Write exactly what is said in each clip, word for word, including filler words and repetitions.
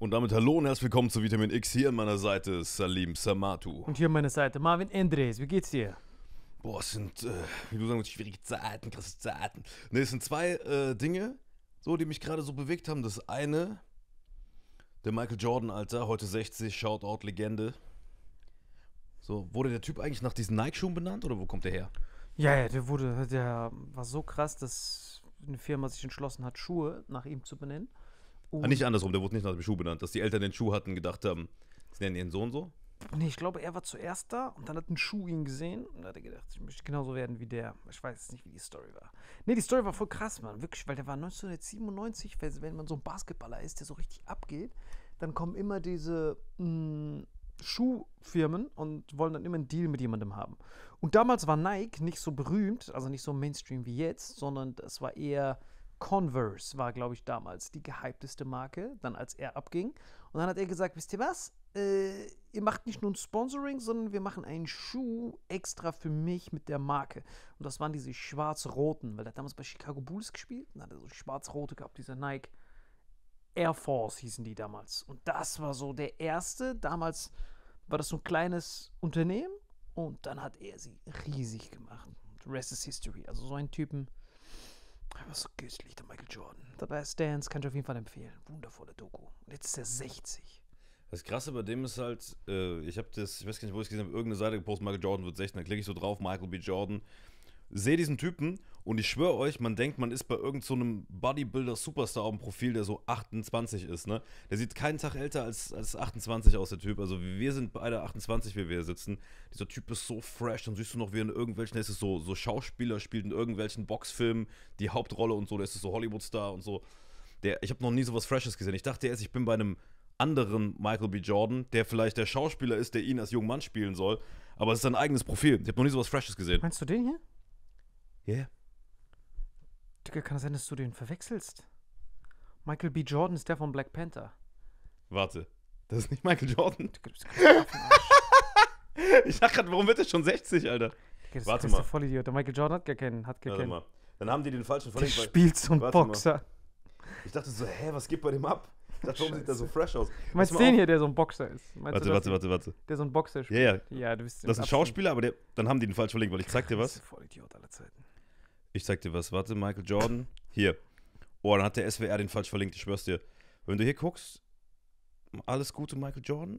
Und damit hallo und herzlich willkommen zu Vitamin X. Hier an meiner Seite ist Salim Samatu. Und hier an meiner Seite Marvin Endres. Wie geht's dir? Boah, es sind, äh, wie du sagst, schwierige Zeiten, krasse Zeiten. Ne, es sind zwei äh, Dinge, so, die mich gerade so bewegt haben. Das eine, der Michael Jordan, Alter, heute sechzig, Shoutout, Legende. So, wurde der Typ eigentlich nach diesen Nike-Schuhen benannt oder wo kommt der her? Ja, ja, der wurde, der war so krass, dass eine Firma sich entschlossen hat, Schuhe nach ihm zu benennen. Ah, nicht andersrum, der wurde nicht nach dem Schuh benannt, dass die Eltern den Schuh hatten, gedacht haben, sie nennen ihren Sohn so. Nee, ich glaube, er war zuerst da und dann hat ein Schuh ihn gesehen und hat er gedacht, ich möchte genauso werden wie der. Ich weiß jetzt nicht, wie die Story war. Nee, die Story war voll krass, Mann. Wirklich, weil der war neunzehnhundertsiebenundneunzig, wenn man so ein Basketballer ist, der so richtig abgeht, dann kommen immer diese mh, Schuhfirmen und wollen dann immer einen Deal mit jemandem haben. Und damals war Nike nicht so berühmt, also nicht so Mainstream wie jetzt, sondern das war eher Converse, war, glaube ich, damals die gehypteste Marke, dann als er abging. Und dann hat er gesagt, wisst ihr was? Äh, ihr macht nicht nur ein Sponsoring, sondern wir machen einen Schuh extra für mich mit der Marke. Und das waren diese schwarz-roten, weil er hat damals bei Chicago Bulls gespielt und hat er so schwarz-rote gehabt, diese Nike Air Force hießen die damals. Und das war so der erste. Damals war das so ein kleines Unternehmen und dann hat er sie riesig gemacht. The rest is history. Also so einen Typen, er war so göttlich, der Michael Jordan. The Last Dance kann ich auf jeden Fall empfehlen. Wundervolle Doku. Und jetzt ist er sechzig. Das Krasse bei dem ist halt, äh, ich habe das, ich weiß gar nicht, wo ich es gesehen habe, irgendeine Seite gepostet, Michael Jordan wird sechzehn, dann klicke ich so drauf, Michael B. Jordan, sehe diesen Typen und ich schwöre euch, man denkt, man ist bei irgendeinem so Bodybuilder-Superstar auf dem Profil, der so achtundzwanzig ist, ne? Der sieht keinen Tag älter als, als achtundzwanzig aus, der Typ. Also wir sind beide achtundzwanzig, wie wir hier sitzen. Dieser Typ ist so fresh, dann siehst du noch, wie in irgendwelchen, der ist so, so Schauspieler, spielt in irgendwelchen Boxfilmen die Hauptrolle und so, der ist so Hollywood-Star und so. Der, ich habe noch nie sowas Freshes gesehen. Ich dachte erst, ich bin bei einem anderen Michael B. Jordan, der vielleicht der Schauspieler ist, der ihn als jungen Mann spielen soll, aber es ist sein eigenes Profil. Ich habe noch nie sowas Freshes gesehen. Meinst du den hier? Ja. Yeah. Digga, kann es sein, dass du den verwechselst? Michael B. Jordan ist der von Black Panther. Warte, das ist nicht Michael Jordan? Digga, du bist Arsch. Ich dachte gerade, warum wird er schon sechzig, Alter? Digga, das Warte ist mal. der Vollidiot. Der Michael Jordan hat gar keinen. Hat gar Warte keinen. mal. Dann haben die den falschen Der verlinkt. weil- spielt so ein Warte mal. Boxer. Ich dachte so, hä, was geht bei dem ab? Ich dachte, warum sieht der so fresh aus? Du meinst Pass mal den auf. hier, der so ein Boxer ist? Meinst Warte, du warte, das? warte, warte. Der so ein Boxer Ja, spielt. ja. Ja, du bist Das ist ein Schauspieler, aber der, dann haben die den falsch verlinkt, weil ich zeig dir was. Vollidiot aller Zeiten. Ich zeig dir was. Warte, Michael Jordan. Hier. Oh, dann hat der S W R den falsch verlinkt, ich schwör's dir. Wenn du hier guckst, alles Gute, Michael Jordan.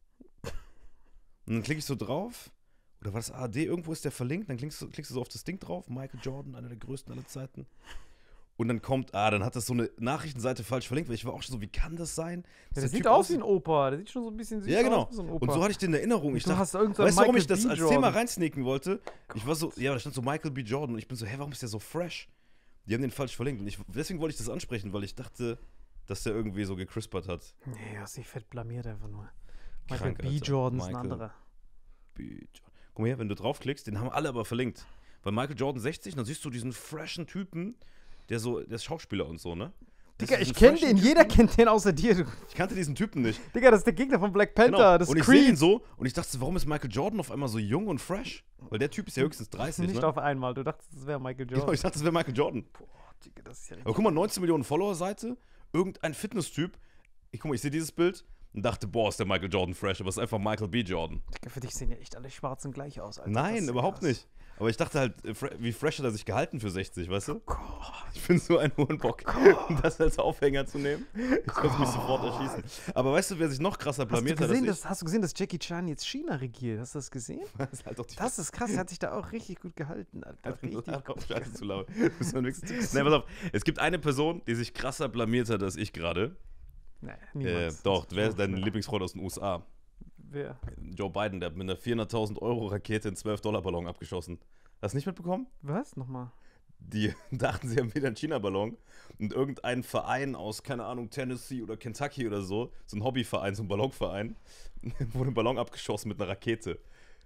Und dann klicke ich so drauf. Oder war das A R D? Irgendwo ist der verlinkt. Dann klickst du, klickst du so auf das Ding drauf. Michael Jordan, einer der größten aller Zeiten. Und dann kommt, ah, dann hat das so eine Nachrichtenseite falsch verlinkt, weil ich war auch schon so, wie kann das sein? Ja, Dass der sieht Typ aus wie ein Opa. Der sieht schon so ein bisschen süß Ja, genau. aus wie so ein Opa. Und so hatte ich den in Erinnerung. Ich du dachte, hast irgend so einen weißt du, warum ich Michael das B. als Jordan. Thema reinsneaken wollte? Ich war so, ja, da stand so Michael B. Jordan und ich bin so, hä, warum ist der so fresh? Die haben den falsch verlinkt. Und ich, deswegen wollte ich das ansprechen, weil ich dachte, dass der irgendwie so gekrispert hat. Nee, hast dich fett blamiert einfach nur. Michael Krank, B. Alter. Jordan ist ein Michael anderer. B. Jordan. Guck mal her, wenn du draufklickst, den haben alle aber verlinkt. Weil Michael Jordan sechzig, dann siehst du diesen freshen Typen, der so, der ist Schauspieler und so, ne? Das Digga, ist ich ein kenne freshen den. Jeder Typen. kennt den außer dir. Du. Ich kannte diesen Typen nicht. Digga, das ist der Gegner von Black Panther. Genau. Das und ist ich sehe ihn Creed. so und ich dachte, warum ist Michael Jordan auf einmal so jung und fresh? Weil der Typ ist ja höchstens dreißig, Nicht ne? auf einmal. Du dachtest, das wäre Michael Jordan. Genau, ich dachte, das wäre Michael Jordan. Boah, Digga, das ist ja Aber guck mal, neunzehn Millionen Follower-Seite, irgendein Fitness-Typ. Ich guck mal, ich sehe dieses Bild und dachte, boah, ist der Michael Jordan fresh, aber es ist einfach Michael B. Jordan. Digga, für dich sehen ja echt alle Schwarzen gleich aus, Alter. Das Nein, ist überhaupt krass. nicht. Aber ich dachte halt, äh, fre- wie fresh hat er sich gehalten für sechzig, weißt du? Gott. Ich bin so ein Hurenbock, das als Aufhänger zu nehmen. Ich könnte mich sofort erschießen. Aber weißt du, wer sich noch krasser Hast du, blamiert hat? gesehen, als dass, hast du gesehen, dass Jackie Chan jetzt China regiert? Hast du das gesehen? ich? Das ist halt doch die Das ist krass. Er hat sich da auch richtig gut gehalten, Alter. Einfach nur Richtig einfach gut. Scheiße zu laut. Du bist so ein Wichser. Nee, pass auf. Es gibt eine Person, die sich krasser blamiert hat als ich gerade. Nee, Äh, niemals. doch, Das wer ist ist dein schwer. Lieblingsfreund aus den U S A? Wer? Joe Biden, der hat mit einer vierhunderttausend Euro Rakete einen zwölf Dollar Ballon abgeschossen. Hast du nicht mitbekommen? Was? Nochmal. Die dachten, sie haben wieder einen China-Ballon und irgendein Verein aus, keine Ahnung, Tennessee oder Kentucky oder so, so ein Hobbyverein, so ein Ballonverein, wurde ein Ballon abgeschossen mit einer Rakete.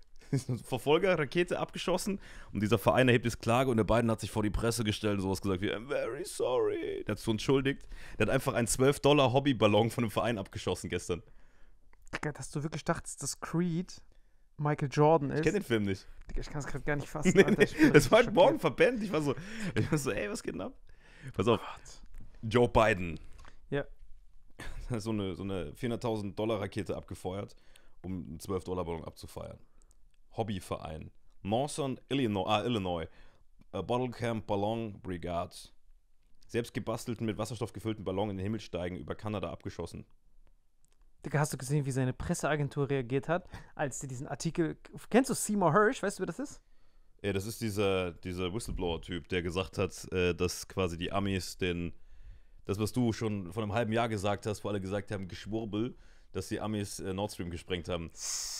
Verfolger, Rakete abgeschossen und dieser Verein erhebt jetzt Klage und der Biden hat sich vor die Presse gestellt und sowas gesagt wie, I'm very sorry. Der hat sich so entschuldigt. Der hat einfach einen zwölf Dollar Hobbyballon von einem Verein abgeschossen gestern. Digga, dass du wirklich dachtest, dass Creed Michael Jordan ist. Ich kenne den Film nicht. Digga, ich kann es gerade gar nicht fassen. Nee, Alter. nee, Ich bin das war heute schockiert. Morgen verpennt. Ich war so, ich war so, ey, was geht denn ab? Pass auf, Joe Biden. Ja. so eine, so eine vierhunderttausend Dollar Rakete abgefeuert, um einen zwölf Dollar Ballon abzufeiern. Hobbyverein. Northern Illinois, ah, Illinois. A Bottle Camp Ballon Brigade. Selbst gebastelten, mit Wasserstoff gefüllten Ballon in den Himmel steigen, über Kanada abgeschossen. Digga, hast du gesehen, wie seine Presseagentur reagiert hat, als sie diesen Artikel. Kennst du Seymour Hersh? Weißt du, wer das ist? Ja, das ist dieser, dieser Whistleblower-Typ, der gesagt hat, äh, dass quasi die Amis den, das, was du schon vor einem halben Jahr gesagt hast, wo alle gesagt haben, Geschwurbel, dass die Amis äh, Nord Stream gesprengt haben.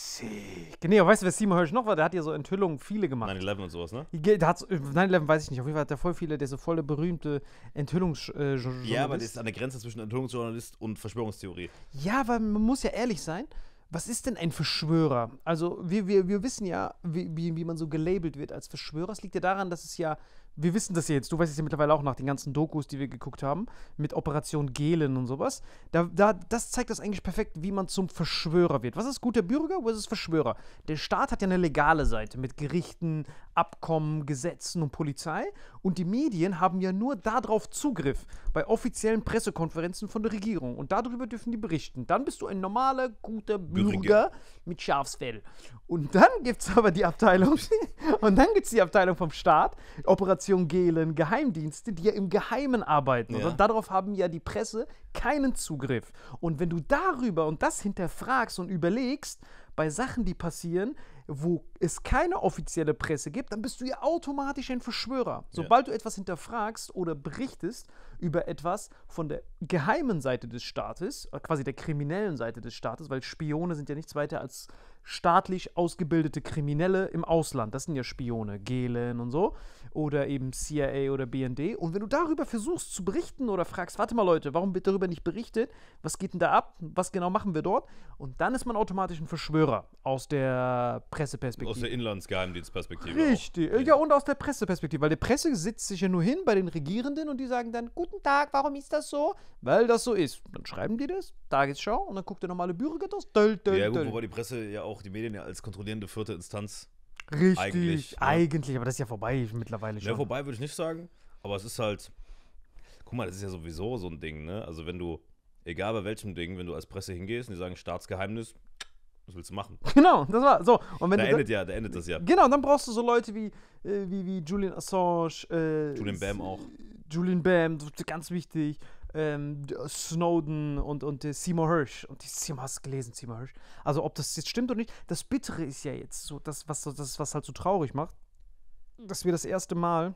Genau, weißt du, wer Seymour Hersh noch war? Der hat ja so Enthüllungen viele gemacht. neun elf und sowas, ne? Der hat, neun elf weiß ich nicht, auf jeden Fall hat der voll viele, der ist so voll der berühmte Enthüllungsjournalist. Ja, aber der ist an der Grenze zwischen Enthüllungsjournalist und Verschwörungstheorie. Ja, weil man muss ja ehrlich sein, was ist denn ein Verschwörer? Also wir, wir, wir wissen ja, wie, wie, wie man so gelabelt wird als Verschwörer. Es liegt ja daran, dass es ja, wir wissen das ja jetzt, du weißt es ja mittlerweile auch nach den ganzen Dokus, die wir geguckt haben, mit Operation Gehlen und sowas. Da, da, das zeigt das eigentlich perfekt, wie man zum Verschwörer wird. Was ist guter Bürger, was ist Verschwörer? Der Staat hat ja eine legale Seite mit Gerichten, Abkommen, Gesetzen und Polizei. Und die Medien haben ja nur darauf Zugriff, bei offiziellen Pressekonferenzen von der Regierung. Und darüber dürfen die berichten. Dann bist du ein normaler, guter Bürger, Bürger mit Schafsfell. Und dann gibt es aber die Abteilung, und dann gibt es die Abteilung vom Staat, Operation Gehlen, Geheimdienste, die ja im Geheimen arbeiten. Ja. Und darauf haben ja die Presse keinen Zugriff. Und wenn du darüber und das hinterfragst und überlegst, bei Sachen, die passieren, wo es keine offizielle Presse gibt, dann bist du ja automatisch ein Verschwörer. Sobald ja. du etwas hinterfragst oder berichtest über etwas von der geheimen Seite des Staates, quasi der kriminellen Seite des Staates, weil Spione sind ja nichts weiter als staatlich ausgebildete Kriminelle im Ausland. Das sind ja Spione, Gehlen und so. Oder eben C I A oder B N D. Und wenn du darüber versuchst zu berichten oder fragst, warte mal Leute, warum wird darüber nicht berichtet? Was geht denn da ab? Was genau machen wir dort? Und dann ist man automatisch ein Verschwörer aus der Presseperspektive. Aus der Inlandsgeheimdienstperspektive. Richtig. Auch. Ja, und aus der Presseperspektive. Weil die Presse sitzt sich ja nur hin bei den Regierenden und die sagen dann, guten Tag, warum ist das so? Weil das so ist. Dann schreiben die das, Tagesschau, und dann guckt der normale Bürger das. Döll, döll, ja gut, döll. wobei die Presse ja auch, die Medien ja als kontrollierende vierte Instanz. Richtig, eigentlich, ne? eigentlich, aber das ist ja vorbei mittlerweile schon. Ja, vorbei würde ich nicht sagen, aber es ist halt, guck mal, das ist ja sowieso so ein Ding, ne? Also wenn du, egal bei welchem Ding, wenn du als Presse hingehst und die sagen Staatsgeheimnis, was willst du machen? Genau, das war so. Und wenn da du endet ja, da endet das ja. Genau, dann brauchst du so Leute wie, äh, wie, wie Julian Assange, äh, Julian Bam auch. Julian Bam, ganz wichtig. Ähm, Snowden und, und äh, Seymour Hersh. Und die Seymour, hast du gelesen, Seymour Hersh? Also, ob das jetzt stimmt oder nicht, das Bittere ist ja jetzt so, das, was, das, was halt so traurig macht, dass wir das erste Mal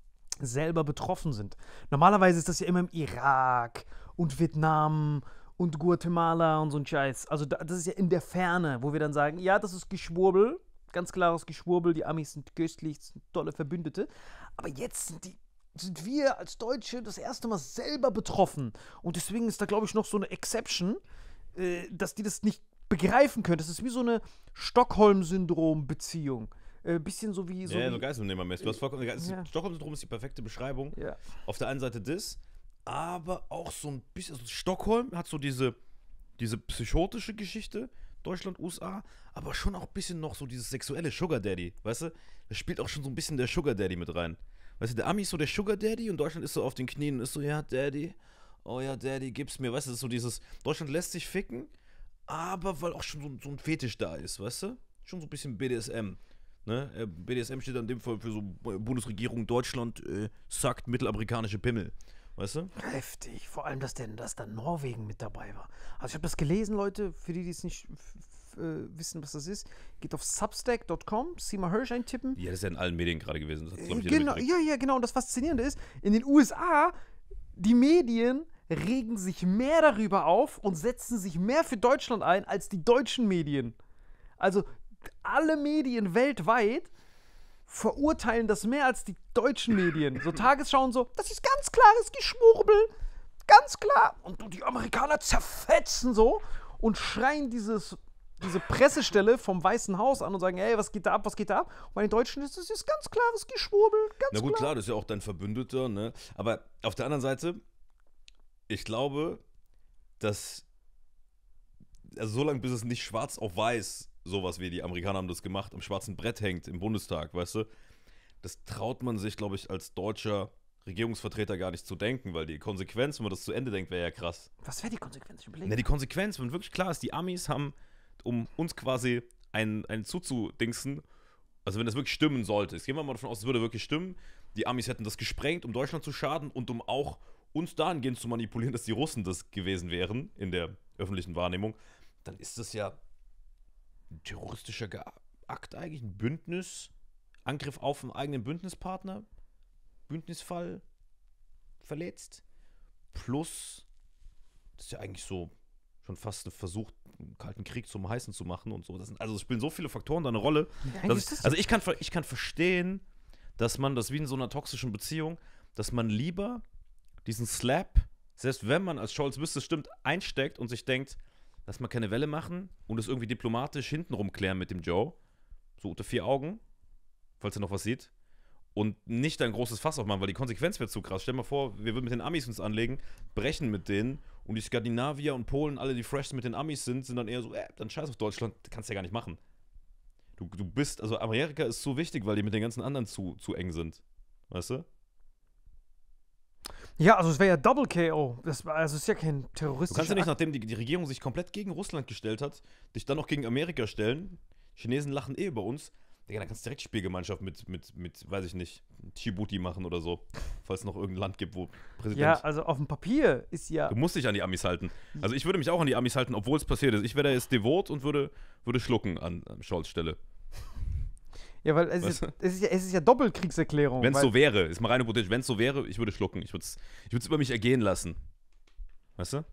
selber betroffen sind. Normalerweise ist das ja immer im Irak und Vietnam und Guatemala und so ein Scheiß. Also, da, das ist ja in der Ferne, wo wir dann sagen, ja, das ist Geschwurbel, ganz klares Geschwurbel, die Amis sind köstlich, sind tolle Verbündete. Aber jetzt sind die sind wir als Deutsche das erste Mal selber betroffen. Und deswegen ist da, glaube ich, noch so eine Exception, äh, dass die das nicht begreifen können. Das ist wie so eine Stockholm-Syndrom-Beziehung. Äh, bisschen so wie... So ja, wie, so Geiselnehmermäßig. Du hast vollkommen... Ja. Ja. Stockholm-Syndrom ist die perfekte Beschreibung. Ja. Auf der einen Seite das, aber auch so ein bisschen... Also Stockholm hat so diese, diese psychotische Geschichte, Deutschland, U S A, aber schon auch ein bisschen noch so dieses sexuelle Sugar Daddy, weißt du? Da spielt auch schon so ein bisschen der Sugar Daddy mit rein. Weißt du, der Ami ist so der Sugar Daddy und Deutschland ist so auf den Knien und ist so, ja, Daddy, oh ja, Daddy, gib's mir. Weißt du, das ist so dieses, Deutschland lässt sich ficken, aber weil auch schon so, so ein Fetisch da ist, weißt du? Schon so ein bisschen B D S M. Ne? B D S M steht in dem Fall für so Bundesregierung Deutschland äh, sackt mittelamerikanische Pimmel. Weißt du? Heftig. Vor allem, dass, denn, dass da Norwegen mit dabei war. Also ich habe das gelesen, Leute, für die, die es nicht äh, wissen, was das ist. Geht auf substack Punkt com, Seymour Hersh eintippen. Ja, das ist ja in allen Medien gerade gewesen. Das hat, glaub ich, genau, ja, ja, genau. Und das Faszinierende ist, in den U S A, die Medien regen sich mehr darüber auf und setzen sich mehr für Deutschland ein als die deutschen Medien. Also alle Medien weltweit verurteilen das mehr als die deutschen Medien. So Tagesschau und so, das ist ganz klares Geschwurbel. Ganz klar. Und die Amerikaner zerfetzen so und schreien dieses, diese Pressestelle vom Weißen Haus an und sagen, hey, was geht da ab, was geht da ab? Und bei den Deutschen ist das ist ganz klares Geschwurbel. Ganz Na gut, klar. klar, das ist ja auch dein Verbündeter, ne? Aber auf der anderen Seite, ich glaube, dass, also so lange bis es nicht schwarz auf weiß, sowas wie die Amerikaner haben das gemacht, am schwarzen Brett hängt im Bundestag, weißt du? Das traut man sich, glaube ich, als deutscher Regierungsvertreter gar nicht zu denken, weil die Konsequenz, wenn man das zu Ende denkt, wäre ja krass. Was wäre die Konsequenz? Ich überlege. Na, die Konsequenz, wenn wirklich klar ist, die Amis haben, um uns quasi einen, einen zuzudingsen, also wenn das wirklich stimmen sollte, jetzt gehen wir mal davon aus, es würde wirklich stimmen, die Amis hätten das gesprengt, um Deutschland zu schaden und um auch uns dahingehend zu manipulieren, dass die Russen das gewesen wären in der öffentlichen Wahrnehmung, dann ist das ja ein terroristischer Akt eigentlich, ein Bündnis, Angriff auf einen eigenen Bündnispartner, Bündnisfall verletzt, plus, das ist ja eigentlich so schon fast ein Versuch, einen kalten Krieg zum Heißen zu machen und so. Das sind, also es spielen so viele Faktoren da eine Rolle. Ja, Dass ich, also ich kann, ich kann verstehen, dass man das wie in so einer toxischen Beziehung, dass man lieber diesen Slap, selbst wenn man als Scholz wüsste, es stimmt, einsteckt und sich denkt, lass mal keine Welle machen und es irgendwie diplomatisch hintenrum klären mit dem Joe, so unter vier Augen, falls er noch was sieht, und nicht ein großes Fass aufmachen, weil die Konsequenz wäre zu krass. Stell dir mal vor, wir würden mit den Amis uns anlegen, brechen mit denen und die Skandinavier und Polen, alle, die fresh mit den Amis sind, sind dann eher so, äh, dann scheiß auf Deutschland, kannst du ja gar nicht machen. Du, du bist, also Amerika ist so wichtig, weil die mit den ganzen anderen zu, zu eng sind. Weißt du? Ja, also es wäre ja Double K O. Das, also es ist ja kein Du terroristischer kannst ja nicht, Akt. nachdem die, die Regierung sich komplett gegen Russland gestellt hat, dich dann noch gegen Amerika stellen. Chinesen lachen eh über uns. Digga, dann kannst du direkt Spielgemeinschaft mit, mit, mit, weiß ich nicht, Djibouti machen oder so. Falls es noch irgendein Land gibt, wo Präsident... Ja, also auf dem Papier ist ja... Du musst dich an die Amis halten. Also ich würde mich auch an die Amis halten, obwohl es passiert ist. Ich wäre da jetzt devot und würde, würde schlucken an, an Scholz' Stelle. Ja, weil es ist, es ist ja, es ist ja Doppelkriegserklärung. Wenn es weil- so wäre, ist mal rein hypothetisch, wenn es so wäre, ich würde schlucken. Ich würde es ich würd's über mich ergehen lassen. Weißt du?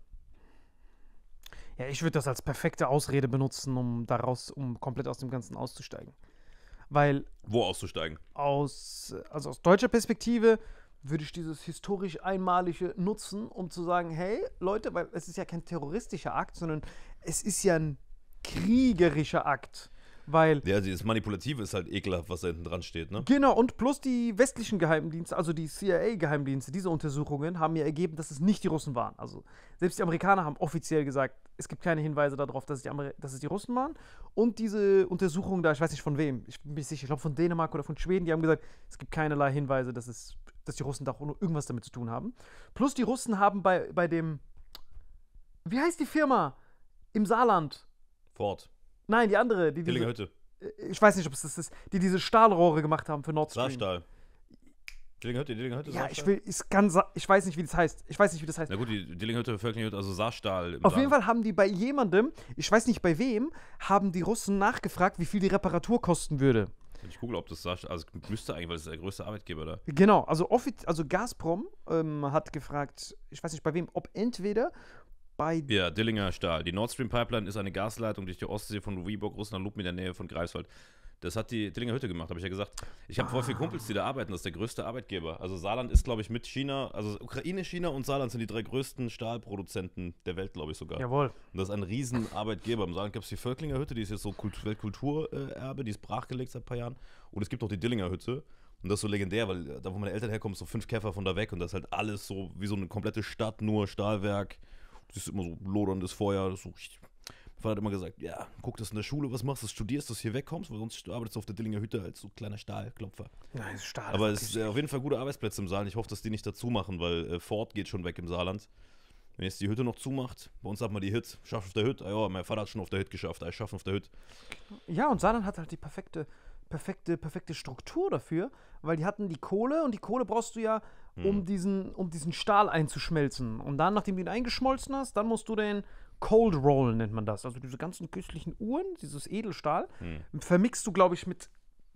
Ja, ich würde das als perfekte Ausrede benutzen, um daraus, um komplett aus dem Ganzen auszusteigen. Weil Wo auszusteigen? aus, also aus deutscher Perspektive würde ich dieses historisch Einmalige nutzen, um zu sagen, hey, Leute, weil es ist ja kein terroristischer Akt, sondern es ist ja ein kriegerischer Akt. Weil Ja, das Manipulative ist halt ekelhaft, was da hinten dran steht, ne? Genau, und plus die westlichen Geheimdienste, also die C I A-Geheimdienste, diese Untersuchungen haben ja ergeben, dass es nicht die Russen waren. Also selbst die Amerikaner haben offiziell gesagt, es gibt keine Hinweise darauf, dass es die, Amer dass es die Russen waren. Und diese Untersuchungen da, ich weiß nicht von wem, ich bin mir nicht sicher, ich glaube von Dänemark oder von Schweden, die haben gesagt, es gibt keinerlei Hinweise, dass, es, dass die Russen da auch nur irgendwas damit zu tun haben. Plus die Russen haben bei, bei dem, wie heißt die Firma im Saarland? Fort. Nein, die andere, die Dillinger diese, Hütte. ich weiß nicht, ob es das ist, die diese Stahlrohre gemacht haben für Nord Stream. Saarstahl. Dillinger Hütte, Dillinger Hütte, Ja, Saarstahl? ich will, ich kann, sa- ich weiß nicht, wie das heißt. Ich weiß nicht, wie das heißt. Na gut, die Dillinger Hütte, Völklinger Hütte, also Saarstahl. Im Auf jeden Saarland. Fall haben die bei jemandem, ich weiß nicht bei wem, haben die Russen nachgefragt, wie viel die Reparatur kosten würde. Ich google, ob das Saarstahl, also es müsste eigentlich, weil das ist der größte Arbeitgeber da. Genau, also, offiz also Gazprom ähm, hat gefragt, ich weiß nicht bei wem, ob entweder bei. Ja, Dillinger Stahl. Die Nord Stream Pipeline ist eine Gasleitung durch die Ostsee von Louisburg, Russland, Lupen in der Nähe von Greifswald. Das hat die Dillinger Hütte gemacht, habe ich ja gesagt. Ich habe voll viele Kumpels, die da arbeiten. Das ist der größte Arbeitgeber. Also Saarland ist, glaube ich, mit China, also Ukraine, China und Saarland sind die drei größten Stahlproduzenten der Welt, glaube ich sogar. Jawohl. Und das ist ein riesen Arbeitgeber. Im Saarland gibt es die Völklinger Hütte, die ist jetzt so Kult Weltkulturerbe, die ist brachgelegt seit ein paar Jahren. Und es gibt auch die Dillinger Hütte. Und das ist so legendär, weil da, wo meine Eltern herkommen, ist so fünf Käfer von da weg. Und das ist halt alles so wie so eine komplette Stadt, nur Stahlwerk. Das ist immer so loderndes Feuer. Das ist so richtig. Mein Vater hat immer gesagt, ja, guck, dass du in der Schule was machst, dass du studierst, dass du hier wegkommst, weil sonst arbeitest du auf der Dillinger Hütte als so kleiner Stahlklopfer. Nein, Stahl. Aber es ist äh, auf jeden Fall gute Arbeitsplätze im Saarland. Ich hoffe, dass die nicht dazu machen, weil äh, Ford geht schon weg im Saarland. Wenn jetzt die Hütte noch zumacht, bei uns hat man die Hit, schafft auf der Hütte. Ah, ja, mein Vater hat schon auf der Hütte geschafft, ich schaffe auf der Hütte. Ja, und Saarland hat halt die perfekte, perfekte, perfekte Struktur dafür, weil die hatten die Kohle und die Kohle brauchst du ja, um, Hm. diesen, um diesen Stahl einzuschmelzen. Und dann, nachdem du ihn eingeschmolzen hast, dann musst du den Cold Roll, nennt man das. Also diese ganzen künstlichen Uhren, dieses Edelstahl, Hm. vermixst du, glaube ich, mit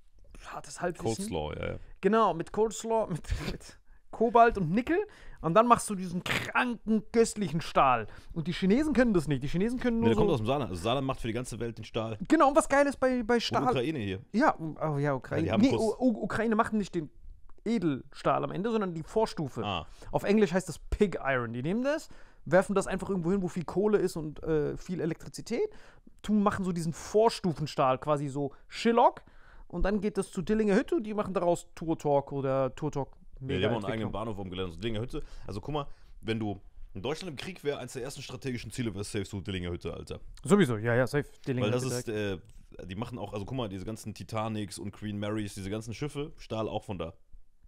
hartes Halbwissen. Coleslaw, ja, ja. Genau, mit Coleslaw, mit, mit Kobalt und Nickel. Und dann machst du diesen kranken, köstlichen Stahl. Und die Chinesen können das nicht. Die Chinesen können Nee, nur der kommt so... aus dem Saarland. Also Saarland macht für die ganze Welt den Stahl. Genau, und was geil ist bei, bei Und Stahl... Ukraine hier. Ja, oh ja, Ukraine. Ja, die haben nee, kurz- U U Ukraine macht nicht den Edelstahl am Ende, sondern die Vorstufe. Ah, Auf Englisch heißt das Pig Iron. Die nehmen das, werfen das einfach irgendwo hin, wo viel Kohle ist und äh, viel Elektrizität, tun, machen so diesen Vorstufenstahl, quasi so Shillock. Und dann geht das zu Dillinger Hütte und die machen daraus Turtok oder Turtok ja, Mega die haben auch einen eigenen Entwicklung. Bahnhof umgelernt. Also Dillinger Hütte. Also guck mal, wenn du in Deutschland im Krieg wäre, eines der ersten strategischen Ziele wäre safe so Dillinger Hütte, Alter. Sowieso, ja, ja, safe. Dillinger Weil das Hütte ist, direkt. äh, die machen auch, also guck mal, diese ganzen Titanics und Queen Marys, diese ganzen Schiffe, Stahl auch von da.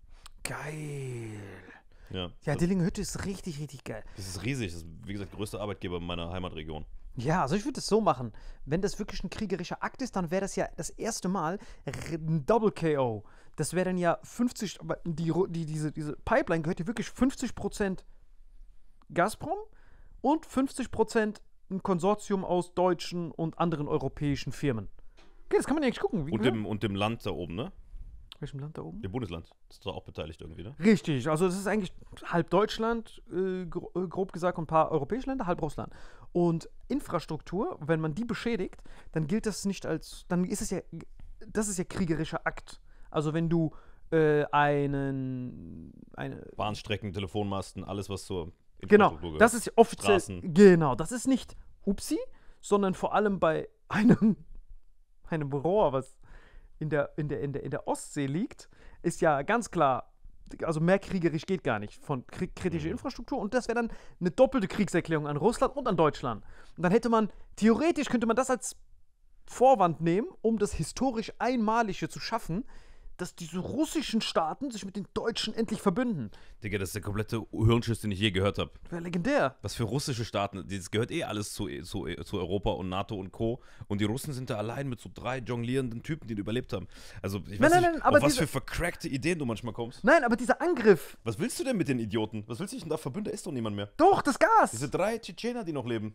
Geil. Ja, Ja, das, Dillinghütte ist richtig, richtig geil. das ist riesig. Das ist, wie gesagt, der größte Arbeitgeber in meiner Heimatregion. Ja, also ich würde es so machen. Wenn das wirklich ein kriegerischer Akt ist, dann wäre das ja das erste Mal r- ein Double K O. Das wäre dann ja fünfzig, aber die, Ru- die, diese, diese Pipeline gehört ja wirklich fünfzig Prozent Gazprom und fünfzig Prozent ein Konsortium aus deutschen und anderen europäischen Firmen. Okay, das kann man ja eigentlich gucken. Wie Und gesagt. dem, und dem Land da oben, ne? Welchem Land da oben? Dem Bundesland. Das ist doch auch beteiligt irgendwie, ne? Richtig, also es ist eigentlich halb Deutschland, äh, gro äh, grob gesagt, und ein paar europäische Länder, halb Russland. Und Infrastruktur, wenn man die beschädigt, dann gilt das nicht als, dann ist es ja, das ist ja kriegerischer Akt. Also wenn du äh, einen, eine, Bahnstrecken, Telefonmasten, alles, was zur genau, Infrastruktur gehört. das ist ja offiziell, Straßen. genau, das ist nicht Upsi, sondern vor allem bei einem, einem Rohr, was in der, in, der, in, der, in der Ostsee liegt, ist ja ganz klar, also mehr kriegerisch geht gar nicht von kri- kritischer Mhm. Infrastruktur und das wäre dann eine doppelte Kriegserklärung an Russland und an Deutschland. Und dann hätte man, theoretisch könnte man das als Vorwand nehmen, um das historisch Einmalige zu schaffen, dass diese russischen Staaten sich mit den Deutschen endlich verbünden. Digga, das ist der komplette Hirnschiss, den ich je gehört habe. Wäre legendär. Was für russische Staaten, das gehört eh alles zu, zu, zu Europa und NATO und Co. Und die Russen sind da allein mit so drei jonglierenden Typen, die überlebt haben. Also ich weiß Nein, nein, nicht, nein, aber auf was diese- für vercrackte Ideen du manchmal kommst. Nein, aber dieser Angriff, Was willst du denn mit den Idioten? Was willst du dich denn da verbünden? Da ist doch niemand mehr. doch, das Gas. Diese drei Tschetschener, die noch leben.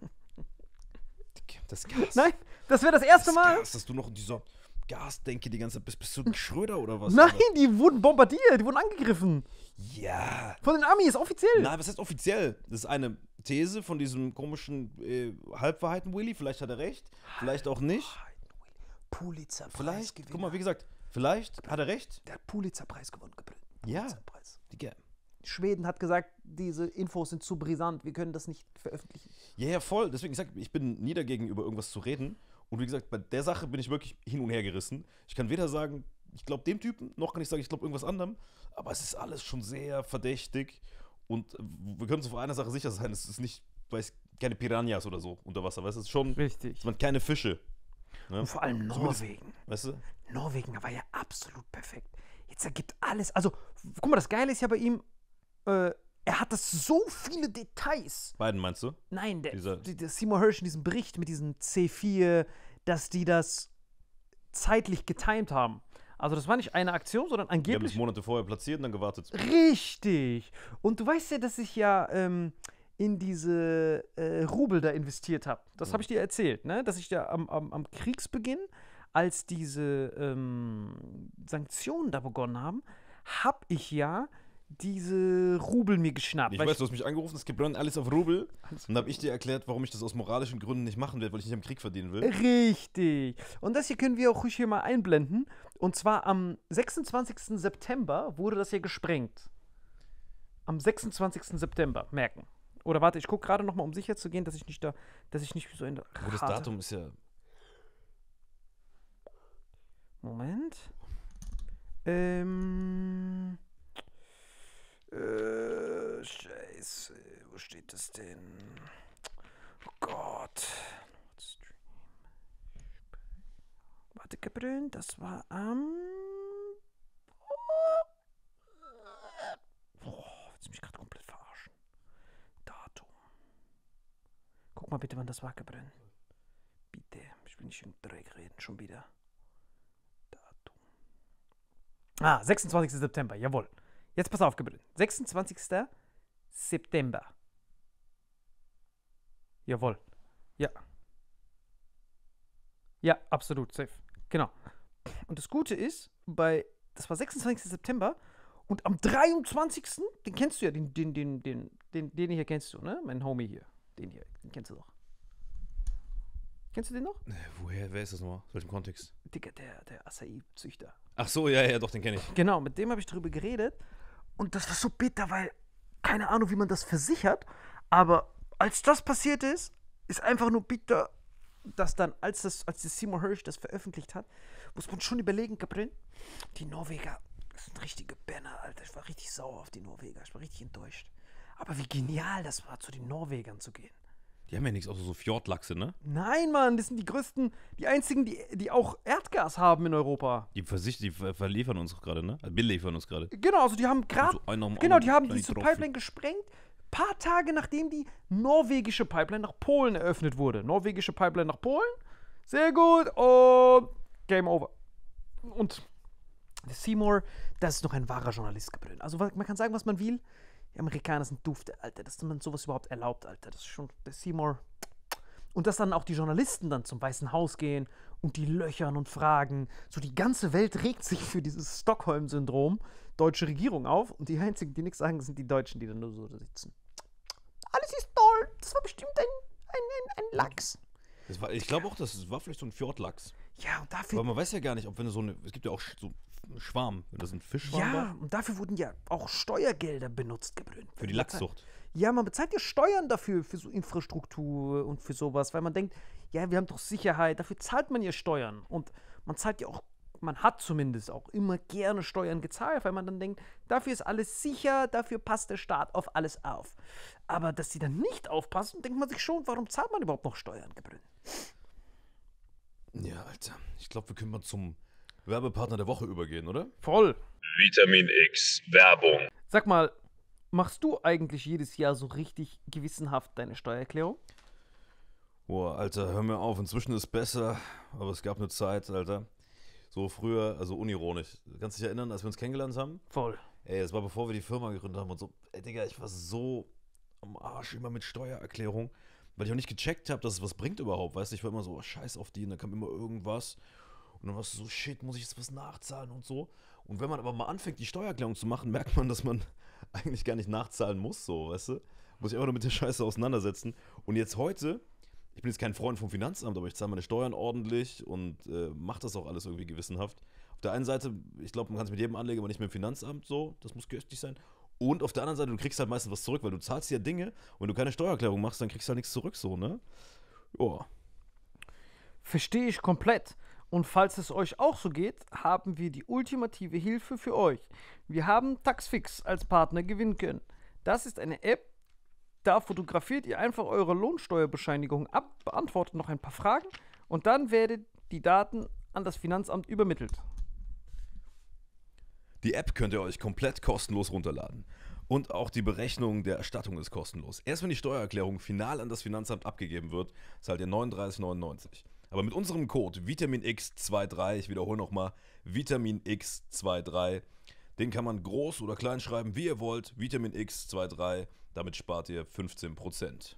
Digga, das Gas. Nein, das wäre das erste das Mal. Gas, dass du noch in dieser Gasdenke die ganze Zeit bist. Bist du ein Schröder oder was? Nein, Alter? die wurden bombardiert, die wurden angegriffen. Ja. Von den Amis, offiziell. Nein, was heißt offiziell? Das ist eine These von diesem komischen äh, Halbwahrheiten-Willy. Vielleicht hat er recht, vielleicht auch nicht. Pulitzer-Preis Vielleicht, gewonnen. guck mal, wie gesagt, vielleicht hat er recht. Der hat Pulitzer-Preis gewonnen. Gabriel. Ja. Pulitzer-Preis. Digga. Schweden hat gesagt, diese Infos sind zu brisant, wir können das nicht veröffentlichen. Ja, ja, voll. Deswegen, ich sag, ich bin nie dagegen, über irgendwas zu reden. Und wie gesagt, bei der Sache bin ich wirklich hin und her gerissen. Ich kann weder sagen, ich glaube dem Typen, noch kann ich sagen, ich glaube irgendwas anderem. Aber es ist alles schon sehr verdächtig. Und wir können uns auf eine Sache sicher sein, es ist nicht, weiß, keine Piranhas oder so unter Wasser. Weißt du, es ist schon, Richtig. es waren keine Fische. Ne? Und vor allem Zumindest- Norwegen. Weißt du? Norwegen war ja absolut perfekt. Jetzt ergibt alles. Also, guck mal, das Geile ist ja bei ihm, äh, er hat das so viele Details. Beiden meinst du? Nein, der, Dieser- die- der Seymour Hersh in diesem Bericht mit diesem C vier, dass die das zeitlich getimed haben. Also, das war nicht eine Aktion, sondern Die haben das angeblich. Monate vorher platziert und dann gewartet. Richtig. Und du weißt ja, dass ich ja ähm, in diese äh, Rubel da investiert habe. Das habe ich dir erzählt, ne? Dass ich da am, am, am Kriegsbeginn, als diese ähm, Sanktionen da begonnen haben, habe ich ja diese Rubel mir geschnappt. Ich weil weiß, du hast mich angerufen, es gibt dann alles auf Rubel. Alles Und dann habe ich dir erklärt, warum ich das aus moralischen Gründen nicht machen werde, weil ich nicht am Krieg verdienen will. Richtig. Und das hier können wir auch ruhig hier mal einblenden. Und zwar am sechsundzwanzigsten September wurde das hier gesprengt. Am sechsundzwanzigsten September, merken. Oder warte, ich gucke gerade noch mal, um sicher zu gehen, dass ich nicht da, dass ich nicht so in der Aber das Rate- Datum ist ja. Moment. Ähm. Äh, Scheiße. Wo steht das denn? Oh Gott. Warte, Gabriel, das war am. Boah, willst du mich gerade komplett verarschen? Datum. Guck mal bitte, wann das war, Gabriel. Bitte. Ich will nicht im Dreck reden, schon wieder. Datum. Ah, sechsundzwanzigsten September, jawohl. Jetzt pass auf, Gabriel. sechsundzwanzigsten September. Jawohl. Ja. Ja, absolut, safe. Genau. Und das Gute ist, bei, das war sechsundzwanzigsten September und am dreiundzwanzigsten den kennst du ja, den, den, den, den, den, den hier kennst du, ne? Mein Homie hier. Den hier, den kennst du doch. Kennst du den noch? Äh, Woher, wer ist das nochmal? Aus welchem Kontext? Digga, der, der Acai-Züchter. Ach so, ja, ja, doch, den kenne ich. Genau, mit dem habe ich drüber geredet. Und das war so bitter, weil keine Ahnung, wie man das versichert. Aber als das passiert ist, ist einfach nur bitter, dass dann, als, das, als der Seymour Hersh das veröffentlicht hat, muss man schon überlegen, Gabriel, die Norweger, das sind richtige Banner, Alter. Ich war richtig sauer auf die Norweger. Ich war richtig enttäuscht. Aber wie genial das war, zu den Norwegern zu gehen. Die haben ja nichts außer so Fjordlachse, ne? Nein, Mann, das sind die größten, die einzigen, die, die auch Erdgas haben in Europa. Die, versicht, die ver verliefern uns gerade, ne? Also beliefern uns gerade. Genau, also die haben gerade, So einer am genau, anderen die haben kleinen diese Tropfen. Pipeline gesprengt, paar Tage nachdem die norwegische Pipeline nach Polen eröffnet wurde. Norwegische Pipeline nach Polen, sehr gut, und Game Over. Und Seymour, das ist noch ein wahrer Journalist gebrüllt. Also man kann sagen, was man will. Die Amerikaner sind dufte, Alter, dass man sowas überhaupt erlaubt, Alter. Das ist schon der Seymour. Und dass dann auch die Journalisten dann zum Weißen Haus gehen und die löchern und fragen. So die ganze Welt regt sich für dieses Stockholm-Syndrom, deutsche Regierung auf. Und die einzigen, die nichts sagen, sind die Deutschen, die dann nur so sitzen. Alles ist toll. Das war bestimmt ein, ein, ein, ein Lachs. Das war, ich glaube auch, das war vielleicht so ein Fjordlachs. Ja, und dafür. Aber man weiß ja gar nicht, ob wenn du so eine. Es gibt ja auch so einen Schwarm, wenn das ein Fischschwarm Ja, war. und dafür wurden ja auch Steuergelder benutzt, gebrüllt. Für die Lachszucht. Ja, man bezahlt ja Steuern dafür, für so Infrastruktur und für sowas, weil man denkt, ja, wir haben doch Sicherheit, dafür zahlt man ja Steuern. Und man zahlt ja auch, man hat zumindest auch immer gerne Steuern gezahlt, weil man dann denkt, dafür ist alles sicher, dafür passt der Staat auf alles auf. Aber dass sie dann nicht aufpassen, denkt man sich schon, warum zahlt man überhaupt noch Steuern, gebrüllt? Ja, Alter. Ich glaube, wir können mal zum Werbepartner der Woche übergehen, oder? Voll. Vitamin X Werbung. Sag mal, machst du eigentlich jedes Jahr so richtig gewissenhaft deine Steuererklärung? Boah, Alter, hör mir auf. Inzwischen ist es besser, aber es gab eine Zeit, Alter. So früher, also unironisch. Kannst du dich erinnern, als wir uns kennengelernt haben? Voll. Ey, das war bevor wir die Firma gegründet haben und so. Ey, Digga, ich war so am Arsch immer mit Steuererklärung, weil ich auch nicht gecheckt habe, dass es was bringt überhaupt. Weißt du, ich war immer so, oh, scheiß auf die, und dann kam immer irgendwas. Und dann warst du so, shit, muss ich jetzt was nachzahlen und so. Und wenn man aber mal anfängt, die Steuererklärung zu machen, merkt man, dass man eigentlich gar nicht nachzahlen muss, so, weißt du? Muss ich einfach nur mit der Scheiße auseinandersetzen. Und jetzt heute, ich bin jetzt kein Freund vom Finanzamt, aber ich zahle meine Steuern ordentlich und äh, mache das auch alles irgendwie gewissenhaft. Auf der einen Seite, ich glaube, man kann es mit jedem anlegen, aber nicht mit dem Finanzamt so, das muss göttlich sein. Und auf der anderen Seite, du kriegst halt meistens was zurück, weil du zahlst ja Dinge, und wenn du keine Steuererklärung machst, dann kriegst du halt nichts zurück, so, ne? Joa. Verstehe ich komplett. Und falls es euch auch so geht, haben wir die ultimative Hilfe für euch. Wir haben Taxfix als Partner gewinnen können. Das ist eine App, da fotografiert ihr einfach eure Lohnsteuerbescheinigung ab, beantwortet noch ein paar Fragen und dann werden die Daten an das Finanzamt übermittelt. Die App könnt ihr euch komplett kostenlos runterladen. Und auch die Berechnung der Erstattung ist kostenlos. Erst wenn die Steuererklärung final an das Finanzamt abgegeben wird, zahlt ihr neununddreißig neunundneunzig. Aber mit unserem Code Vitamin X dreiundzwanzig, ich wiederhole nochmal, Vitamin X dreiundzwanzig, den kann man groß oder klein schreiben, wie ihr wollt, Vitamin X dreiundzwanzig, damit spart ihr fünfzehn Prozent.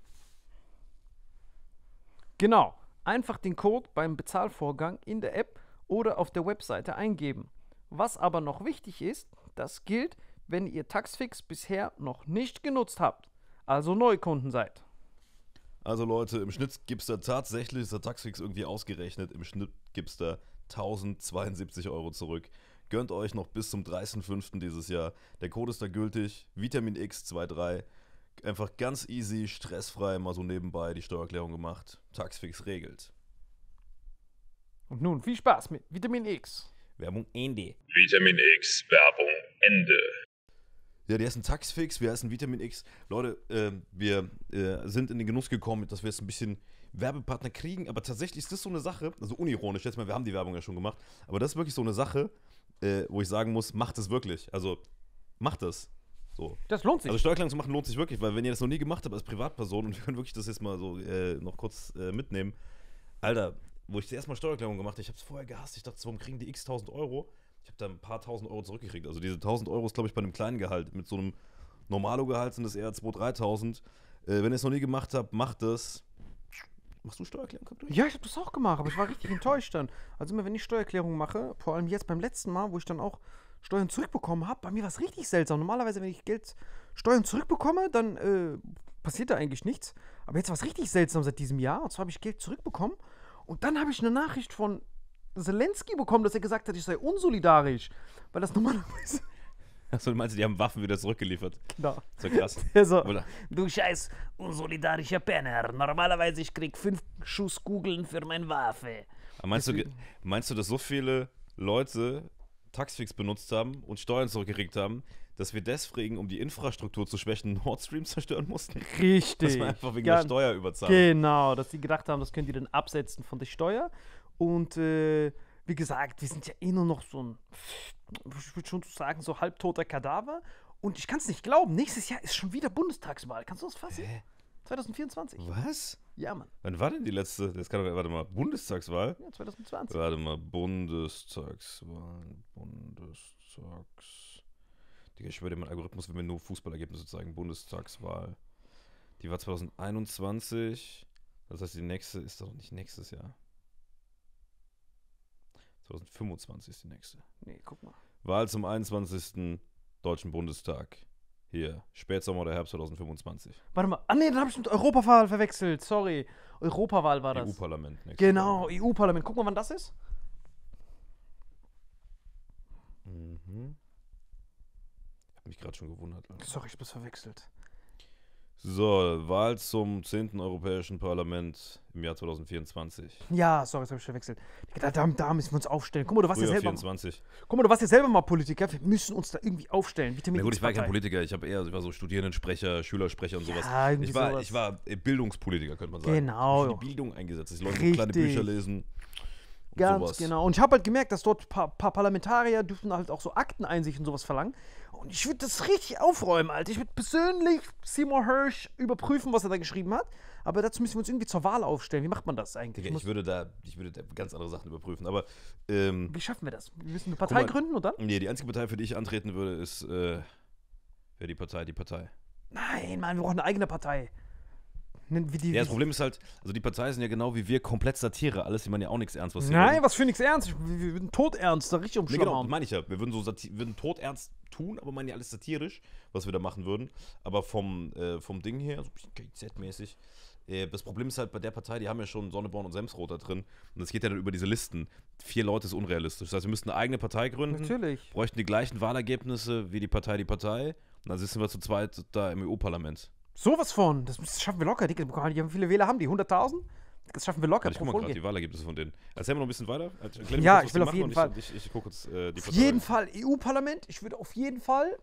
Genau, einfach den Code beim Bezahlvorgang in der App oder auf der Webseite eingeben. Was aber noch wichtig ist, das gilt, wenn ihr Taxfix bisher noch nicht genutzt habt, also Neukunden seid. Also Leute, im Schnitt gibt es da tatsächlich, ist der Taxfix irgendwie ausgerechnet, im Schnitt gibt es da tausendzweiundsiebzig Euro zurück. Gönnt euch noch bis zum dreißigsten fünften dieses Jahr. Der Code ist da gültig, Vitamin X dreiundzwanzig. Einfach ganz easy, stressfrei, mal so nebenbei die Steuererklärung gemacht. Taxfix regelt. Und nun viel Spaß mit Vitamin X. Werbung Ende. Vitamin X Werbung Ende. Ja, die heißen Taxfix, wir heißen Vitamin X. Leute, äh, wir äh, sind in den Genuss gekommen, dass wir jetzt ein bisschen Werbepartner kriegen, aber tatsächlich ist das so eine Sache, also unironisch, jetzt mal, wir haben die Werbung ja schon gemacht, aber das ist wirklich so eine Sache, äh, wo ich sagen muss, macht es wirklich. Also, macht es. So. Das lohnt sich. Also Steuererklärung zu machen lohnt sich wirklich, weil wenn ihr das noch nie gemacht habt als Privatperson, und wir können wirklich das jetzt mal so äh, noch kurz äh, mitnehmen, Alter, wo ich das erste Mal Steuererklärung gemacht habe, ich habe es vorher gehasst, ich dachte, warum kriegen die x tausend Euro? Ich habe da ein paar tausend Euro zurückgekriegt. Also diese tausend Euro ist, glaube ich, bei einem kleinen Gehalt. Mit so einem Normalo-Gehalt sind das eher zweitausend, dreitausend. Äh, wenn ihr es noch nie gemacht habt, macht das. Machst du Steuererklärung? Ja, ich habe das auch gemacht, aber ich war richtig enttäuscht dann. Also immer, wenn ich Steuererklärung mache, vor allem jetzt beim letzten Mal, wo ich dann auch Steuern zurückbekommen habe, bei mir war es richtig seltsam. Normalerweise, wenn ich Geld, Steuern zurückbekomme, dann äh, passiert da eigentlich nichts. Aber jetzt war es richtig seltsam seit diesem Jahr. Und zwar habe ich Geld zurückbekommen und dann habe ich eine Nachricht von Zelensky bekommen, dass er gesagt hat, ich sei unsolidarisch. Weil das normalerweise... Achso, du meinst, die haben Waffen wieder zurückgeliefert. Genau. Das ist ja krass. Also, Oder? Du scheiß unsolidarischer Penner. Normalerweise ich krieg fünf Schuss Kugeln für meine Waffe. Aber meinst, du, Deswegen- meinst du, dass so viele Leute Taxfix benutzt haben und Steuern zurückgekriegt haben, dass wir deswegen, um die Infrastruktur zu schwächen, Nord Stream zerstören mussten? Richtig. Das war einfach wegen Ganz- der Steuerüberzahlung. Genau, dass die gedacht haben, das könnt ihr dann absetzen von der Steuer. Und äh, wie gesagt, wir sind ja eh nur noch so ein, ich würde schon sagen, so halbtoter Kadaver. Und ich kann es nicht glauben, nächstes Jahr ist schon wieder Bundestagswahl. Kannst du das fassen? Hä? zwanzig vierundzwanzig. Was? Ja, Mann. Wann war denn die letzte? Das kann doch, warte mal, Bundestagswahl? Ja, zwanzig zwanzig. Warte mal, Bundestagswahl, Bundestags... Digga, ich schwöre dir, mein Algorithmus will mir nur Fußballergebnisse zeigen. Bundestagswahl. Die war zwanzig einundzwanzig. Das heißt, die nächste ist doch nicht nächstes Jahr. zwanzig fünfundzwanzig ist die nächste. Nee, guck mal. Wahl zum einundzwanzigsten Deutschen Bundestag. Hier, Spätsommer oder Herbst zwanzig fünfundzwanzig. Warte mal. Ah, nee, dann habe ich mit Europawahl verwechselt. Sorry. Europawahl war das. E U-Parlament. nächstes Genau, Jahr. E U-Parlament. Guck mal, wann das ist. Mhm. Ich hab mich gerade schon gewundert. Alter. Sorry, ich hab's verwechselt. So, Wahl zum zehnten Europäischen Parlament im Jahr zwanzig vierundzwanzig. Ja, sorry, das habe ich verwechselt. Da, da, da müssen wir uns aufstellen. Guck mal, du warst ja Früher selber. vierundzwanzig. Guck mal, du warst ja selber mal Politiker. Wir müssen uns da irgendwie aufstellen. Vitamin Na gut, ich war kein X-Partei. Politiker, ich habe eher, ich war so Studierendensprecher, Schülersprecher und sowas. Ja, irgendwie ich war, sowas. ich war äh, Bildungspolitiker, könnte man sagen. Genau. Ich hab mich für die Bildung eingesetzt, dass die Leute so kleine Richtig. Bücher lesen. Und Ganz sowas. genau. Und ich habe halt gemerkt, dass dort ein paar, paar Parlamentarier dürfen halt auch so Akteneinsicht und sowas verlangen. Und ich würde das richtig aufräumen, Alter. Ich würde persönlich Seymour Hersh überprüfen, was er da geschrieben hat. Aber dazu müssen wir uns irgendwie zur Wahl aufstellen. Wie macht man das eigentlich? Digga, Muss- ich würde da, ich würde da ganz andere Sachen überprüfen. Aber ähm, Wie schaffen wir das? Wir müssen eine Partei mal. gründen und dann? nee, die einzige Partei, für die ich antreten würde, ist äh, wäre die Partei, die Partei. Nein, Mann, wir brauchen eine eigene Partei. Nennen wir die, Ja, das Problem ist halt, also die Parteien sind ja genau wie wir komplett Satire. Alles, die meinen ja auch nichts ernst, was sie Nein, reden. was für nichts ernst. Ich- Wir wir würden toternst, da richtig Nee, genau, umschlagen. meine ich ja. Wir würden so sati- würden todernst tun, aber meinen ja alles satirisch, was wir da machen würden. Aber vom, äh, vom Ding her, so ein bisschen K Z-mäßig. Äh, das Problem ist halt bei der Partei, die haben ja schon Sonneborn und Semsrot da drin. Und das geht ja dann über diese Listen. Vier Leute ist unrealistisch. Das heißt, wir müssten eine eigene Partei gründen. Natürlich. Bräuchten die gleichen Wahlergebnisse wie die Partei, die Partei. Und dann sitzen wir zu zweit da im E U-Parlament. Sowas von. Das, das schaffen wir locker. Digga. Wie viele Wähler haben die? hunderttausend? Das schaffen wir locker Ich pro guck mal gerade Folge. die Wahlergebnisse von denen. Erzähl mal noch ein bisschen weiter. Erklär mir Ja, kurz, was ich die will auf machen jeden und Fall- Ich, ich, ich gucke jetzt äh, die Auf Partei. jeden Fall E U-Parlament. Ich würde auf jeden Fall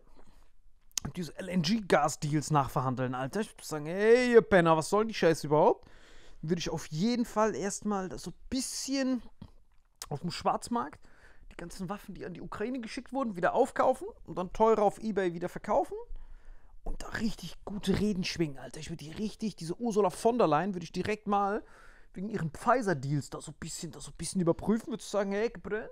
diese L N G-Gas-Deals nachverhandeln, Alter. Ich würde sagen, hey, ihr Penner, was soll die Scheiße überhaupt? Würde ich auf jeden Fall erstmal das so ein bisschen auf dem Schwarzmarkt die ganzen Waffen, die an die Ukraine geschickt wurden, wieder aufkaufen und dann teurer auf Ebay wieder verkaufen. Und da richtig gute Reden schwingen, Alter. Ich würde die richtig, diese Ursula von der Leyen, würde ich direkt mal wegen ihren Pfizer-Deals da so ein bisschen, da so ein bisschen überprüfen. Würdest du sagen, hey, Gebrünn,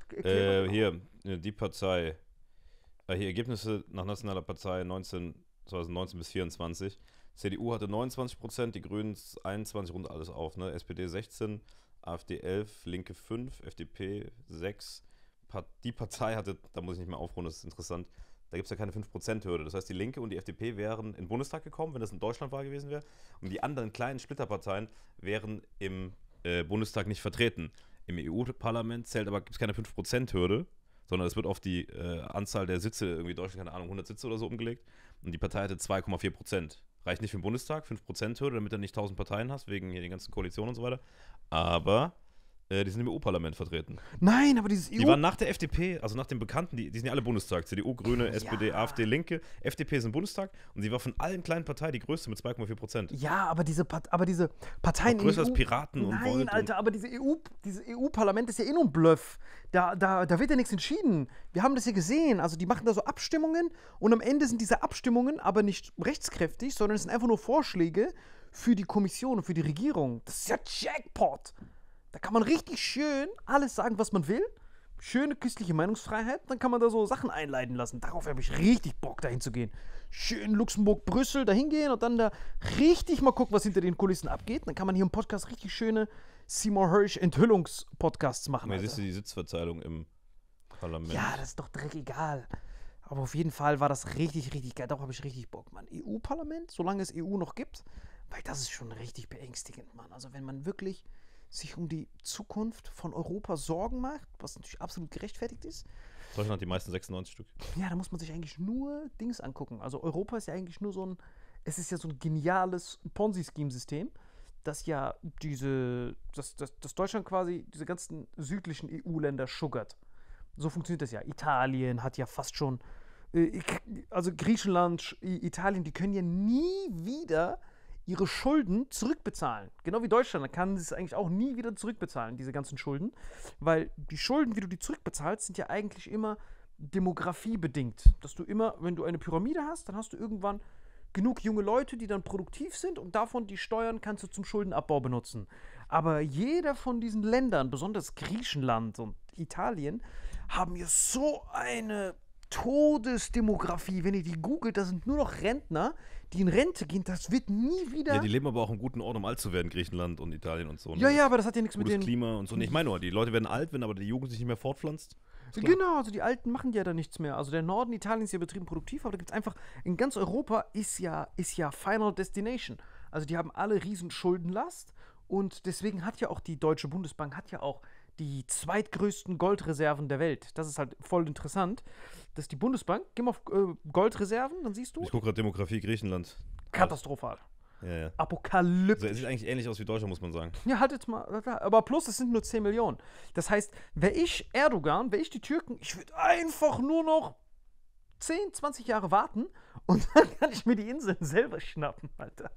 Äh, hier, äh, die Partei. Äh, hier Ergebnisse nach nationaler Partei neunzehn, zweitausendneunzehn bis vierundzwanzig. C D U hatte neunundzwanzig Prozent, die Grünen einundzwanzig, rund alles auf, ne? S P D sechzehn, AfD elf, Linke fünf, F D P sechs. Pa- Die Partei hatte, da muss ich nicht mehr aufrunden, das ist interessant, da gibt es ja keine fünf Prozent Hürde. Das heißt, die Linke und die F D P wären in den Bundestag gekommen, wenn das in Deutschland war gewesen wäre. Und die anderen kleinen Splitterparteien wären im äh, Bundestag nicht vertreten. Im E U-Parlament zählt aber, gibt es keine fünf Prozent Hürde, sondern es wird auf die äh, Anzahl der Sitze, irgendwie Deutschland, keine Ahnung, hundert Sitze oder so umgelegt. Und die Partei hatte zwei Komma vier Prozent. Reicht nicht für den Bundestag, fünf Prozent Hürde, damit du nicht tausend Parteien hast, wegen hier den ganzen Koalitionen und so weiter. Aber äh, die sind im E U-Parlament vertreten. Nein, aber dieses E U... Die waren nach der F D P, also nach den Bekannten, die, die sind ja alle Bundestag. C D U, Grüne, S P D, Ja. AfD, Linke. F D P ist im Bundestag und sie war von allen kleinen Parteien die größte mit zwei Komma vier Prozent. Ja, aber diese, Part aber diese Parteien Auch größer in als Piraten und Nein, Volt und- Alter, aber diese E U, dieses E U-Parlament ist ja eh nur ein Bluff. Da, da, da wird ja nichts entschieden. Wir haben das ja gesehen. Also die machen da so Abstimmungen und am Ende sind diese Abstimmungen aber nicht rechtskräftig, sondern es sind einfach nur Vorschläge für die Kommission und für die Regierung. Das ist ja Jackpot. Da kann man richtig schön alles sagen, was man will. Schöne künstliche Meinungsfreiheit. Dann kann man da so Sachen einleiten lassen. Darauf habe ich richtig Bock, dahin zu gehen. Schön Luxemburg, Brüssel dahin gehen und dann da richtig mal gucken, was hinter den Kulissen abgeht. Dann kann man hier im Podcast richtig schöne Seymour Hersh Enthüllungspodcasts machen. Mal Alter. siehst du die Sitzverteilung im Parlament. Ja, das ist doch direkt egal. Aber auf jeden Fall war das richtig, richtig geil. Darauf habe ich richtig Bock, Mann. E U-Parlament, solange es E U noch gibt, weil das ist schon richtig beängstigend, Mann. Also wenn man wirklich sich um die Zukunft von Europa Sorgen macht, was natürlich absolut gerechtfertigt ist, Deutschland hat die meisten sechsundneunzig Stück. ja, da muss man sich eigentlich nur Dings angucken. Also Europa ist ja eigentlich nur so ein, es ist ja so ein geniales Ponzi-Scheme-System, das ja diese, das, das, das Deutschland quasi diese ganzen südlichen E U-Länder sugert. So funktioniert das ja. Italien hat ja fast schon äh, also Griechenland, Sch- I- Italien, die können ja nie wieder ihre Schulden zurückbezahlen. Genau wie Deutschland, da kann sie es eigentlich auch nie wieder zurückbezahlen, diese ganzen Schulden. Weil die Schulden, wie du die zurückbezahlst, sind ja eigentlich immer demografiebedingt. Dass du immer, wenn du eine Pyramide hast, dann hast du irgendwann genug junge Leute, die dann produktiv sind und davon die Steuern kannst du zum Schuldenabbau benutzen. Aber jeder von diesen Ländern, besonders Griechenland und Italien, haben ja so eine Todesdemografie. Wenn ihr die googelt, da sind nur noch Rentner, die in Rente gehen. Das wird nie wieder. Ja, die leben aber auch im guten Ort, um alt zu werden, Griechenland und Italien und so. Ne? Ja, ja, aber das hat ja nichts mit Gutes den. Klima und so. Nee, ich meine nur, die Leute werden alt, wenn aber die Jugend sich nicht mehr fortpflanzt. Ist klar. Genau, also die Alten machen ja da nichts mehr. Also der Norden Italiens ist ja betrieben produktiv, aber da gibt es einfach, in ganz Europa ist ja, ist ja Final Destination. Also die haben alle riesen Schuldenlast und deswegen hat ja auch die Deutsche Bundesbank, hat ja auch die zweitgrößten Goldreserven der Welt. Das ist halt voll interessant, dass die Bundesbank, geh mal auf äh, Goldreserven, dann siehst du, Ich gucke gerade Demografie Griechenland. katastrophal. Ja, ja. Apokalyptisch. Also, es sieht eigentlich ähnlich aus wie Deutschland, muss man sagen. Ja, halt jetzt mal. Aber plus, es sind nur zehn Millionen. Das heißt, wäre ich Erdogan, wäre ich die Türken, ich würde einfach nur noch zehn, zwanzig Jahre warten und dann kann ich mir die Inseln selber schnappen, Alter.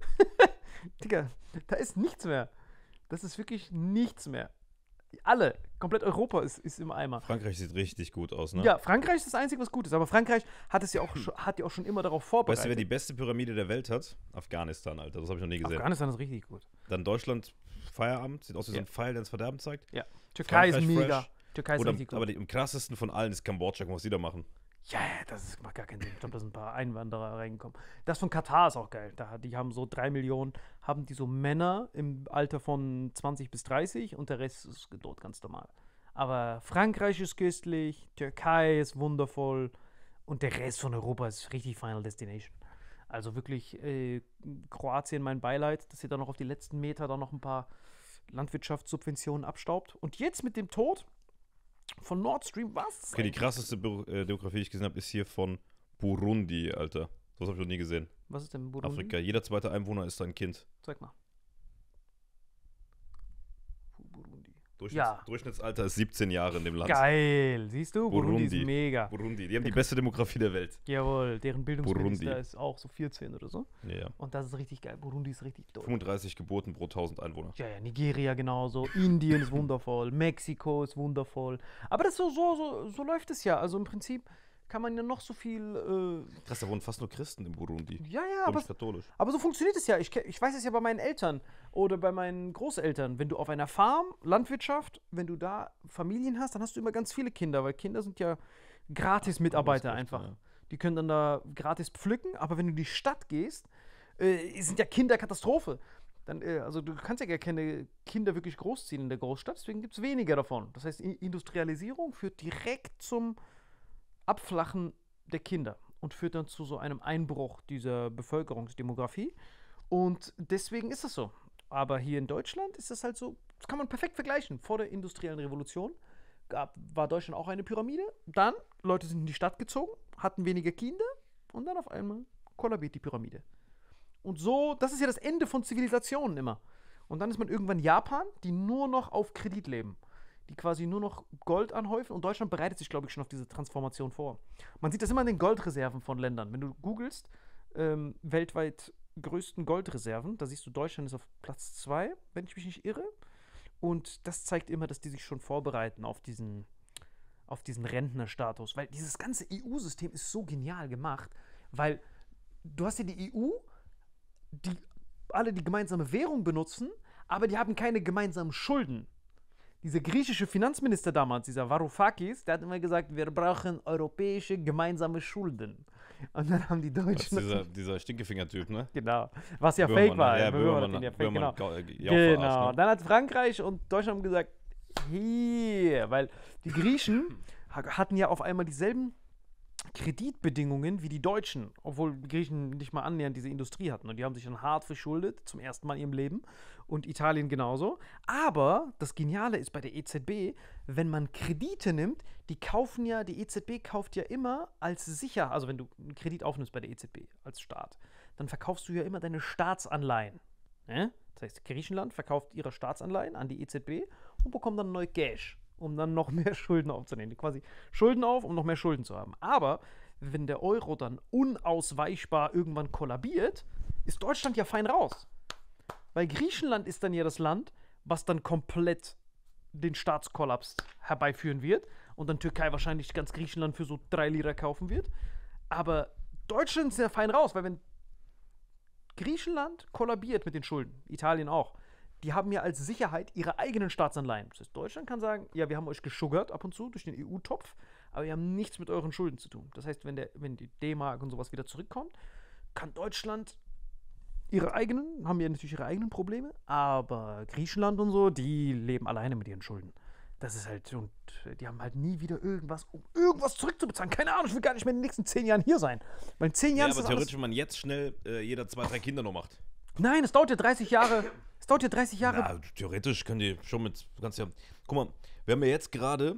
Digga, da ist nichts mehr. Das ist wirklich nichts mehr. Alle, komplett Europa ist, ist im Eimer. Frankreich sieht richtig gut aus, ne? Ja, Frankreich ist das Einzige, was gut ist. Aber Frankreich hat es ja auch, schon- hat ja auch schon immer darauf vorbereitet. Weißt du, wer die beste Pyramide der Welt hat? Afghanistan, Alter. Das habe ich noch nie gesehen. Afghanistan ist richtig gut. Dann Deutschland, Feierabend. Sieht aus wie so Ja. ein Pfeil, der ins Verderben zeigt. Ja. Türkei ist Frankreich mega. fresh. Türkei ist Oder, richtig gut. aber die, am krassesten von allen ist Kambodscha. Guck mal, was die da machen. Ja, ja, das ist, macht gar keinen Sinn. Ich glaube, da sind ein paar Einwanderer reingekommen. Das von Katar ist auch geil. Da, die haben so drei Millionen, haben die so Männer im Alter von zwanzig bis dreißig und der Rest ist dort ganz normal. Aber Frankreich ist köstlich, Türkei ist wundervoll und der Rest von Europa ist richtig Final Destination. Also wirklich äh, Kroatien mein Beileid, dass ihr da noch auf die letzten Meter da noch ein paar Landwirtschaftssubventionen abstaubt. Und jetzt mit dem Tod von Nord Stream, was? Okay, die krasseste Bü äh, Demografie, die ich gesehen habe, ist hier von Burundi, Alter. Das habe ich noch nie gesehen. Was ist denn Burundi? Afrika. Jeder zweite Einwohner ist ein Kind. Zeig mal. Burundi. Durchschnitts Ja. Durchschnittsalter ist siebzehn Jahre in dem Land. Geil, siehst du? Burundi, Burundi. ist mega. Burundi. Die haben die beste Demografie der Welt. Jawohl, deren Bildungsminister Burundi. ist auch so vierzehn oder so. Ja, ja. Und das ist richtig geil. Burundi ist richtig dope. fünfunddreißig Geburten pro tausend Einwohner. Ja, ja, Nigeria genauso. Indien ist wundervoll. Mexiko ist wundervoll. Aber das so, so, so, so läuft es ja. Also im Prinzip kann man ja noch so viel. Äh, Krass, da wohnen fast nur Christen in Burundi. ja, ja, aber, katholisch. aber so funktioniert es ja. Ich, ke- ich weiß es ja bei meinen Eltern oder bei meinen Großeltern. Wenn du auf einer Farm, Landwirtschaft, wenn du da Familien hast, dann hast du immer ganz viele Kinder, weil Kinder sind ja gratis Mitarbeiter recht, einfach. ja. Die können dann da gratis pflücken, aber wenn du in die Stadt gehst, äh, sind ja Kinder Katastrophe. Dann, äh, also du kannst ja gar keine Kinder wirklich großziehen in der Großstadt, deswegen gibt es weniger davon. Das heißt, I- Industrialisierung führt direkt zum Abflachen der Kinder und führt dann zu so einem Einbruch dieser Bevölkerungsdemografie. Und deswegen ist das so. Aber hier in Deutschland ist das halt so, das kann man perfekt vergleichen. Vor der industriellen Revolution gab, war Deutschland auch eine Pyramide. Dann, Leute sind in die Stadt gezogen, hatten weniger Kinder und dann auf einmal kollabiert die Pyramide. Und so, das ist ja das Ende von Zivilisationen immer. Und dann ist man irgendwann Japan, die nur noch auf Kredit leben. Die quasi nur noch Gold anhäufen und Deutschland bereitet sich, glaube ich, schon auf diese Transformation vor. Man sieht das immer an den Goldreserven von Ländern. Wenn du googelst, ähm, weltweit größten Goldreserven, da siehst du, Deutschland ist auf Platz zwei, wenn ich mich nicht irre. Und das zeigt immer, dass die sich schon vorbereiten auf diesen, auf diesen Rentnerstatus. Weil dieses ganze E U-System ist so genial gemacht, weil du hast ja die E U, die alle die gemeinsame Währung benutzen, aber die haben keine gemeinsamen Schulden. Dieser griechische Finanzminister damals, dieser Varoufakis, der hat immer gesagt, wir brauchen europäische gemeinsame Schulden. Und dann haben die Das ist Deutschen... dieser, dieser Stinkefinger-Typ, ne? Genau. Was ja Böhmermann, fake war. ne? Ja, Böhmermann hat Böhmermann, den ja fake, Böhmermann, genau. ga- ja, Genau. verarscht, ne? Dann hat Frankreich und Deutschland gesagt, hier, weil die Griechen ha- hatten ja auf einmal dieselben Kreditbedingungen wie die Deutschen, obwohl die Griechen nicht mal annähernd diese Industrie hatten. Und die haben sich dann hart verschuldet, zum ersten Mal in ihrem Leben. Und Italien genauso. Aber das Geniale ist bei der E Z B, wenn man Kredite nimmt, die kaufen ja, die E Z B kauft ja immer als sicher, also wenn du einen Kredit aufnimmst bei der E Z B als Staat, dann verkaufst du ja immer deine Staatsanleihen. Ne? Das heißt, Griechenland verkauft ihre Staatsanleihen an die E Z B und bekommt dann neu Cash, um dann noch mehr Schulden aufzunehmen. Quasi Schulden auf, um noch mehr Schulden zu haben. Aber wenn der Euro dann unausweichbar irgendwann kollabiert, ist Deutschland ja fein raus. Weil Griechenland ist dann ja das Land, was dann komplett den Staatskollaps herbeiführen wird und dann Türkei wahrscheinlich ganz Griechenland für so drei Lira kaufen wird. Aber Deutschland ist ja fein raus, weil wenn Griechenland kollabiert mit den Schulden, Italien auch, die haben ja als Sicherheit ihre eigenen Staatsanleihen. Das heißt, Deutschland kann sagen, ja, wir haben euch geschuggert ab und zu durch den E U-Topf, aber wir haben nichts mit euren Schulden zu tun. Das heißt, wenn, der, wenn die D-Mark und sowas wieder zurückkommt, kann Deutschland ihre eigenen, haben ja natürlich ihre eigenen Probleme, aber Griechenland und so, die leben alleine mit ihren Schulden. Das ist halt, und die haben halt nie wieder irgendwas, um irgendwas zurückzubezahlen. Keine Ahnung, ich will gar nicht mehr in den nächsten zehn Jahren hier sein. Weil in zehn Jahren Ja, ist aber das theoretisch, alles, wenn man jetzt schnell äh, jeder zwei, drei Kinder noch macht. Nein, es dauert ja dreißig Jahre. Es dauert ja dreißig Jahre. Ja, theoretisch können die schon mit, du kannst ja, guck mal, wir haben ja jetzt gerade,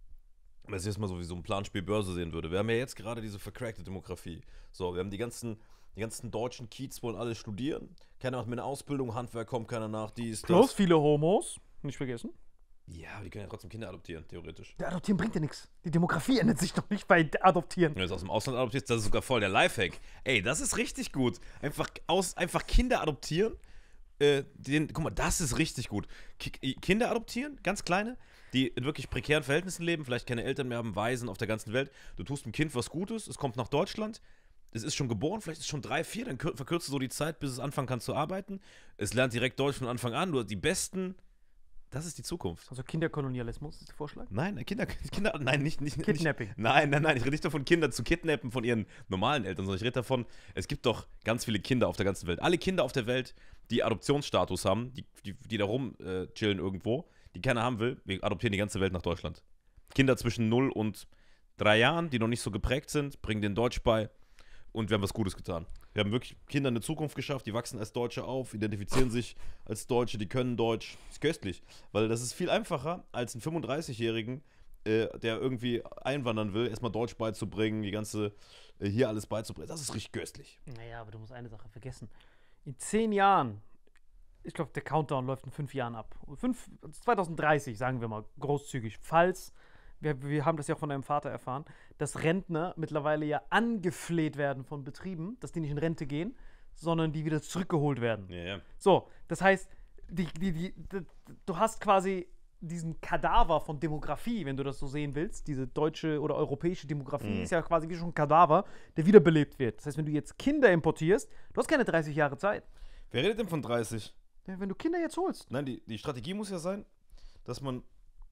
wenn ich jetzt mal so wie so ein Planspiel Börse sehen würde, wir haben ja jetzt gerade diese vercrackte Demografie. So, wir haben die ganzen, die ganzen deutschen Kids wollen alle studieren, keiner macht mehr eine Ausbildung, Handwerk kommt keiner nach, dies, Plus das. viele Homos, nicht vergessen. Ja, aber die können ja trotzdem Kinder adoptieren, theoretisch. Der Adoptieren bringt ja nichts. Die Demografie ändert sich doch nicht bei Adoptieren. Wenn du es aus dem Ausland adoptierst, das ist sogar voll der Lifehack. Ey, das ist richtig gut. Einfach, aus, einfach Kinder adoptieren. Äh, den, guck mal, das ist richtig gut. Ki Kinder adoptieren, ganz kleine, die in wirklich prekären Verhältnissen leben, vielleicht keine Eltern mehr haben, Waisen auf der ganzen Welt. Du tust dem Kind was Gutes, es kommt nach Deutschland, es ist schon geboren, vielleicht ist es schon drei, vier, dann verkürzt du so die Zeit, bis es anfangen kann zu arbeiten. Es lernt direkt Deutsch von Anfang an. Du hast die besten. Das ist die Zukunft. Also Kinderkolonialismus ist der Vorschlag? Nein, Kinder, Kinder, nein, nicht, nicht Kidnapping. Nicht, nein, nein, nein, ich rede nicht davon, Kinder zu kidnappen von ihren normalen Eltern, sondern ich rede davon, es gibt doch ganz viele Kinder auf der ganzen Welt. Alle Kinder auf der Welt, die Adoptionsstatus haben, die, die, die da rum äh, chillen irgendwo, die keiner haben will, wir adoptieren die ganze Welt nach Deutschland. Kinder zwischen null und drei Jahren, die noch nicht so geprägt sind, bringen denen Deutsch bei und wir haben was Gutes getan. Wir haben wirklich Kindern eine Zukunft geschafft, die wachsen als Deutsche auf, identifizieren sich als Deutsche, die können Deutsch. Das ist köstlich, weil das ist viel einfacher, als einen fünfunddreißigjährigen, äh, der irgendwie einwandern will, erstmal Deutsch beizubringen, die ganze, äh, hier alles beizubringen. Das ist richtig köstlich. Naja, aber du musst eine Sache vergessen. In zehn Jahren, ich glaube, der Countdown läuft in fünf Jahren ab. Fünf, zwanzig dreißig, sagen wir mal, großzügig. Falls, wir, wir haben das ja auch von deinem Vater erfahren, dass Rentner mittlerweile ja angefleht werden von Betrieben, dass die nicht in Rente gehen, sondern die wieder zurückgeholt werden. Ja, ja. So, das heißt, die, die, die, die, du hast quasi diesen Kadaver von Demografie, wenn du das so sehen willst. Diese deutsche oder europäische Demografie Mhm. ist ja quasi wie schon ein Kadaver, der wiederbelebt wird. Das heißt, wenn du jetzt Kinder importierst, du hast keine dreißig Jahre Zeit. Wer redet denn von dreißig? Ja, wenn du Kinder jetzt holst. Nein, die, die Strategie muss ja sein, dass man,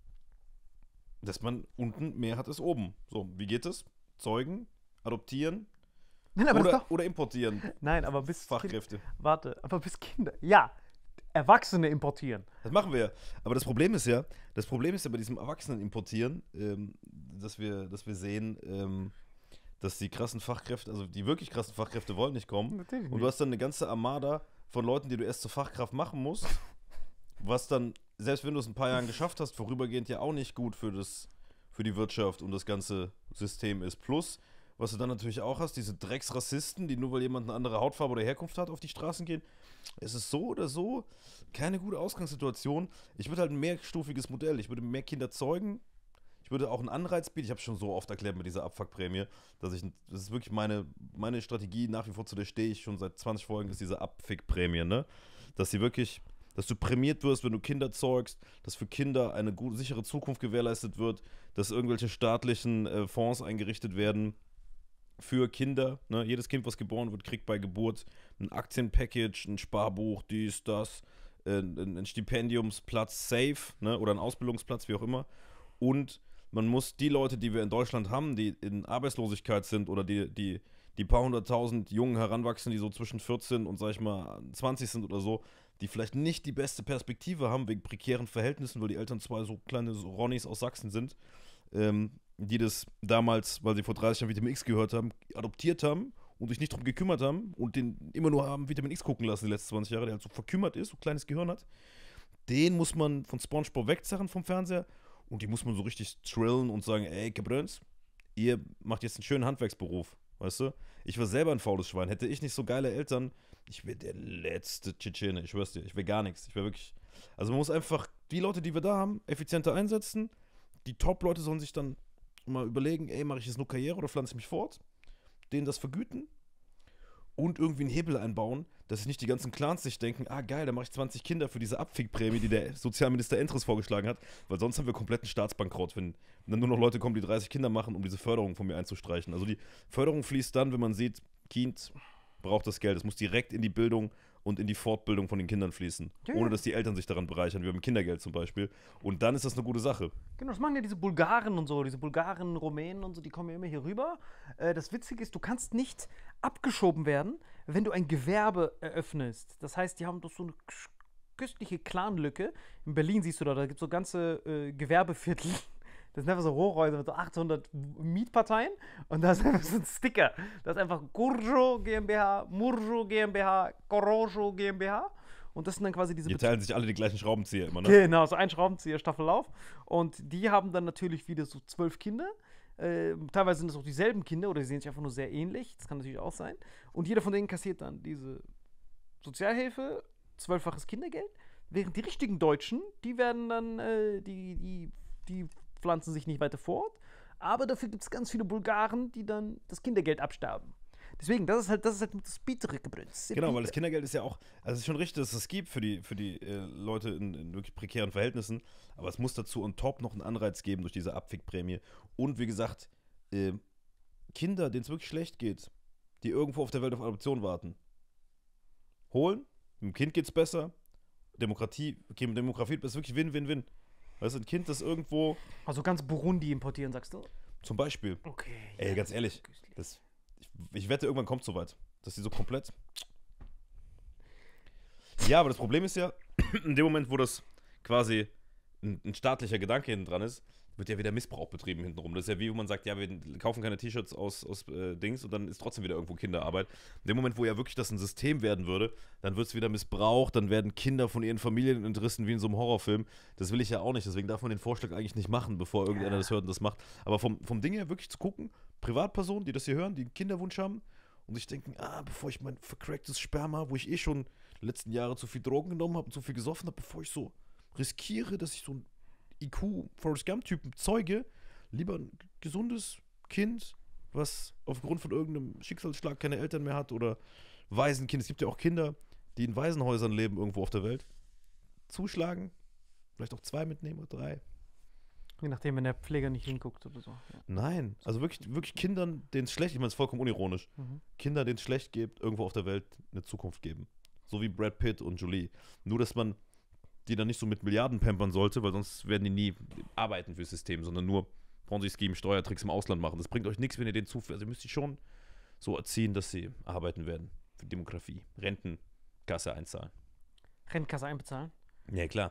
dass man unten mehr hat als oben. So, wie geht es? Zeugen, adoptieren Nein, aber das oder, doch, oder importieren. nein, aber bis Fachkräfte. Kind, warte, aber bis Kinder. Ja, Erwachsene importieren. Das machen wir ja. Aber das Problem ist ja, das Problem ist ja bei diesem Erwachsenen-Importieren, ähm, dass, wir, dass wir sehen, ähm, dass die krassen Fachkräfte, also die wirklich krassen Fachkräfte wollen nicht kommen. Natürlich Und du hast dann eine ganze Armada von Leuten, die du erst zur Fachkraft machen musst, was dann, selbst wenn du es ein paar Jahren geschafft hast, vorübergehend ja auch nicht gut für, das, für die Wirtschaft und das ganze System ist. Plus, was du dann natürlich auch hast, diese Drecksrassisten, die nur weil jemand eine andere Hautfarbe oder Herkunft hat, auf die Straßen gehen. Es ist so oder so keine gute Ausgangssituation. Ich würde halt ein mehrstufiges Modell, ich würde mehr Kinder zeugen, ich würde auch einen Anreiz bieten, ich habe es schon so oft erklärt mit dieser Abfuckprämie, dass ich, das ist wirklich meine, meine Strategie, nach wie vor zu der stehe ich schon seit zwanzig Folgen, ist diese Abfickprämie, ne? Dass sie wirklich, dass du prämiert wirst, wenn du Kinder zeugst, dass für Kinder eine gute, sichere Zukunft gewährleistet wird, dass irgendwelche staatlichen äh, Fonds eingerichtet werden für Kinder, ne? Jedes Kind, was geboren wird, kriegt bei Geburt ein Aktienpackage, ein Sparbuch, dies, das, äh, ein, ein Stipendiumsplatz safe, ne? Oder ein Ausbildungsplatz, wie auch immer. Und man muss die Leute, die wir in Deutschland haben, die in Arbeitslosigkeit sind oder die, die, die paar hunderttausend Jungen heranwachsen, die so zwischen vierzehn und, sag ich mal, zwanzig sind oder so, die vielleicht nicht die beste Perspektive haben wegen prekären Verhältnissen, weil die Eltern zwei so kleine so Ronnies aus Sachsen sind, ähm, die das damals, weil sie vor dreißig Jahren Vitamin X gehört haben, adoptiert haben und sich nicht darum gekümmert haben und den immer nur haben Vitamin X gucken lassen die letzten zwanzig Jahre, der halt so verkümmert ist, so ein kleines Gehirn hat. Den muss man von SpongeBob wegzerren vom Fernseher und die muss man so richtig trillen und sagen, ey, Cabrons, ihr macht jetzt einen schönen Handwerksberuf, weißt du? Ich war selber ein faules Schwein. Hätte ich nicht so geile Eltern, ich wäre der letzte Tschetschene, ich schwör's dir, ich wäre gar nichts. Ich wäre wirklich, also man muss einfach die Leute, die wir da haben, effizienter einsetzen. Die Top-Leute sollen sich dann mal überlegen, ey, mache ich jetzt nur Karriere oder pflanze ich mich fort? denen das vergüten und irgendwie einen Hebel einbauen, dass sich nicht die ganzen Clans sich denken, ah geil, da mache ich zwanzig Kinder für diese Abfickprämie, die der Sozialminister Endres vorgeschlagen hat, weil sonst haben wir kompletten Staatsbankrott, wenn dann nur noch Leute kommen, die dreißig Kinder machen, um diese Förderung von mir einzustreichen. Also die Förderung fließt dann, wenn man sieht, Kind braucht das Geld. Es muss direkt in die Bildung und in die Fortbildung von den Kindern fließen, Ja, ohne ja. dass die Eltern sich daran bereichern, wie beim Kindergeld zum Beispiel. Und dann ist das eine gute Sache. Genau, das machen ja diese Bulgaren und so, diese Bulgaren, Rumänen und so, die kommen ja immer hier rüber. Äh, das Witzige ist, du kannst nicht abgeschoben werden, wenn du ein Gewerbe eröffnest. Das heißt, die haben doch so eine k- köstliche Clanlücke. In Berlin siehst du da, da gibt es so ganze äh, Gewerbeviertel. Das sind einfach so Rohhäuser mit so achthundert Mietparteien und da ist einfach so ein Sticker. Das ist einfach Gurjo GmbH, Murjo GmbH, Korojo GmbH und das sind dann quasi diese Hier teilen sich alle die gleichen Schraubenzieher immer, ne? Genau, so ein Schraubenzieher, Staffellauf. Und die haben dann natürlich wieder so zwölf Kinder. Äh, teilweise sind es auch dieselben Kinder oder sie sehen sich einfach nur sehr ähnlich. Das kann natürlich auch sein. Und jeder von denen kassiert dann diese Sozialhilfe, zwölffaches Kindergeld. Während die richtigen Deutschen, die werden dann, äh, die, die, die pflanzen sich nicht weiter fort. Aber dafür gibt es ganz viele Bulgaren, die dann das Kindergeld absterben. Deswegen, das ist halt das, ist halt das bittere Gebrütz. Genau, weil das Kindergeld ist ja auch, also es ist schon richtig, dass es gibt für die, für die äh, Leute in, in wirklich prekären Verhältnissen, aber es muss dazu on top noch einen Anreiz geben durch diese Abfickprämie. Und wie gesagt, äh, Kinder, denen es wirklich schlecht geht, die irgendwo auf der Welt auf Adoption warten, holen, dem Kind geht's besser, Demokratie, okay, mit Demografie ist wirklich Win-Win-Win. Weißt du, ein Kind, das irgendwo, Also ganz Burundi importieren, sagst du? zum Beispiel, Okay. ey, ganz ehrlich, das, ich, ich wette, irgendwann kommt es soweit, dass die so komplett. Ja, aber das Problem ist ja, in dem Moment, wo das quasi ein, ein staatlicher Gedanke hinten dran ist, wird ja wieder Missbrauch betrieben hintenrum. Das ist ja wie, wo man sagt, ja, wir kaufen keine T-Shirts aus, aus äh, Dings und dann ist trotzdem wieder irgendwo Kinderarbeit. In dem Moment, wo ja wirklich das ein System werden würde, dann wird es wieder missbraucht, dann werden Kinder von ihren Familien entrissen wie in so einem Horrorfilm. Das will ich ja auch nicht, deswegen darf man den Vorschlag eigentlich nicht machen, bevor irgendeiner das hört und das macht. Aber vom, vom Ding her wirklich zu gucken, Privatpersonen, die das hier hören, die einen Kinderwunsch haben und sich denken, ah, bevor ich mein vercracktes Sperma, wo ich eh schon die letzten Jahre zu viel Drogen genommen habe und zu viel gesoffen habe, bevor ich so riskiere, dass ich so ein I Q Forrest Gump-Typen zeuge, lieber ein gesundes Kind, was aufgrund von irgendeinem Schicksalsschlag keine Eltern mehr hat oder Waisenkind. Es gibt ja auch Kinder, die in Waisenhäusern leben irgendwo auf der Welt. Zuschlagen, vielleicht auch zwei mitnehmen oder drei. Je nachdem, wenn der Pfleger nicht hinguckt oder so. Ja. Nein, also wirklich, wirklich Kindern, denen es schlecht, ich meine, es ist vollkommen unironisch, Mhm. Kindern, denen es schlecht geht, irgendwo auf der Welt eine Zukunft geben. So wie Brad Pitt und Jolie. Nur, dass man die dann nicht so mit Milliarden pampern sollte, weil sonst werden die nie arbeiten fürs System, sondern nur Ponzi-Scheme, Steuertricks im Ausland machen. Das bringt euch nichts, wenn ihr denen zuführt. Also ihr müsst die schon so erziehen, dass sie arbeiten werden. Für Demografie, Rentenkasse einzahlen. Rentenkasse einbezahlen. Ja, klar.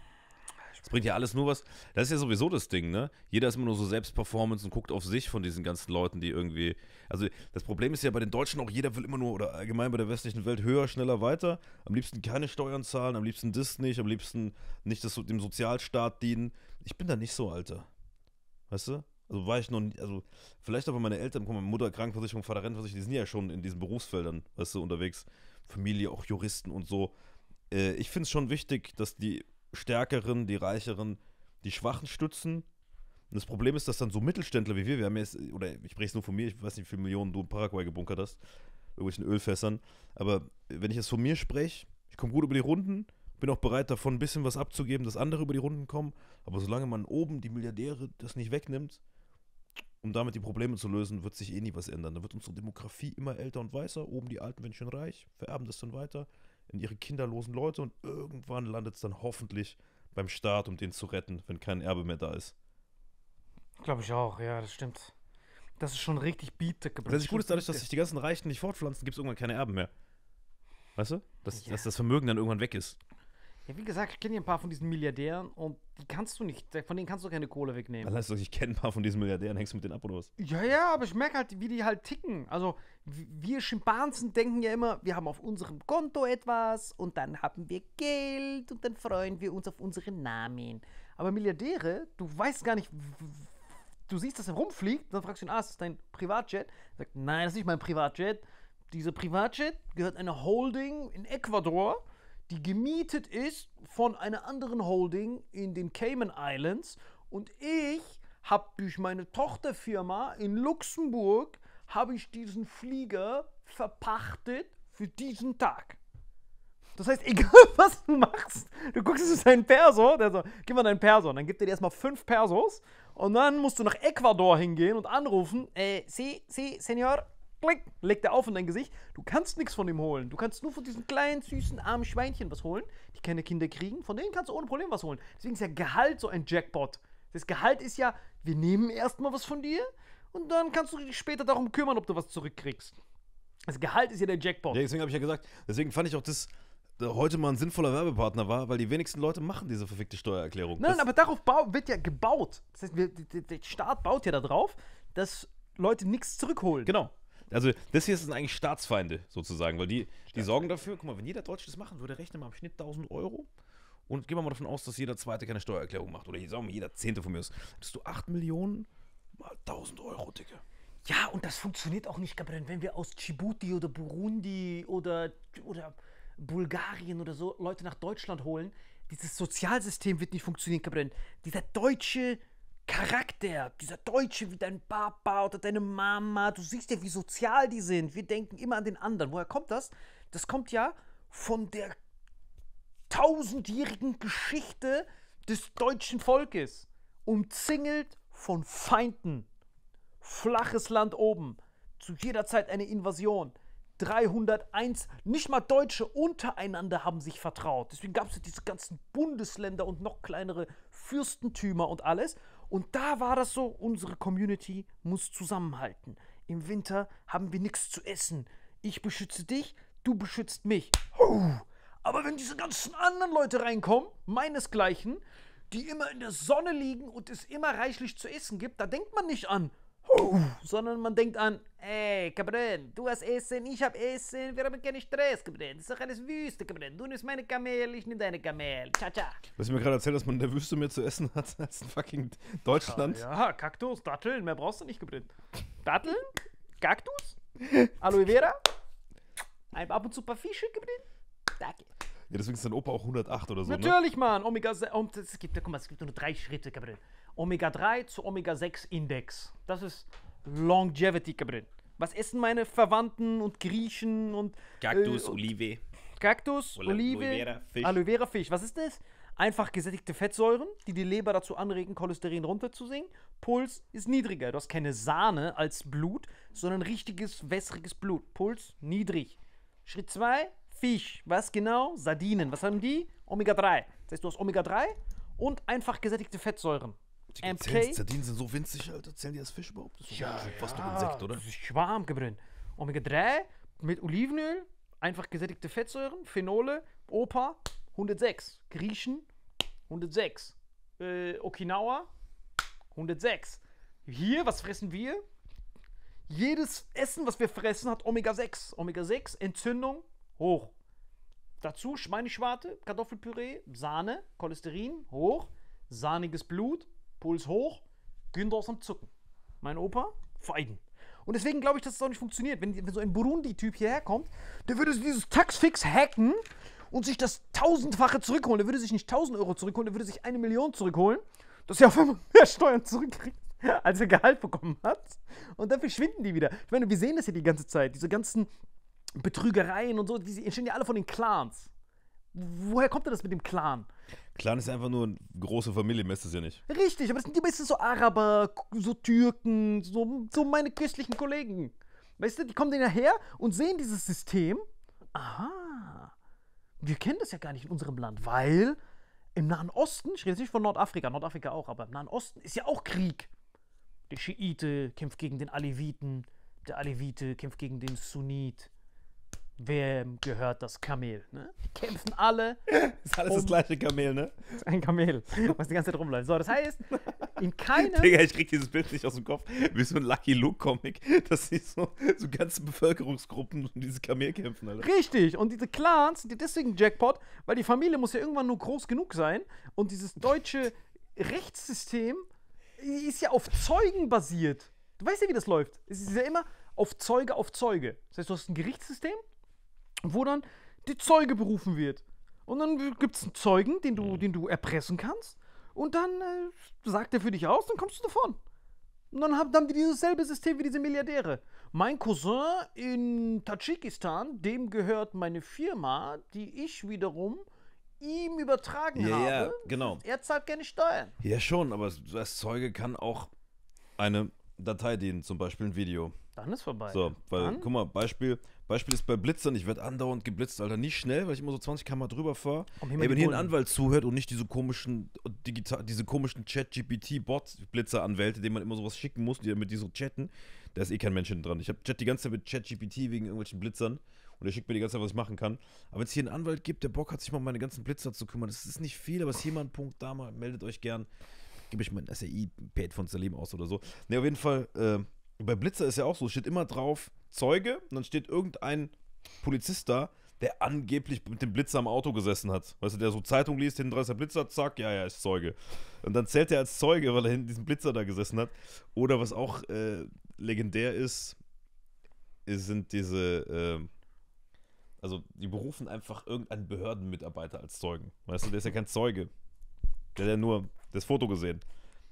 Das bringt ja alles nur was. Das ist ja sowieso das Ding, ne? Jeder ist immer nur so Selbstperformance und guckt auf sich von diesen ganzen Leuten, die irgendwie. Also, das Problem ist ja bei den Deutschen auch, jeder will immer nur, oder allgemein bei der westlichen Welt, höher, schneller, weiter. Am liebsten keine Steuern zahlen, am liebsten das nicht, am liebsten nicht das, dem Sozialstaat dienen. Ich bin da nicht so, Alter. Weißt du? Also, war ich noch nie. Also, vielleicht aber meine Eltern, guck mal, Mutter, Krankenversicherung, Vater, Rentenversicherung, die sind ja schon in diesen Berufsfeldern, weißt du, unterwegs. Familie, auch Juristen und so. Äh, ich finde es schon wichtig, dass die Stärkeren, die Reicheren, die Schwachen stützen. Und das Problem ist, dass dann so Mittelständler wie wir, wir haben jetzt, oder ich spreche es nur von mir, ich weiß nicht, wie viele Millionen du in Paraguay gebunkert hast, irgendwelchen Ölfässern, aber wenn ich es von mir spreche, ich komme gut über die Runden, bin auch bereit, davon ein bisschen was abzugeben, dass andere über die Runden kommen, aber solange man oben die Milliardäre das nicht wegnimmt, um damit die Probleme zu lösen, wird sich eh nie was ändern. Da wird unsere Demografie immer älter und weißer, oben die Alten werden schön reich, vererben das dann weiter in ihre kinderlosen Leute und irgendwann landet es dann hoffentlich beim Staat, um den zu retten, wenn kein Erbe mehr da ist. Glaube ich auch, ja, das stimmt. Das ist schon richtig bitter. Das ist gut, ist dadurch, dass sich die ganzen Reichen nicht fortpflanzen, gibt es irgendwann keine Erben mehr. Weißt du? Dass, Ja. dass das Vermögen dann irgendwann weg ist. Ja, wie gesagt, ich kenne ja ein paar von diesen Milliardären und die kannst du nicht, von denen kannst du keine Kohle wegnehmen. Dann heißt es, ich kenne ein paar von diesen Milliardären, hängst du mit denen ab oder was? Ja, ja, aber ich merke halt, wie die halt ticken. Also, w- wir Schimpansen denken ja immer, wir haben auf unserem Konto etwas und dann haben wir Geld und dann freuen wir uns auf unsere Namen. Aber Milliardäre, du weißt gar nicht, w- w- du siehst, dass er rumfliegt, dann fragst du ihn, ah, ist das dein Privatjet? Er sagt, nein, das ist nicht mein Privatjet. Dieser Privatjet gehört einer Holding in Ecuador, die gemietet ist von einer anderen Holding in den Cayman Islands und ich habe durch meine Tochterfirma in Luxemburg habe ich diesen Flieger verpachtet für diesen Tag. Das heißt, egal was du machst, du guckst es seinen Perso, der so, gib mal deinen Perso, und dann gibt er dir erstmal fünf Persos und dann musst du nach Ecuador hingehen und anrufen, äh, si, si, Senor, klick, legt er auf in dein Gesicht. Du kannst nichts von ihm holen. Du kannst nur von diesen kleinen, süßen, armen Schweinchen was holen, die keine Kinder kriegen. Von denen kannst du ohne Problem was holen. Deswegen ist ja Gehalt so ein Jackpot. Das Gehalt ist ja, wir nehmen erstmal was von dir und dann kannst du dich später darum kümmern, ob du was zurückkriegst. Das Gehalt ist ja der Jackpot. Ja, deswegen habe ich ja gesagt, deswegen fand ich auch, dass heute mal ein sinnvoller Werbepartner war, weil die wenigsten Leute machen diese verfickte Steuererklärung. Nein, das aber darauf bau, wird ja gebaut. Das heißt, wir, der, der Staat baut ja darauf, dass Leute nichts zurückholen. Genau. Also das hier sind eigentlich Staatsfeinde sozusagen, weil die, die sorgen dafür, guck mal, wenn jeder Deutsche das machen würde, rechnen wir im Schnitt tausend Euro und gehen wir mal davon aus, dass jeder Zweite keine Steuererklärung macht oder sagen wir mal, jeder Zehnte von mir ist. Hättest du acht Millionen mal tausend Euro, Digga. Ja, und das funktioniert auch nicht, Gabriel, wenn wir aus Djibouti oder Burundi oder, oder Bulgarien oder so Leute nach Deutschland holen. Dieses Sozialsystem wird nicht funktionieren, Gabriel. Dieser deutsche Charakter, dieser Deutsche wie dein Papa oder deine Mama, du siehst ja, wie sozial die sind. Wir denken immer an den anderen. Woher kommt das? Das kommt ja von der tausendjährigen Geschichte des deutschen Volkes. Umzingelt von Feinden. Flaches Land oben. Zu jeder Zeit eine Invasion. dreihunderteins, nicht mal Deutsche untereinander haben sich vertraut. Deswegen gab es ja diese ganzen Bundesländer und noch kleinere Fürstentümer und alles. Und da war das so, unsere Community muss zusammenhalten. Im Winter haben wir nichts zu essen. Ich beschütze dich, du beschützt mich. Oh. Aber wenn diese ganzen anderen Leute reinkommen, meinesgleichen, die immer in der Sonne liegen und es immer reichlich zu essen gibt, da denkt man nicht an, oh, sondern man denkt an, ey, Cabren, du hast Essen, ich hab Essen, wir haben keinen Stress, Cabren. Das ist doch alles Wüste, Cabren. Du nimmst meine Kamel, ich nehm deine Kamel. Ciao, ciao. Was ich mir gerade erzählt, dass man in der Wüste mehr zu essen hat als in fucking Deutschland. Ja, Kaktus, Datteln, mehr brauchst du nicht, Cabren. Datteln, Kaktus, Aloe Vera, ein ab und zu ein paar Fische, Cabren. Danke. Ja, deswegen ist dein Opa auch hundertacht oder so, Natürlich, ne? Mann. Omega sechs, es gibt, guck mal, es gibt nur drei Schritte, Gabriel. Omega drei zu Omega sechs Index. Das ist Longevity, Gabriel. Was essen meine Verwandten und Griechen und Kaktus, äh, Olive. Kaktus, Oder Olive, Aloe Vera, Fisch. Aloe Vera, Fisch. Was ist das? Einfach gesättigte Fettsäuren, die die Leber dazu anregen, Cholesterin runterzusenken. Puls ist niedriger. Du hast keine Sahne als Blut, sondern richtiges, wässriges Blut. Puls niedrig. Schritt zwei, Fisch. Was genau? Sardinen. Was haben die? Omega drei. Das heißt, du hast Omega drei und einfach gesättigte Fettsäuren. M K. Sardinen sind so winzig, Alter. Zählen die als Fisch überhaupt? Das ist Ja, schon fast ja, noch Insekt, oder? Das ist Schwarm, Gabriel. Omega drei mit Olivenöl, einfach gesättigte Fettsäuren, Phenole, Opa, hundertsechs. Griechen, hundertsechs. Äh, Okinawa, hundertsechs. Hier, was fressen wir? Jedes Essen, was wir fressen, hat Omega sechs. Omega sechs, Entzündung, hoch. Dazu Schweineschwarte, Kartoffelpüree, Sahne, Cholesterin, hoch. Sahniges Blut, Puls hoch, Günther am Zucken. Mein Opa, Feiden. Und deswegen glaube ich, dass es auch nicht funktioniert. Wenn, wenn so ein Burundi-Typ hierher kommt, der würde dieses Taxfix hacken und sich das tausendfache zurückholen. Der würde sich nicht tausend Euro zurückholen, der würde sich eine Million zurückholen, dass er auf einmal mehr Steuern zurückkriegt, als er Gehalt bekommen hat. Und dann verschwinden die wieder. Ich meine, wir sehen das ja die ganze Zeit. Diese ganzen Betrügereien und so, die entstehen ja alle von den Clans. Woher kommt denn das mit dem Clan? Clan ist einfach nur eine große Familie, mehr ist das ja nicht. Richtig, aber das sind die meisten so Araber, so Türken, so, so meine christlichen Kollegen. Weißt du, die kommen dann her und sehen dieses System. Aha, wir kennen das ja gar nicht in unserem Land, weil im Nahen Osten, ich rede jetzt nicht von Nordafrika, Nordafrika auch, aber im Nahen Osten ist ja auch Krieg. Der Schiite kämpft gegen den Aleviten, der Alevite kämpft gegen den Sunnit. Wem gehört das Kamel? Ne? Die kämpfen alle. Ist alles um das gleiche Kamel, ne? ein Kamel, was die ganze Zeit rumläuft. So, das heißt, in keinem... Digga, ich krieg dieses Bild nicht aus dem Kopf. Wie so ein Lucky Luke-Comic, dass sie so, so ganze Bevölkerungsgruppen um dieses Kamel kämpfen, Alter. Richtig, und diese Clans sind deswegen Jackpot, weil die Familie muss ja irgendwann nur groß genug sein und dieses deutsche Rechtssystem ist ja auf Zeugen basiert. Du weißt ja, wie das läuft. Es ist ja immer auf Zeuge auf Zeuge. Das heißt, du hast ein Gerichtssystem, wo dann die Zeuge berufen wird. Und dann gibt es einen Zeugen, den du, den du erpressen kannst. Und dann äh, sagt er für dich aus, dann kommst du davon. Und dann haben, haben die dieses selbe System wie diese Milliardäre. Mein Cousin in Tadschikistan, dem gehört meine Firma, die ich wiederum ihm übertragen Ja, habe. ja, genau. Er zahlt keine Steuern. Ja, schon, aber als Zeuge kann auch eine Datei dienen, zum Beispiel ein Video. Dann ist vorbei. So, weil, Dann? guck mal, Beispiel, Beispiel ist bei Blitzern, ich werde andauernd geblitzt, Alter, nicht schnell, weil ich immer so zwanzig Kilometer pro Stunde drüber fahre. Um Ey, hier mal wenn die hier ein Bullen. Anwalt zuhört und nicht diese komischen, digital, diese komischen Chat-G P T-Bot-Blitzer-Anwälte, denen man immer sowas schicken muss, die mit die so chatten, da ist eh kein Mensch hinten dran. Ich habe Chat die ganze Zeit mit Chat-G P T wegen irgendwelchen Blitzern und der schickt mir die ganze Zeit, was ich machen kann. Aber wenn es hier einen Anwalt gibt, der Bock hat, sich mal um meine ganzen Blitzer zu kümmern, das ist nicht viel, aber es ist hier mal ein Punkt da, mal meldet euch gern. Gebe ich mein S A I-Pad von Salim aus oder so. Ne, auf jeden Fall, äh, bei Blitzer ist ja auch so, steht immer drauf Zeuge und dann steht irgendein Polizist da, der angeblich mit dem Blitzer am Auto gesessen hat. Weißt du, der so Zeitung liest, hinten dran ist der Blitzer, zack, ja, ja, ist Zeuge. Und dann zählt er als Zeuge, weil er hinten diesen Blitzer da gesessen hat. Oder was auch äh, legendär ist, ist, sind diese, äh, also die berufen einfach irgendeinen Behördenmitarbeiter als Zeugen. Weißt du, der ist ja kein Zeuge. Der hat ja nur das Foto gesehen.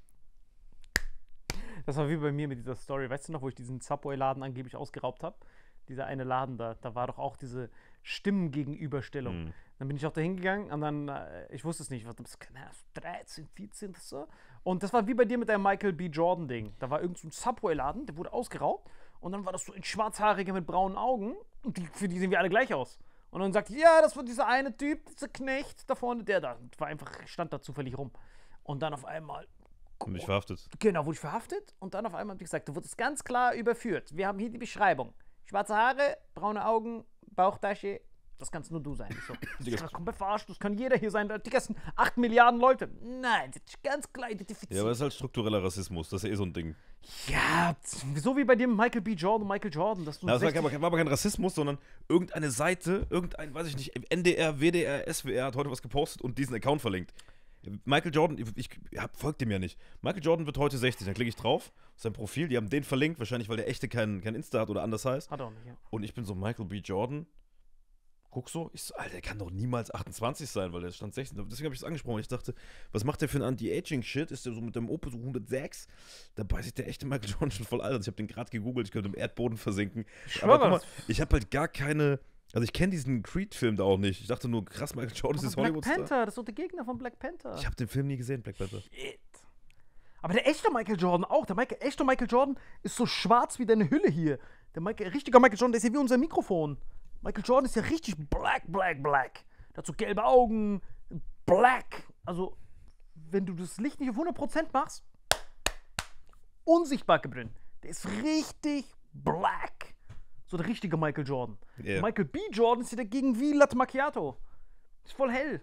Das war wie bei mir mit dieser Story. Weißt du noch, wo ich diesen Subway-Laden angeblich ausgeraubt habe? Dieser eine Laden da, da war doch auch diese Stimmengegenüberstellung. Mhm. Dann bin ich auch da hingegangen und dann, äh, ich wusste es nicht, was das keine Ahnung, dreizehn, vierzehn, das so. Und das war wie bei dir mit deinem Michael B. Jordan-Ding. Da war irgend so ein Subway-Laden, der wurde ausgeraubt und dann war das so ein Schwarzhaariger mit braunen Augen und die, für die sehen wir alle gleich aus. Und dann sagte ich, ja, das war dieser eine Typ, dieser Knecht da vorne, der da. War einfach, stand da zufällig rum. Und dann auf einmal. Und mich verhaftet. Genau, wurde ich verhaftet und dann auf einmal habe ich gesagt, du wurdest ganz klar überführt. Wir haben hier die Beschreibung. Schwarze Haare, braune Augen, Bauchtasche, das kannst nur du sein. Ich so, das kommt verarscht, das kann jeder hier sein. Die ganzen acht Milliarden Leute. Nein, das ist ganz klar identifiziert. Ja, aber das ist halt struktureller Rassismus, das ist ja eh so ein Ding. Ja, so wie bei dem Michael B. Jordan, Michael Jordan, dass du Na, das war, sechzig aber, war aber kein Rassismus, sondern irgendeine Seite, irgendein, weiß ich nicht, N D R, W D R, S W R hat heute was gepostet und diesen Account verlinkt. Michael Jordan, ich, ich hab, folgt dem ja nicht. Michael Jordan wird heute sechzig, dann klicke ich drauf, sein Profil, die haben den verlinkt, wahrscheinlich, weil der echte kein, kein Insta hat oder anders heißt. Hat er auch nicht, ja. Und ich bin so, Michael B. Jordan, guck so, ich so, Alter, der kann doch niemals achtundzwanzig sein, weil der stand sechzehn. Deswegen habe ich es angesprochen. Ich dachte, was macht der für einen Anti-Aging-Shit? Ist der so mit dem Opel so hundertsechs? Dabei sieht der echte Michael Jordan schon voll alt aus. Ich habe den gerade gegoogelt, ich könnte im Erdboden versinken. Aber guck mal, ich habe halt gar keine. Also ich kenne diesen Creed-Film da auch nicht. Ich dachte nur, krass, Michael Jordan ist Black Hollywood-Star. Panther, das ist doch der Gegner von Black Panther. Ich habe den Film nie gesehen, Black Panther. Shit. Aber der echte Michael Jordan auch. Der Michael, echte Michael Jordan ist so schwarz wie deine Hülle hier. Der Michael, richtiger Michael Jordan, der ist ja wie unser Mikrofon. Michael Jordan ist ja richtig black, black, black. Der hat so gelbe Augen, black. Also, wenn du das Licht nicht auf hundert Prozent machst, unsichtbar gebrannt. Der ist richtig black. So der richtige Michael Jordan. Yeah. Michael B. Jordan ist ja dagegen wie Latte Macchiato. Ist voll hell.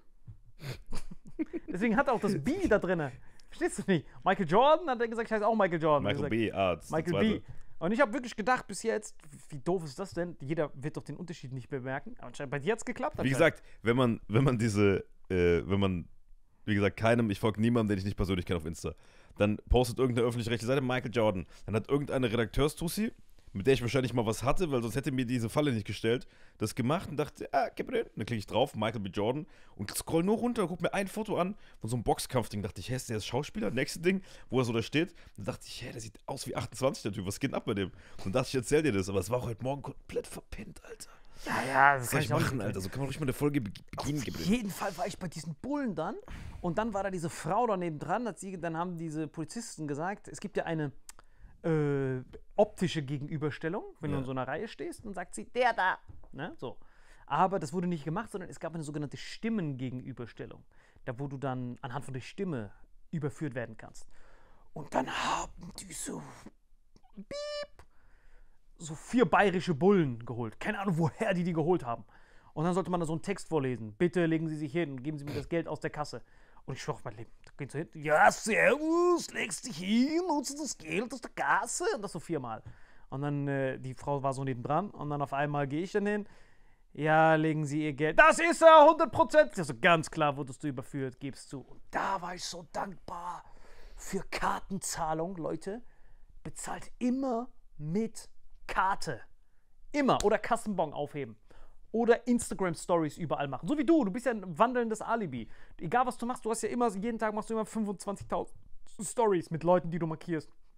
Deswegen hat er auch das B da drin. Verstehst du nicht? Michael Jordan hat er gesagt, ich heiße auch Michael Jordan. Michael B. Ah, das ist der Michael zweite. B. Und ich habe wirklich gedacht, bis jetzt, wie doof ist das denn? Jeder wird doch den Unterschied nicht bemerken. Aber anscheinend bei dir hat es geklappt. Wie gesagt, wenn man, wenn man diese, äh, wenn man, wie gesagt, keinem, ich folge niemandem, den ich nicht persönlich kenne auf Insta, dann postet irgendeine öffentlich-rechtliche Seite Michael Jordan. Dann hat irgendeine Redakteurstussi, mit der ich wahrscheinlich mal was hatte, weil sonst hätte mir diese Falle nicht gestellt, das gemacht und dachte, ah, gib mir den. Dann klicke ich drauf, Michael B. Jordan und scroll nur runter und guck mir ein Foto an von so einem Boxkampfding. Dachte ich, hä, ist der ist Schauspieler? Nächste Ding, wo er so da steht. Dann dachte ich, hä, der sieht aus wie achtundzwanzig, der Typ, was geht denn ab bei dem? Und dann dachte ich, erzähl dir das, aber es war heute Morgen komplett verpennt, Alter. Ja, ja, das Was soll ich auch machen, nicht. Alter? So kann man ruhig mal eine Folge be- beginnen. Auf Gabriel. jeden Fall war ich bei diesen Bullen dann und dann war da diese Frau daneben dran, hat sie, dann haben diese Polizisten gesagt, es gibt ja eine äh, optische Gegenüberstellung, wenn Ja. du in so einer Reihe stehst, dann sagt sie, der da, ne, so. Aber das wurde nicht gemacht, sondern es gab eine sogenannte Stimmengegenüberstellung, da wo du dann anhand von der Stimme überführt werden kannst. Und dann haben die so, piep, so vier bayerische Bullen geholt. Keine Ahnung, woher die die geholt haben. Und dann sollte man da so einen Text vorlesen. Bitte legen Sie sich hin und geben Sie mir das Geld aus der Kasse. Und ich schwöre auf mein Leben. Da gehen sie hin. Ja, servus, legst dich hin, nutzt das Geld aus der Kasse. Und das so viermal. Und dann, äh, die Frau war so nebendran. Und dann auf einmal gehe ich dann hin. Ja, legen Sie Ihr Geld. Das ist er, hundert Prozent. Also ganz klar wurdest du überführt, gibst zu. Und da war ich so dankbar für Kartenzahlung, Leute. Bezahlt immer mit Karte. Immer. Oder Kassenbon aufheben. Oder Instagram-Stories überall machen. So wie du. Du bist ja ein wandelndes Alibi. Egal, was du machst, du hast ja immer, jeden Tag machst du immer fünfundzwanzigtausend Stories mit Leuten, die du markierst.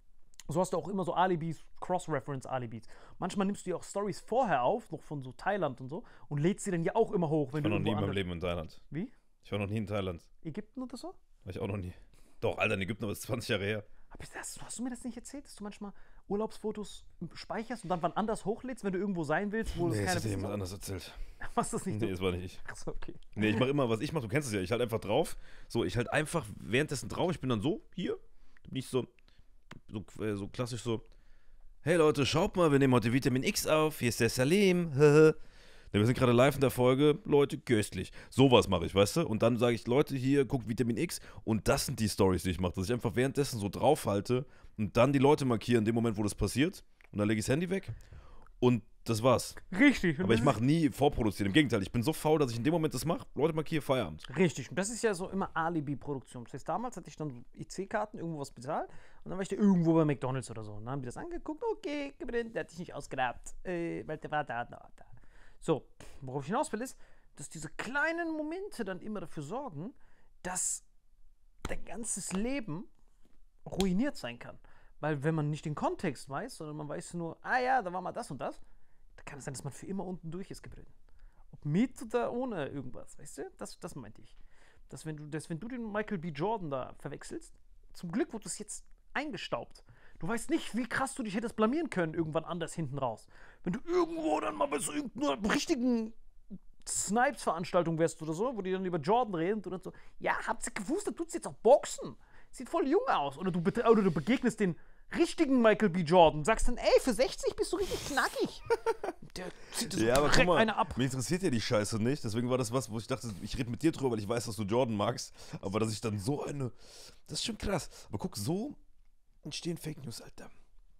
So hast du auch immer so Alibis, Cross-Reference-Alibis. Manchmal nimmst du ja auch Stories vorher auf, noch von so Thailand und so, und lädst sie dann ja auch immer hoch, wenn Ich war du noch nie in irgendwo meinem anders- Leben in Thailand. Wie? Ich war noch nie in Thailand. Ägypten oder so? War ich auch noch nie. Doch, Alter, in Ägypten, aber das ist zwanzig Jahre her. Hab ich das, hast du mir das nicht erzählt, dass du manchmal Urlaubsfotos speicherst und dann wann anders hochlädst, wenn du irgendwo sein willst, wo Nee, es das keine hat dir jemand Wissen- anders erzählt. Was das nicht Nee, das war nicht ich. Achso, okay. Nee, ich mach immer, was ich mache, du kennst es ja, ich halt einfach drauf. So, ich halt einfach währenddessen drauf, ich bin dann so, hier, nicht so, so, äh, so klassisch so, hey Leute, schaut mal, wir nehmen heute Vitamin X auf, hier ist der Salim, ne, wir sind gerade live in der Folge, Leute, köstlich. Sowas mache ich, weißt du? Und dann sage ich, Leute, hier, guckt Vitamin X und das sind die Stories, die ich mache, dass ich einfach währenddessen so draufhalte und dann die Leute markiere in dem Moment, wo das passiert und dann lege ich das Handy weg und das war's. Richtig. Aber ich mache nie vorproduziert. Im Gegenteil, ich bin so faul, dass ich in dem Moment das mache. Leute, markiere Feierabend. Richtig. Und das ist ja so immer Alibi-Produktion. Das heißt, damals hatte ich dann so I C-Karten, irgendwo was bezahlt und dann war ich da irgendwo bei McDonalds oder so. Und dann haben die das angeguckt, okay, der hat dich nicht ausgeraubt, äh, weil der war da, da, da. So, worauf ich hinaus will, ist, dass diese kleinen Momente dann immer dafür sorgen, dass dein ganzes Leben ruiniert sein kann. Weil wenn man nicht den Kontext weiß, sondern man weiß nur, ah ja, da war mal das und das, dann kann es sein, dass man für immer unten durch ist geblieben. Ob mit oder ohne irgendwas, weißt du? Das, das meinte ich. Dass wenn, du, dass wenn du den Michael B. Jordan da verwechselst, zum Glück wurde es jetzt eingestaubt. Du weißt nicht, wie krass du dich hättest blamieren können, irgendwann anders hinten raus. Wenn du irgendwo dann mal bei so irgendeiner richtigen Snipes-Veranstaltung wärst oder so, wo die dann über Jordan reden und dann so, ja, habt ihr gewusst, da tut's jetzt auch Boxen. Sieht voll jung aus. Oder du, oder du begegnest den richtigen Michael B. Jordan und sagst dann, ey, für sechzig bist du richtig knackig. Der zieht dir so Ja, aber guck direkt mal, eine ab. mir interessiert ja die Scheiße nicht. Deswegen war das was, wo ich dachte, ich rede mit dir drüber, weil ich weiß, dass du Jordan magst. Aber dass ich dann so eine... Das ist schon krass. Aber guck, so entstehen Fake News, Alter.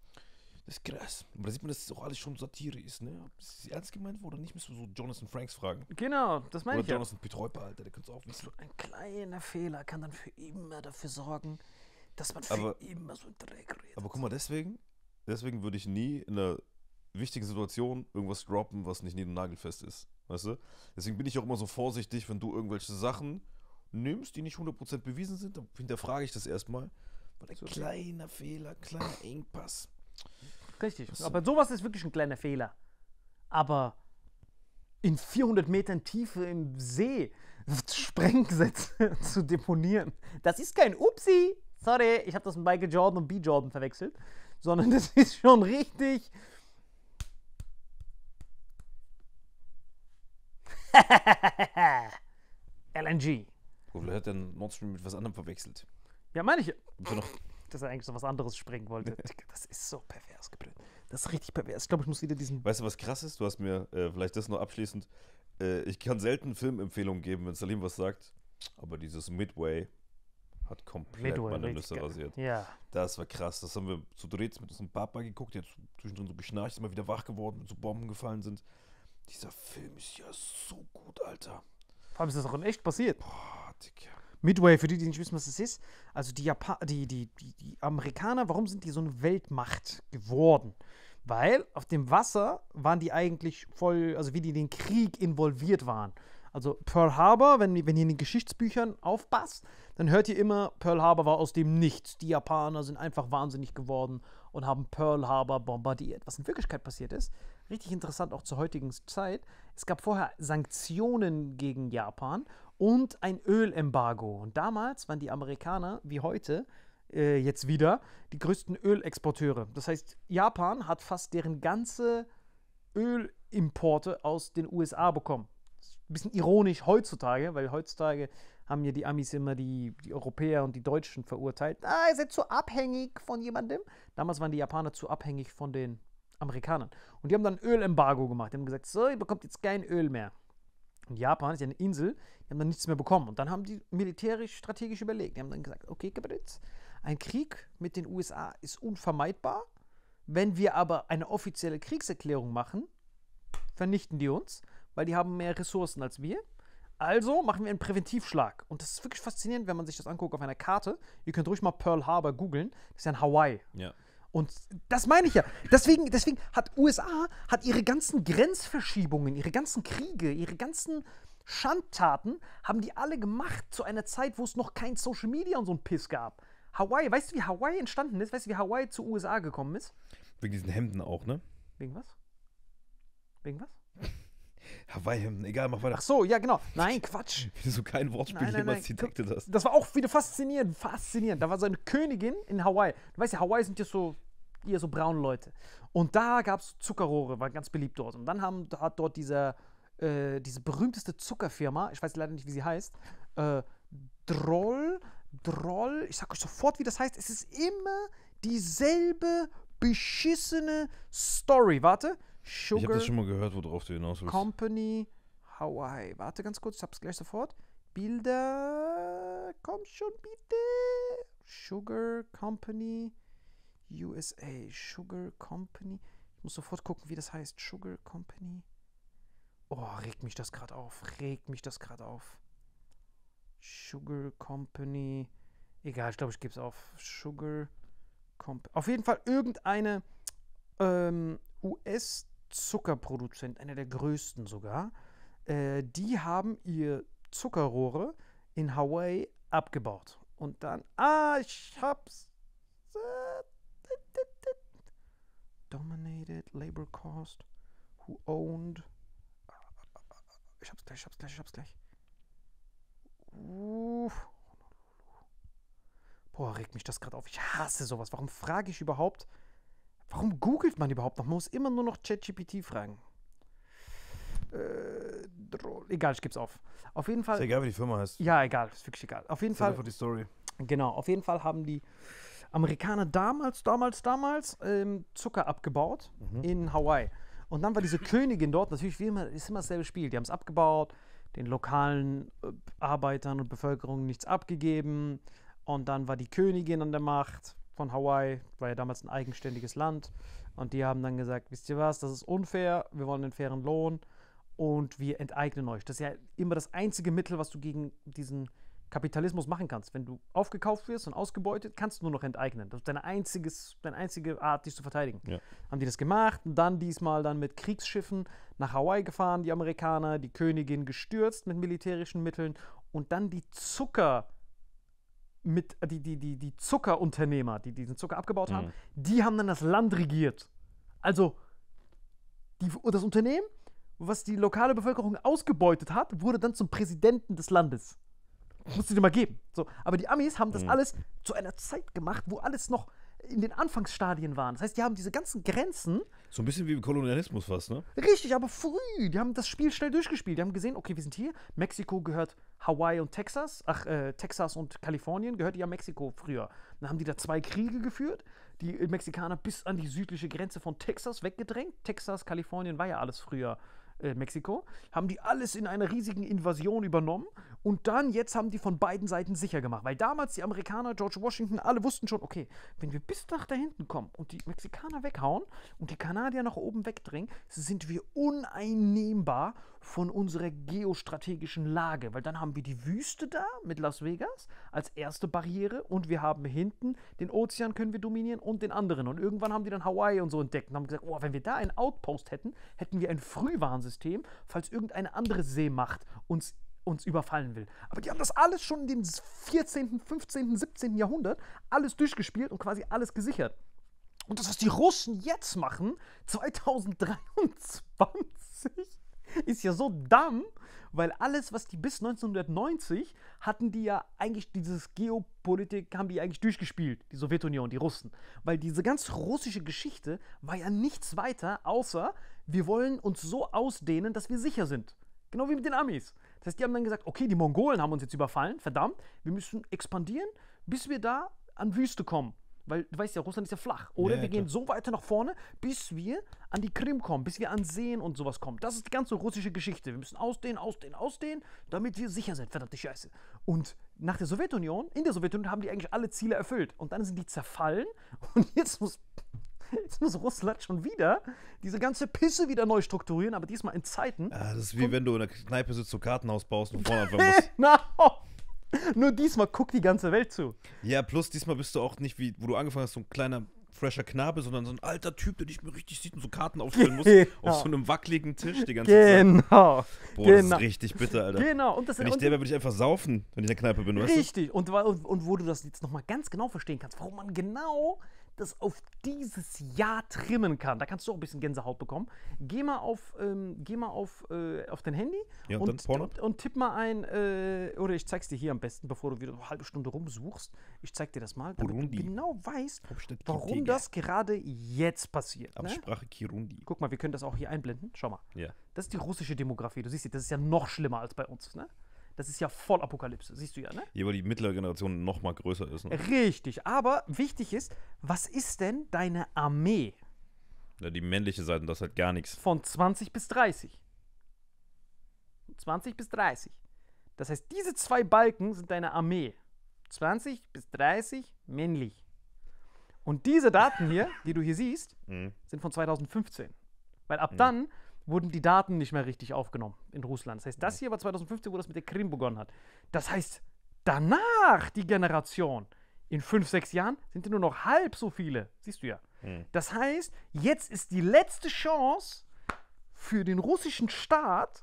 Das ist krass. Aber da sieht man, dass es auch alles schon Satire ist, ne? Ob das ernst gemeint wurde oder nicht, müssen wir so Jonathan Franks fragen. Genau, das meine Oder ich ja. Jonathan Petreuper, Alter, der könnte es auch wissen. Ein kleiner Fehler kann dann für immer dafür sorgen, dass man für Aber- immer so Dreck redet. Aber guck mal, deswegen, deswegen würde ich nie in einer wichtigen Situation irgendwas droppen, was nicht nied- und nagelfest ist. Weißt du? Deswegen bin ich auch immer so vorsichtig, wenn du irgendwelche Sachen nimmst, die nicht hundert Prozent bewiesen sind, dann hinterfrage ich das erstmal. Weil ein kleiner Fehler, kleiner Engpass. Richtig. Was- Aber sowas ist wirklich ein kleiner Fehler. Aber in vierhundert Metern Tiefe im See Sprengsätze zu deponieren, das ist kein Upsi. Sorry, ich habe das mit Michael Jordan und B. Jordan verwechselt. Sondern das ist schon richtig. L N G. Oder hat dann Nord Stream mit was anderem verwechselt? Ja, meine ich. Gibt's ja noch, Dass er eigentlich so was anderes sprengen wollte. Das ist so pervers geblöd. Das ist richtig pervers. Ich glaube, ich muss wieder diesen. weißt du, was krass ist? Du hast mir äh, vielleicht das noch abschließend. Äh, ich kann selten Filmempfehlungen geben, wenn Salim was sagt. Aber dieses Midway hat komplett Midway, meine richtig Nüsse geil. rasiert. Ja. Das war krass. Das haben wir zu dritt mit unserem Papa geguckt. Der hat zwischendrin so geschnarcht, ist immer wieder wach geworden, wenn so Bomben gefallen sind. Dieser Film ist ja so gut, Alter. Vor allem ist das auch in echt passiert. Boah, Digga. Midway, für die, die nicht wissen, was das ist. Also die, Japan die, die, die, die Amerikaner, warum sind die so eine Weltmacht geworden? Weil auf dem Wasser waren die eigentlich voll, also wie die in den Krieg involviert waren. Also Pearl Harbor, wenn, wenn ihr in den Geschichtsbüchern aufpasst, dann hört ihr immer, Pearl Harbor war aus dem Nichts. Die Japaner sind einfach wahnsinnig geworden und haben Pearl Harbor bombardiert. Was in Wirklichkeit passiert ist, richtig interessant auch zur heutigen Zeit, es gab vorher Sanktionen gegen Japan und ein Ölembargo. Und damals waren die Amerikaner, wie heute, äh, jetzt wieder, die größten Ölexporteure. Das heißt, Japan hat fast deren ganze Ölimporte aus den U S A bekommen. Ein bisschen ironisch heutzutage, weil heutzutage haben ja die Amis immer die, die Europäer und die Deutschen verurteilt. Ah, ihr seid zu abhängig von jemandem. Damals waren die Japaner zu abhängig von den Amerikanern. Und die haben dann ein Ölembargo gemacht. Die haben gesagt, so, ihr bekommt jetzt kein Öl mehr. Und Japan ist ja eine Insel, die haben dann nichts mehr bekommen. Und dann haben die militärisch, strategisch überlegt. Die haben dann gesagt, okay, Kabinett, ein Krieg mit den U S A ist unvermeidbar. Wenn wir aber eine offizielle Kriegserklärung machen, vernichten die uns, weil die haben mehr Ressourcen als wir. Also machen wir einen Präventivschlag. Und das ist wirklich faszinierend, wenn man sich das anguckt auf einer Karte. Ihr könnt ruhig mal Pearl Harbor googeln. Das ist ja in Hawaii. Ja. Und das meine ich ja. Deswegen, deswegen hat U S A hat ihre ganzen Grenzverschiebungen, ihre ganzen Kriege, ihre ganzen Schandtaten, haben die alle gemacht zu einer Zeit, wo es noch kein Social Media und so ein Piss gab. Hawaii, weißt du, wie Hawaii entstanden ist? Weißt du, wie Hawaii zu U S A gekommen ist? Wegen diesen Hemden auch, ne? Wegen was? Wegen was? Hawaii-Hemden, egal, mach weiter. Ach so, ja, genau. Nein, Quatsch. Wie du so kein Wortspiel Nein, nein, jemals nein. detected hast. Das war auch wieder faszinierend, faszinierend. Da war so eine Königin in Hawaii. Du weißt ja, Hawaii sind ja so, eher so braune Leute. Und da gab es Zuckerrohre, war ganz beliebt dort. Und dann haben, hat dort dieser, äh, diese berühmteste Zuckerfirma, ich weiß leider nicht, wie sie heißt, äh, Droll, Droll, ich sag euch sofort, wie das heißt. Es ist immer dieselbe beschissene Story. Warte. Sugar Ich habe das schon mal gehört, worauf du hinaus willst. Company Hawaii. Warte ganz kurz, ich hab's gleich sofort. Bilder. Komm schon bitte. Sugar Company U S A. Sugar Company. Ich muss sofort gucken, wie das heißt. Sugar Company. Oh, regt mich das gerade auf. Regt mich das gerade auf. Sugar Company. Egal, ich glaube, ich gebe es auf. Sugar Company. Auf jeden Fall irgendeine ähm, U S-Zuckerproduzent, einer der größten sogar. Äh, die haben ihr Zuckerrohre in Hawaii abgebaut. Und dann, ah, ich hab's. Dominated Labor Cost. Who owned. Ich hab's gleich, ich hab's gleich, ich hab's gleich. Uff. Boah, regt mich das gerade auf. Ich hasse sowas. Warum frage ich überhaupt? Warum googelt man überhaupt noch? Man muss immer nur noch ChatGPT fragen. Äh, egal, ich geb's auf. Auf jeden Fall. Ist egal, wie die Firma heißt. Ja, egal, ist wirklich egal. Auf jeden Ist Fall. einfach die Story. Genau, auf jeden Fall haben die Amerikaner damals, damals, damals ähm, Zucker abgebaut Mhm. in Hawaii. Und dann war diese Königin dort, natürlich wie immer, ist immer dasselbe Spiel. Die haben es abgebaut, den lokalen äh, Arbeitern und Bevölkerung nichts abgegeben. Und dann war die Königin an der Macht von Hawaii, war ja damals ein eigenständiges Land. Und die haben dann gesagt, wisst ihr was, das ist unfair, wir wollen einen fairen Lohn und wir enteignen euch. Das ist ja immer das einzige Mittel, was du gegen diesen Kapitalismus machen kannst. Wenn du aufgekauft wirst und ausgebeutet, kannst du nur noch enteignen. Das ist deine, einziges, deine einzige Art, dich zu verteidigen. Ja. Haben die das gemacht und dann diesmal dann mit Kriegsschiffen nach Hawaii gefahren, die Amerikaner, die Königin gestürzt mit militärischen Mitteln und dann die Zucker mit, die, die, die, die Zuckerunternehmer, die diesen Zucker abgebaut haben, Mhm. die haben dann das Land regiert. Also die, das Unternehmen, was die lokale Bevölkerung ausgebeutet hat, wurde dann zum Präsidenten des Landes. Musst du dir mal geben. So, aber die Amis haben das Mhm. alles zu einer Zeit gemacht, wo alles noch in den Anfangsstadien waren. Das heißt, die haben diese ganzen Grenzen, So ein bisschen wie im Kolonialismus fast, ne? richtig, aber früh. Die haben das Spiel schnell durchgespielt. Die haben gesehen, okay, wir sind hier. Mexiko gehört Hawaii und Texas. Ach, äh, Texas und Kalifornien gehört ja Mexiko früher. Dann haben die da zwei Kriege geführt. Die Mexikaner bis an die südliche Grenze von Texas weggedrängt. Texas, Kalifornien war ja alles früher äh, Mexiko. Haben die alles in einer riesigen Invasion übernommen. Und dann, jetzt haben die von beiden Seiten sicher gemacht. Weil damals die Amerikaner, George Washington, alle wussten schon, okay, wenn wir bis nach da hinten kommen und die Mexikaner weghauen und die Kanadier nach oben wegdrängen, sind wir uneinnehmbar von unserer geostrategischen Lage. Weil dann haben wir die Wüste da mit Las Vegas als erste Barriere und wir haben hinten den Ozean können wir dominieren und den anderen. Und irgendwann haben die dann Hawaii und so entdeckt und haben gesagt, oh, wenn wir da einen Outpost hätten, hätten wir ein Frühwarnsystem, falls irgendeine andere Seemacht uns uns überfallen will. Aber die haben das alles schon in dem vierzehnten, fünfzehnten, siebzehnten Jahrhundert alles durchgespielt und quasi alles gesichert. Und das, was die Russen jetzt machen, zweitausenddreiundzwanzig, ist ja so dumm, weil alles, was die bis neunzehnhundertneunzig hatten, die ja eigentlich dieses Geopolitik, haben die eigentlich durchgespielt, die Sowjetunion, die Russen. Weil diese ganz russische Geschichte war ja nichts weiter, außer wir wollen uns so ausdehnen, dass wir sicher sind. Genau wie mit den Amis. Das heißt, die haben dann gesagt, okay, die Mongolen haben uns jetzt überfallen, verdammt, wir müssen expandieren, bis wir da an Wüste kommen. Weil, du weißt ja, Russland ist ja flach. Oder Ja, wir ja, gehen klar. so weiter nach vorne, bis wir an die Krim kommen, bis wir an Seen und sowas kommen. Das ist die ganze russische Geschichte. Wir müssen ausdehnen, ausdehnen, ausdehnen, damit wir sicher sind. Verdammte Scheiße. Und nach der Sowjetunion, in der Sowjetunion haben die eigentlich alle Ziele erfüllt. Und dann sind die zerfallen. Und jetzt muss, jetzt muss Russland schon wieder diese ganze Pisse wieder neu strukturieren, aber diesmal in Zeiten. Ah, das ist wie wenn du in der Kneipe sitzt, so Kartenhaus baust und vorne anfangen musst. Genau. Nur diesmal guckt die ganze Welt zu. Ja, plus diesmal bist du auch nicht wie, wo du angefangen hast, so ein kleiner fresher Knabe, sondern so ein alter Typ, der nicht mehr richtig sieht und so Karten aufstellen muss. Genau. Auf so einem wackeligen Tisch die ganze Zeit. Genau. Boah, das genau. ist richtig bitter, Alter. Genau. Und das, Wenn ich und der wäre, würde ich einfach saufen, wenn ich in der Kneipe bin, weißt du? Richtig. Und, wa- und, und wo du das jetzt nochmal ganz genau verstehen kannst, warum man genau das auf dieses Jahr trimmen kann. Da kannst du auch ein bisschen Gänsehaut bekommen. Geh mal auf, ähm, geh mal auf, äh, auf dein Handy Ja, und dann Porno? und, und tipp mal ein, äh, oder ich zeig's dir hier am besten, bevor du wieder eine halbe Stunde rumsuchst. Ich zeig dir das mal, damit Burundi. du genau weißt, Hauptstadt warum Kitega. das gerade jetzt passiert. Ne? Amtssprache Kirundi. Guck mal, wir können das auch hier einblenden. Schau mal. Ja. Das ist die russische Demografie. Du siehst, das ist ja noch schlimmer als bei uns. Ne? Das ist ja voll Apokalypse. Siehst du ja, ne? Hier, weil die mittlere Generation noch mal größer ist. Ne? Richtig. Aber wichtig ist, was ist denn deine Armee Ja, die männliche Seite, das ist halt gar nichts. von zwanzig bis dreißig? zwanzig bis dreißig. Das heißt, diese zwei Balken sind deine Armee. zwanzig bis dreißig männlich. Und diese Daten hier, die du hier siehst, Mhm. sind von zweitausendfünfzehn. Weil ab dann wurden die Daten nicht mehr richtig aufgenommen in Russland. Das heißt, das hier war zweitausendfünfzehn, wo das mit der Krim begonnen hat. Das heißt, danach die Generation, in fünf, sechs Jahren, sind ja nur noch halb so viele. Siehst du ja. Mhm. Das heißt, jetzt ist die letzte Chance für den russischen Staat,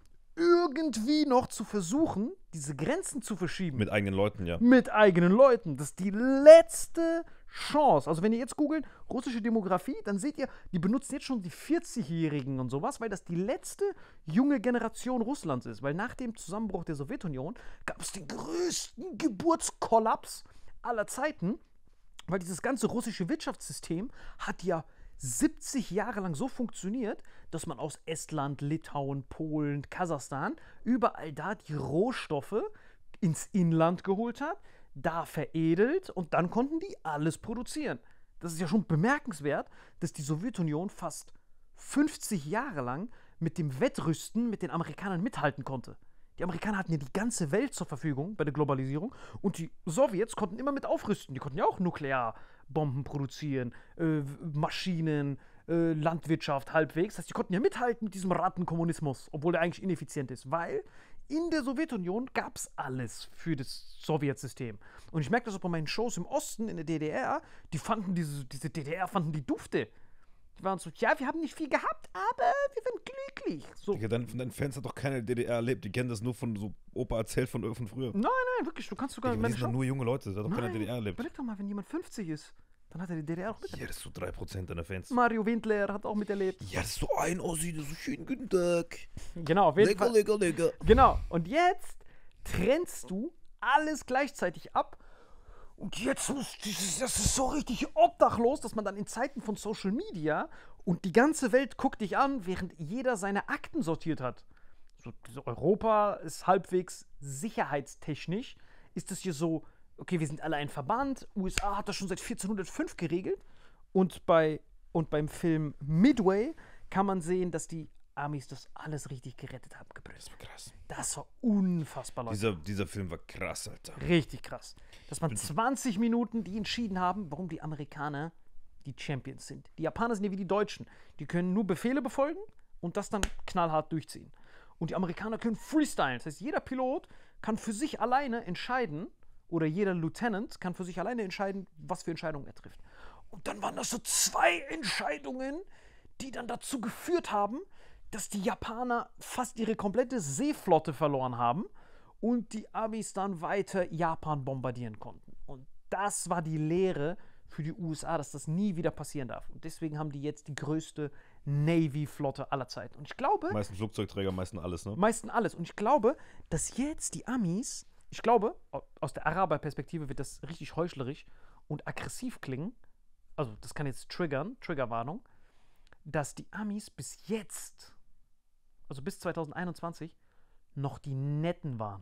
irgendwie noch zu versuchen, diese Grenzen zu verschieben. Mit eigenen Leuten, ja. Mit eigenen Leuten. Das ist die letzte Chance. Also wenn ihr jetzt googelt, russische Demografie, dann seht ihr, die benutzen jetzt schon die vierzigjährigen und sowas, weil das die letzte junge Generation Russlands ist. Weil nach dem Zusammenbruch der Sowjetunion gab es den größten Geburtskollaps aller Zeiten, weil dieses ganze russische Wirtschaftssystem hat ja siebzig Jahre lang so funktioniert, dass man aus Estland, Litauen, Polen, Kasachstan überall da die Rohstoffe ins Inland geholt hat, da veredelt und dann konnten die alles produzieren. Das ist ja schon bemerkenswert, dass die Sowjetunion fast fünfzig Jahre lang mit dem Wettrüsten mit den Amerikanern mithalten konnte. Die Amerikaner hatten ja die ganze Welt zur Verfügung bei der Globalisierung und die Sowjets konnten immer mit aufrüsten. Die konnten ja auch Nuklearbomben produzieren, äh, Maschinen, äh, Landwirtschaft halbwegs. Das heißt, die konnten ja mithalten mit diesem Rattenkommunismus, obwohl der eigentlich ineffizient ist, weil in der Sowjetunion gab es alles für das Sowjetsystem. Und ich merke das auch bei meinen Shows im Osten, in der D D R, die fanden diese, diese D D R, fanden die dufte. Die waren so, ja, wir haben nicht viel gehabt, aber wir sind glücklich. So. Digga, dein, von deinen Fans hat doch keine D D R erlebt. Die kennen das nur von so Opa erzählt von, von früher. Nein, nein, wirklich, du kannst sogar Digga, meine die sind doch Show. nur junge Leute. Der hat doch keine Nein, D D R erlebt. Überleg doch mal, wenn jemand fünfzig ist, dann hat er die D D R auch miterlebt. Ja, das ist so drei Prozent deiner Fans. Mario Windler hat auch miterlebt. Ja, das ist so ein Ossi, das ist so schön, guten Tag. Genau, auf jeden Lecker, Fall. lecker, lecker. Genau, und jetzt trennst du alles gleichzeitig ab. Und jetzt muss dieses, das ist so richtig obdachlos, dass man dann in Zeiten von Social Media und die ganze Welt guckt dich an, während jeder seine Akten sortiert hat. So, so Europa ist halbwegs sicherheitstechnisch, ist es hier so, okay, wir sind alle ein Verband, U S A hat das schon seit vierzehnhundertfünf geregelt und, bei, und beim Film Midway kann man sehen, dass die Amis das alles richtig gerettet haben, gebrüllt. Das war krass. Das war unfassbar, Leute. Dieser, dieser Film war krass, Alter. Richtig krass. Dass man zwanzig Minuten, die entschieden haben, warum die Amerikaner die Champions sind. Die Japaner sind ja wie die Deutschen. Die können nur Befehle befolgen und das dann knallhart durchziehen. Und die Amerikaner können freestylen. Das heißt, jeder Pilot kann für sich alleine entscheiden, oder jeder Lieutenant kann für sich alleine entscheiden, was für Entscheidungen er trifft. Und dann waren das so zwei Entscheidungen, die dann dazu geführt haben, dass die Japaner fast ihre komplette Seeflotte verloren haben und die Amis dann weiter Japan bombardieren konnten. Und das war die Lehre für die U S A, dass das nie wieder passieren darf. Und deswegen haben die jetzt die größte Navy-Flotte aller Zeiten. Und ich glaube, Meisten Flugzeugträger, meisten alles, ne? meisten alles. Und ich glaube, dass jetzt die Amis, ich glaube, aus der Araber-Perspektive wird das richtig heuchlerisch und aggressiv klingen. Also das kann jetzt triggern, Triggerwarnung, dass die Amis bis jetzt, also bis zweitausendeinundzwanzig, noch die Netten waren.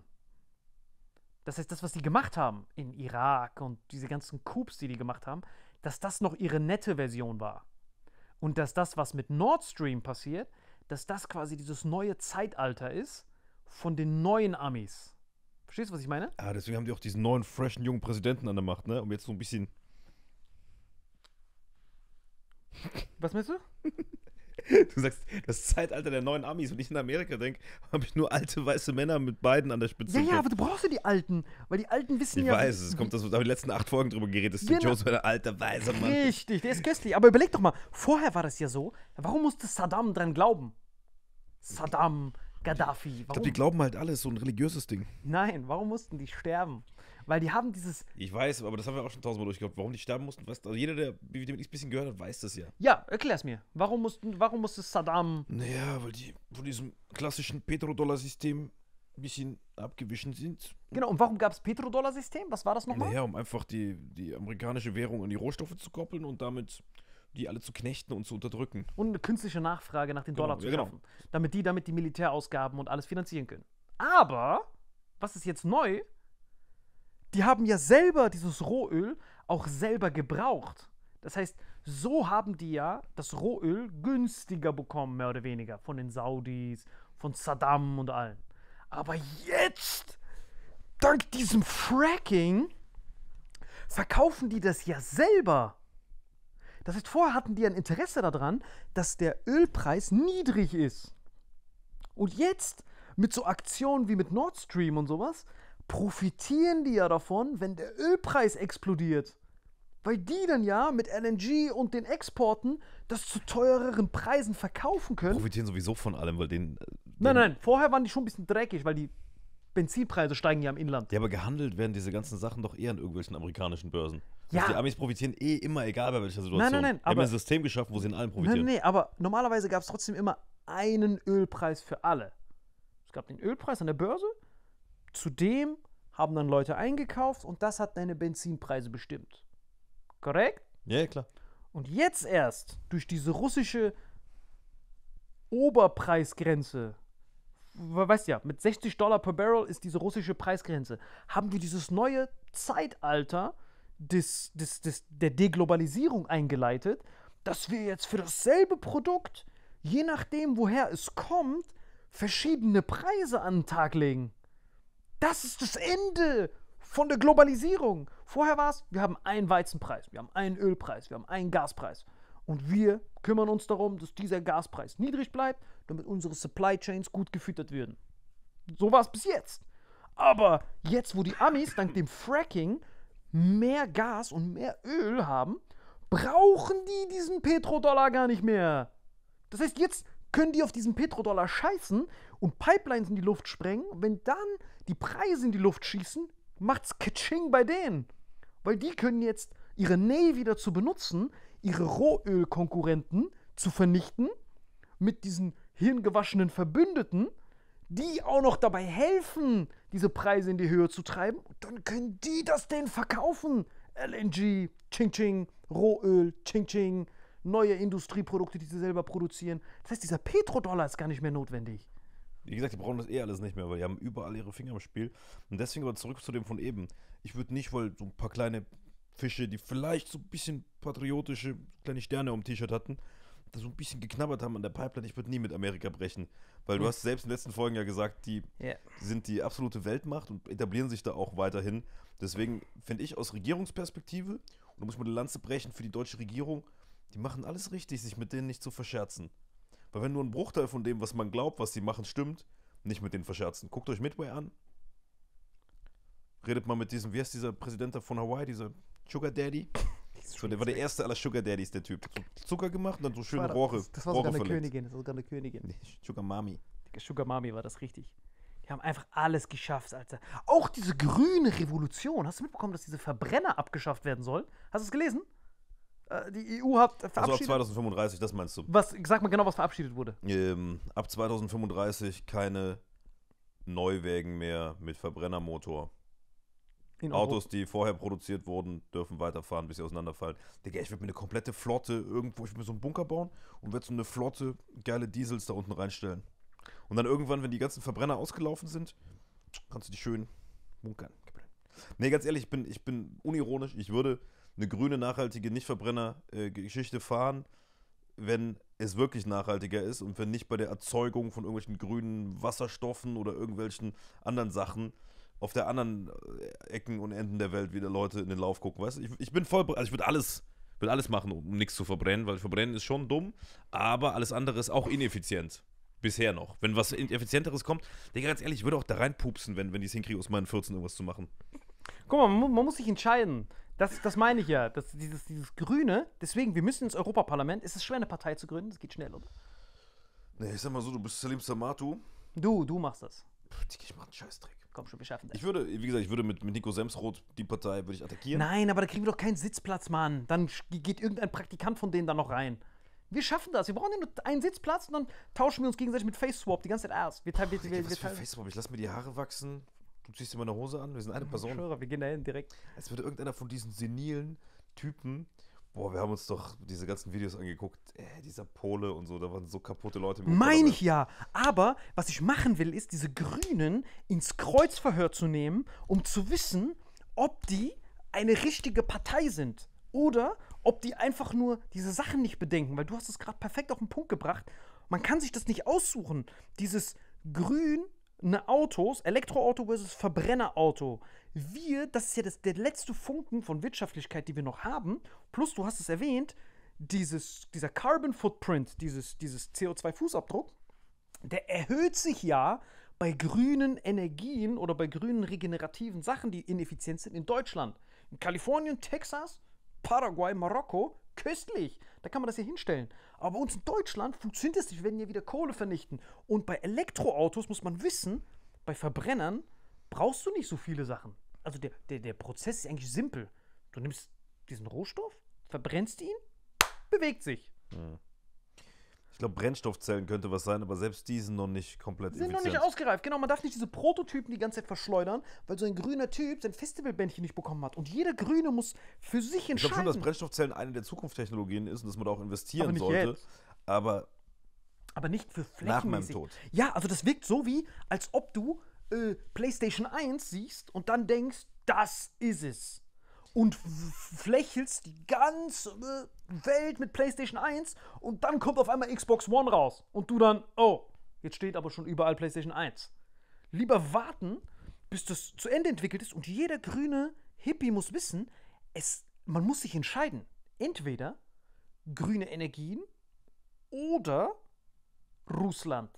Das heißt, das, was die gemacht haben in Irak und diese ganzen Coups, die die gemacht haben, dass das noch ihre nette Version war. Und dass das, was mit Nord Stream passiert, dass das quasi dieses neue Zeitalter ist von den neuen Amis. Verstehst du, was ich meine? Ah, deswegen haben die auch diesen neuen, freshen, jungen Präsidenten an der Macht, ne? Um jetzt so ein bisschen. Was meinst du? Du sagst, das Zeitalter der neuen Amis. Wenn ich in Amerika denke, habe ich nur alte weiße Männer mit beiden an der Spitze. Ja, im ja, Kopf. aber du brauchst ja die Alten, weil die Alten wissen Ich ja... weiß, es kommt, das, da habe ich die letzten acht Folgen drüber geredet. Steve Genau. Jobs war ein alter, weißer Mann. Richtig, der ist köstlich. Aber überleg doch mal, vorher war das ja so, warum musste Saddam dran glauben? Saddam, Gaddafi, Ich warum? glaube, die glauben halt alles, so ein religiöses Ding. Nein, warum mussten die sterben? Weil die haben dieses... Ich weiß, aber das haben wir auch schon tausendmal durchgehabt. Warum die sterben mussten, weißt du, also jeder, der mit dem ich ein bisschen gehört hat, weiß das ja. Ja, erklär's mir. Warum, mussten, warum musste Saddam... Naja, weil die von diesem klassischen Petrodollar-System ein bisschen abgewichen sind. Genau, und warum gab es Petrodollar-System? Was war das nochmal? Naja, um einfach die, die amerikanische Währung an die Rohstoffe zu koppeln und damit die alle zu knechten und zu unterdrücken. Und eine künstliche Nachfrage nach den Genau, Dollar zu ja, genau. schaffen. Damit die damit die Militärausgaben und alles finanzieren können. Aber, was ist jetzt neu? Die haben ja selber dieses Rohöl auch selber gebraucht. Das heißt, so haben die ja das Rohöl günstiger bekommen, mehr oder weniger. Von den Saudis, von Saddam und allen. Aber jetzt, dank diesem Fracking, verkaufen die das ja selber. Das heißt, vorher hatten die ein Interesse daran, dass der Ölpreis niedrig ist. Und jetzt, mit so Aktionen wie mit Nord Stream und sowas, profitieren die ja davon, wenn der Ölpreis explodiert. Weil die dann ja mit L N G und den Exporten das zu teureren Preisen verkaufen können. Profitieren sowieso von allem, weil den. Nein, nein, vorher waren die schon ein bisschen dreckig, weil die Benzinpreise steigen ja im Inland. Ja, aber gehandelt werden diese ganzen Sachen doch eher an irgendwelchen amerikanischen Börsen. Ja. Also die Amis profitieren eh immer, egal bei welcher Situation. Nein, nein, nein, Die haben aber- ein System geschaffen, wo sie in allem Nein, profitieren. nee, aber normalerweise gab es trotzdem immer einen Ölpreis für alle. Es gab den Ölpreis an der Börse, zudem haben dann Leute eingekauft und das hat deine Benzinpreise bestimmt. Korrekt? Ja, ja, klar. Und jetzt erst, durch diese russische Oberpreisgrenze, we- weißt ja, mit sechzig Dollar per Barrel ist diese russische Preisgrenze, haben wir dieses neue Zeitalter des, des, des, der Deglobalisierung eingeleitet, dass wir jetzt für dasselbe Produkt, je nachdem, woher es kommt, verschiedene Preise an den Tag legen. Das ist das Ende von der Globalisierung. Vorher war es, wir haben einen Weizenpreis, wir haben einen Ölpreis, wir haben einen Gaspreis. Und wir kümmern uns darum, dass dieser Gaspreis niedrig bleibt, damit unsere Supply Chains gut gefüttert werden. So war es bis jetzt. Aber jetzt, wo die Amis dank dem Fracking mehr Gas und mehr Öl haben, brauchen die diesen Petrodollar gar nicht mehr. Das heißt, jetzt können die auf diesen Petrodollar scheißen und Pipelines in die Luft sprengen. Und wenn dann die Preise in die Luft schießen, macht's Kaching bei denen. Weil die können jetzt ihre Navy dazu benutzen, ihre Rohölkonkurrenten zu vernichten mit diesen hirngewaschenen Verbündeten, die auch noch dabei helfen, diese Preise in die Höhe zu treiben. Und dann können die das denen verkaufen. L N G, Ching Ching, Rohöl, Ching Ching, neue Industrieprodukte, die sie selber produzieren. Das heißt, dieser Petrodollar ist gar nicht mehr notwendig. Wie gesagt, die brauchen das eh alles nicht mehr, weil die haben überall ihre Finger im Spiel. Und deswegen aber zurück zu dem von eben. Ich würde nicht, weil so ein paar kleine Fische, die vielleicht so ein bisschen patriotische kleine Sterne am T-Shirt hatten, da so ein bisschen geknabbert haben an der Pipeline, ich würde nie mit Amerika brechen. Weil du Ja. hast selbst in den letzten Folgen ja gesagt, die Ja. sind die absolute Weltmacht und etablieren sich da auch weiterhin. Deswegen finde ich aus Regierungsperspektive, und da muss man eine Lanze brechen für die deutsche Regierung, die machen alles richtig, sich mit denen nicht zu verscherzen. Weil wenn nur ein Bruchteil von dem, was man glaubt, was sie machen, stimmt, nicht mit denen verscherzen. Guckt euch Midway an. Redet mal mit diesem, wie heißt dieser Präsident da von Hawaii, dieser Sugar Daddy? So, der war der erste aller Sugar Daddies, der Typ. So Zucker gemacht und dann so schöne War das- Rohre. Das, das war Rohre sogar eine verlegt. Königin. Das war sogar eine Königin. Nee, Sugar Mami. Sugar Mami war das richtig. Die haben einfach alles geschafft, Alter. Auch diese grüne Revolution. Hast du mitbekommen, dass diese Verbrenner abgeschafft werden sollen? Hast du es gelesen? Äh, die E U hat Also ab verabschiedet. zweitausendfünfunddreißig, das meinst du? was, sag mal genau, was verabschiedet wurde. Ähm, ab zweitausendfünfunddreißig keine Neuwägen mehr mit Verbrennermotor. In Euro- Autos, die vorher produziert wurden, dürfen weiterfahren, bis sie auseinanderfallen. Digga, ich würde mir eine komplette Flotte irgendwo, ich würde mir so einen Bunker bauen und würde so eine Flotte geile Diesels da unten reinstellen. Und dann irgendwann, wenn die ganzen Verbrenner ausgelaufen sind, kannst du die schön bunkern. Nee, ganz ehrlich, ich bin, ich bin unironisch. Ich würde eine grüne, nachhaltige Nicht-Verbrenner-Geschichte fahren, wenn es wirklich nachhaltiger ist und wenn nicht bei der Erzeugung von irgendwelchen grünen Wasserstoffen oder irgendwelchen anderen Sachen auf der anderen äh, Ecken und Enden der Welt wieder Leute in den Lauf gucken, weißt du? Ich, ich bin voll, ber- also ich würde alles will alles machen, um nichts zu verbrennen, weil verbrennen ist schon dumm, aber alles andere ist auch ineffizient. Bisher noch. Wenn was effizienteres kommt, Digga, ganz ehrlich, ich würde auch da reinpupsen, wenn, wenn die es hinkriegen, aus meinen vierzehn irgendwas zu machen. Guck mal, man, mu- man muss sich entscheiden. Das, das meine ich ja. Das, dieses, dieses Grüne, deswegen, wir müssen ins Europaparlament. Ist es schwer, eine Partei zu gründen? Das geht schnell, oder? Nee, ich sag mal so, du bist Salim Samatu. Du, du machst das. Pff, Digga, ich mach einen Scheißdreck. Komm schon, wir schaffen das. Ich würde, wie gesagt, ich würde mit, mit Nico Semsroth die Partei würde ich attackieren. Nein, aber da kriegen wir doch keinen Sitzplatz, Mann. Dann sch- geht irgendein Praktikant von denen da noch rein. Wir schaffen das. Wir brauchen ja nur einen Sitzplatz und dann tauschen wir uns gegenseitig mit Face Swap die ganze Zeit aus. Wir, teil- wir, wir, Digga, wir, was für teil- Facebook? Ich lass mir die Haare wachsen. Du ziehst dir meine Hose an. Wir sind eine Ich Person. schwöre, wir gehen dahin direkt. Als würde irgendeiner von diesen senilen Typen. Boah, wir haben uns doch diese ganzen Videos angeguckt. Äh, dieser Pole und so, da waren so kaputte Leute. im Meine ich Parlament. ja. Aber was ich machen will, ist, diese Grünen ins Kreuzverhör zu nehmen, um zu wissen, ob die eine richtige Partei sind. Oder ob die einfach nur diese Sachen nicht bedenken. Weil du hast es gerade perfekt auf den Punkt gebracht. Man kann sich das nicht aussuchen. Dieses grüne Autos, Elektroauto versus Verbrennerauto. Wir, das ist ja das, der letzte Funken von Wirtschaftlichkeit, die wir noch haben. Plus, du hast es erwähnt, dieses, dieser Carbon Footprint, dieses, dieses C O zwei Fußabdruck, der erhöht sich ja bei grünen Energien oder bei grünen regenerativen Sachen, die ineffizient sind, in Deutschland. In Kalifornien, Texas, Paraguay, Marokko, köstlich. Da kann man das hier hinstellen. Aber bei uns in Deutschland funktioniert das nicht. Wir werden ja wieder Kohle vernichten. Und bei Elektroautos muss man wissen, bei Verbrennern brauchst du nicht so viele Sachen. Also der, der, der Prozess ist eigentlich simpel. Du nimmst diesen Rohstoff, verbrennst ihn, bewegt sich. Ich glaube, Brennstoffzellen könnte was sein, aber selbst die sind noch nicht komplett Sind noch effizient. nicht ausgereift. Genau, man darf nicht diese Prototypen die ganze Zeit verschleudern, weil so ein grüner Typ sein Festivalbändchen nicht bekommen hat. Und jeder Grüne muss für sich Ich glaube entscheiden. schon, dass Brennstoffzellen eine der Zukunftstechnologien ist und dass man da auch investieren Aber nicht sollte. jetzt. Aber Aber nicht für nach meinem flächenmäßig. Tod. Ja, also das wirkt so wie, als ob du äh, PlayStation eins siehst und dann denkst, das ist es. Und f- flächelst die ganze äh, Welt mit PlayStation eins und dann kommt auf einmal Xbox One raus. Und du dann, oh, jetzt steht aber schon überall PlayStation eins. Lieber warten, bis das zu Ende entwickelt ist und jeder grüne Hippie muss wissen, es, man muss sich entscheiden. Entweder grüne Energien oder Russland.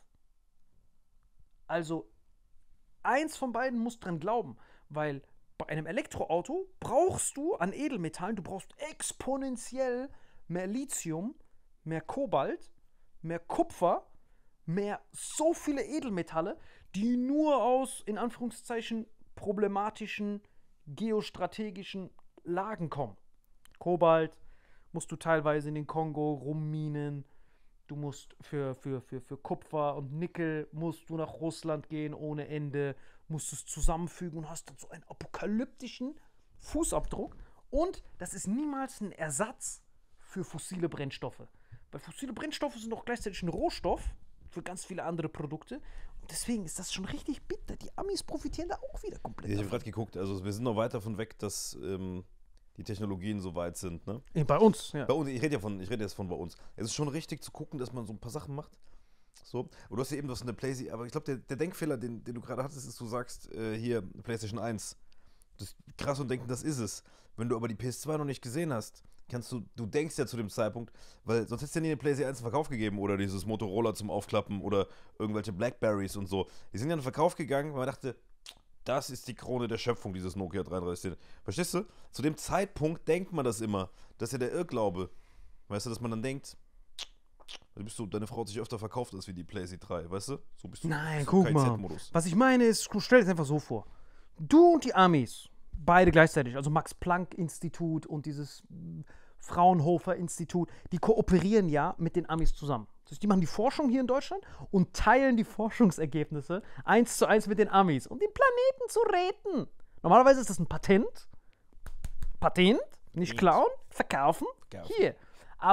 Also eins von beiden muss dran glauben, weil bei einem Elektroauto brauchst du an Edelmetallen, du brauchst exponentiell mehr Lithium, mehr Kobalt, mehr Kupfer, mehr so viele Edelmetalle, die nur aus, in Anführungszeichen, problematischen geostrategischen Lagen kommen. Kobalt musst du teilweise in den Kongo rumminen. Du musst für, für, für, für Kupfer und Nickel musst du nach Russland gehen ohne Ende, musst es zusammenfügen und hast dann so einen apokalyptischen Fußabdruck. Und das ist niemals ein Ersatz für fossile Brennstoffe. Weil fossile Brennstoffe sind auch gleichzeitig ein Rohstoff für ganz viele andere Produkte. Und deswegen ist das schon richtig bitter. Die Amis profitieren da auch wieder komplett ich habe davon. gerade geguckt, also wir sind noch weit davon weg, dass ähm, die Technologien so weit sind. Ne? Eh, Bei uns, ja. Bei uns, ich rede ja von, ich rede jetzt von bei uns. Es ist schon richtig zu gucken, dass man so ein paar Sachen macht. So. Und du hast ja eben was in der PlayStation, aber ich glaube, der, der Denkfehler, den, den du gerade hattest, ist, du sagst, äh, hier, PlayStation eins. Das ist krass und denken, das ist es. Wenn du aber die P S zwei noch nicht gesehen hast, kannst du, du denkst ja zu dem Zeitpunkt, weil sonst hättest du ja nie eine PlayStation eins in Verkauf gegeben oder dieses Motorola zum Aufklappen oder irgendwelche Blackberries und so. Die sind ja in den Verkauf gegangen, weil man dachte, das ist die Krone der Schöpfung, dieses Nokia dreiunddreißig zehn. Verstehst du? Zu dem Zeitpunkt denkt man das immer. Das ist ja der Irrglaube. Weißt du, dass man dann denkt, dann bist du, deine Frau hat sich öfter verkauft als wie die PlayStation drei, weißt du? So bist du. Nein, bist du guck kein mal. Z-Modus. Was ich meine ist, stell dir das einfach so vor. Du und die Amis, beide gleichzeitig, also Max-Planck-Institut und dieses mm, Fraunhofer-Institut, die kooperieren ja mit den Amis zusammen. Das heißt, die machen die Forschung hier in Deutschland und teilen die Forschungsergebnisse eins zu eins mit den Amis, um den Planeten zu retten. Normalerweise ist das ein Patent. Patent, nicht klauen, verkaufen. Verkaufen. Hier. Aber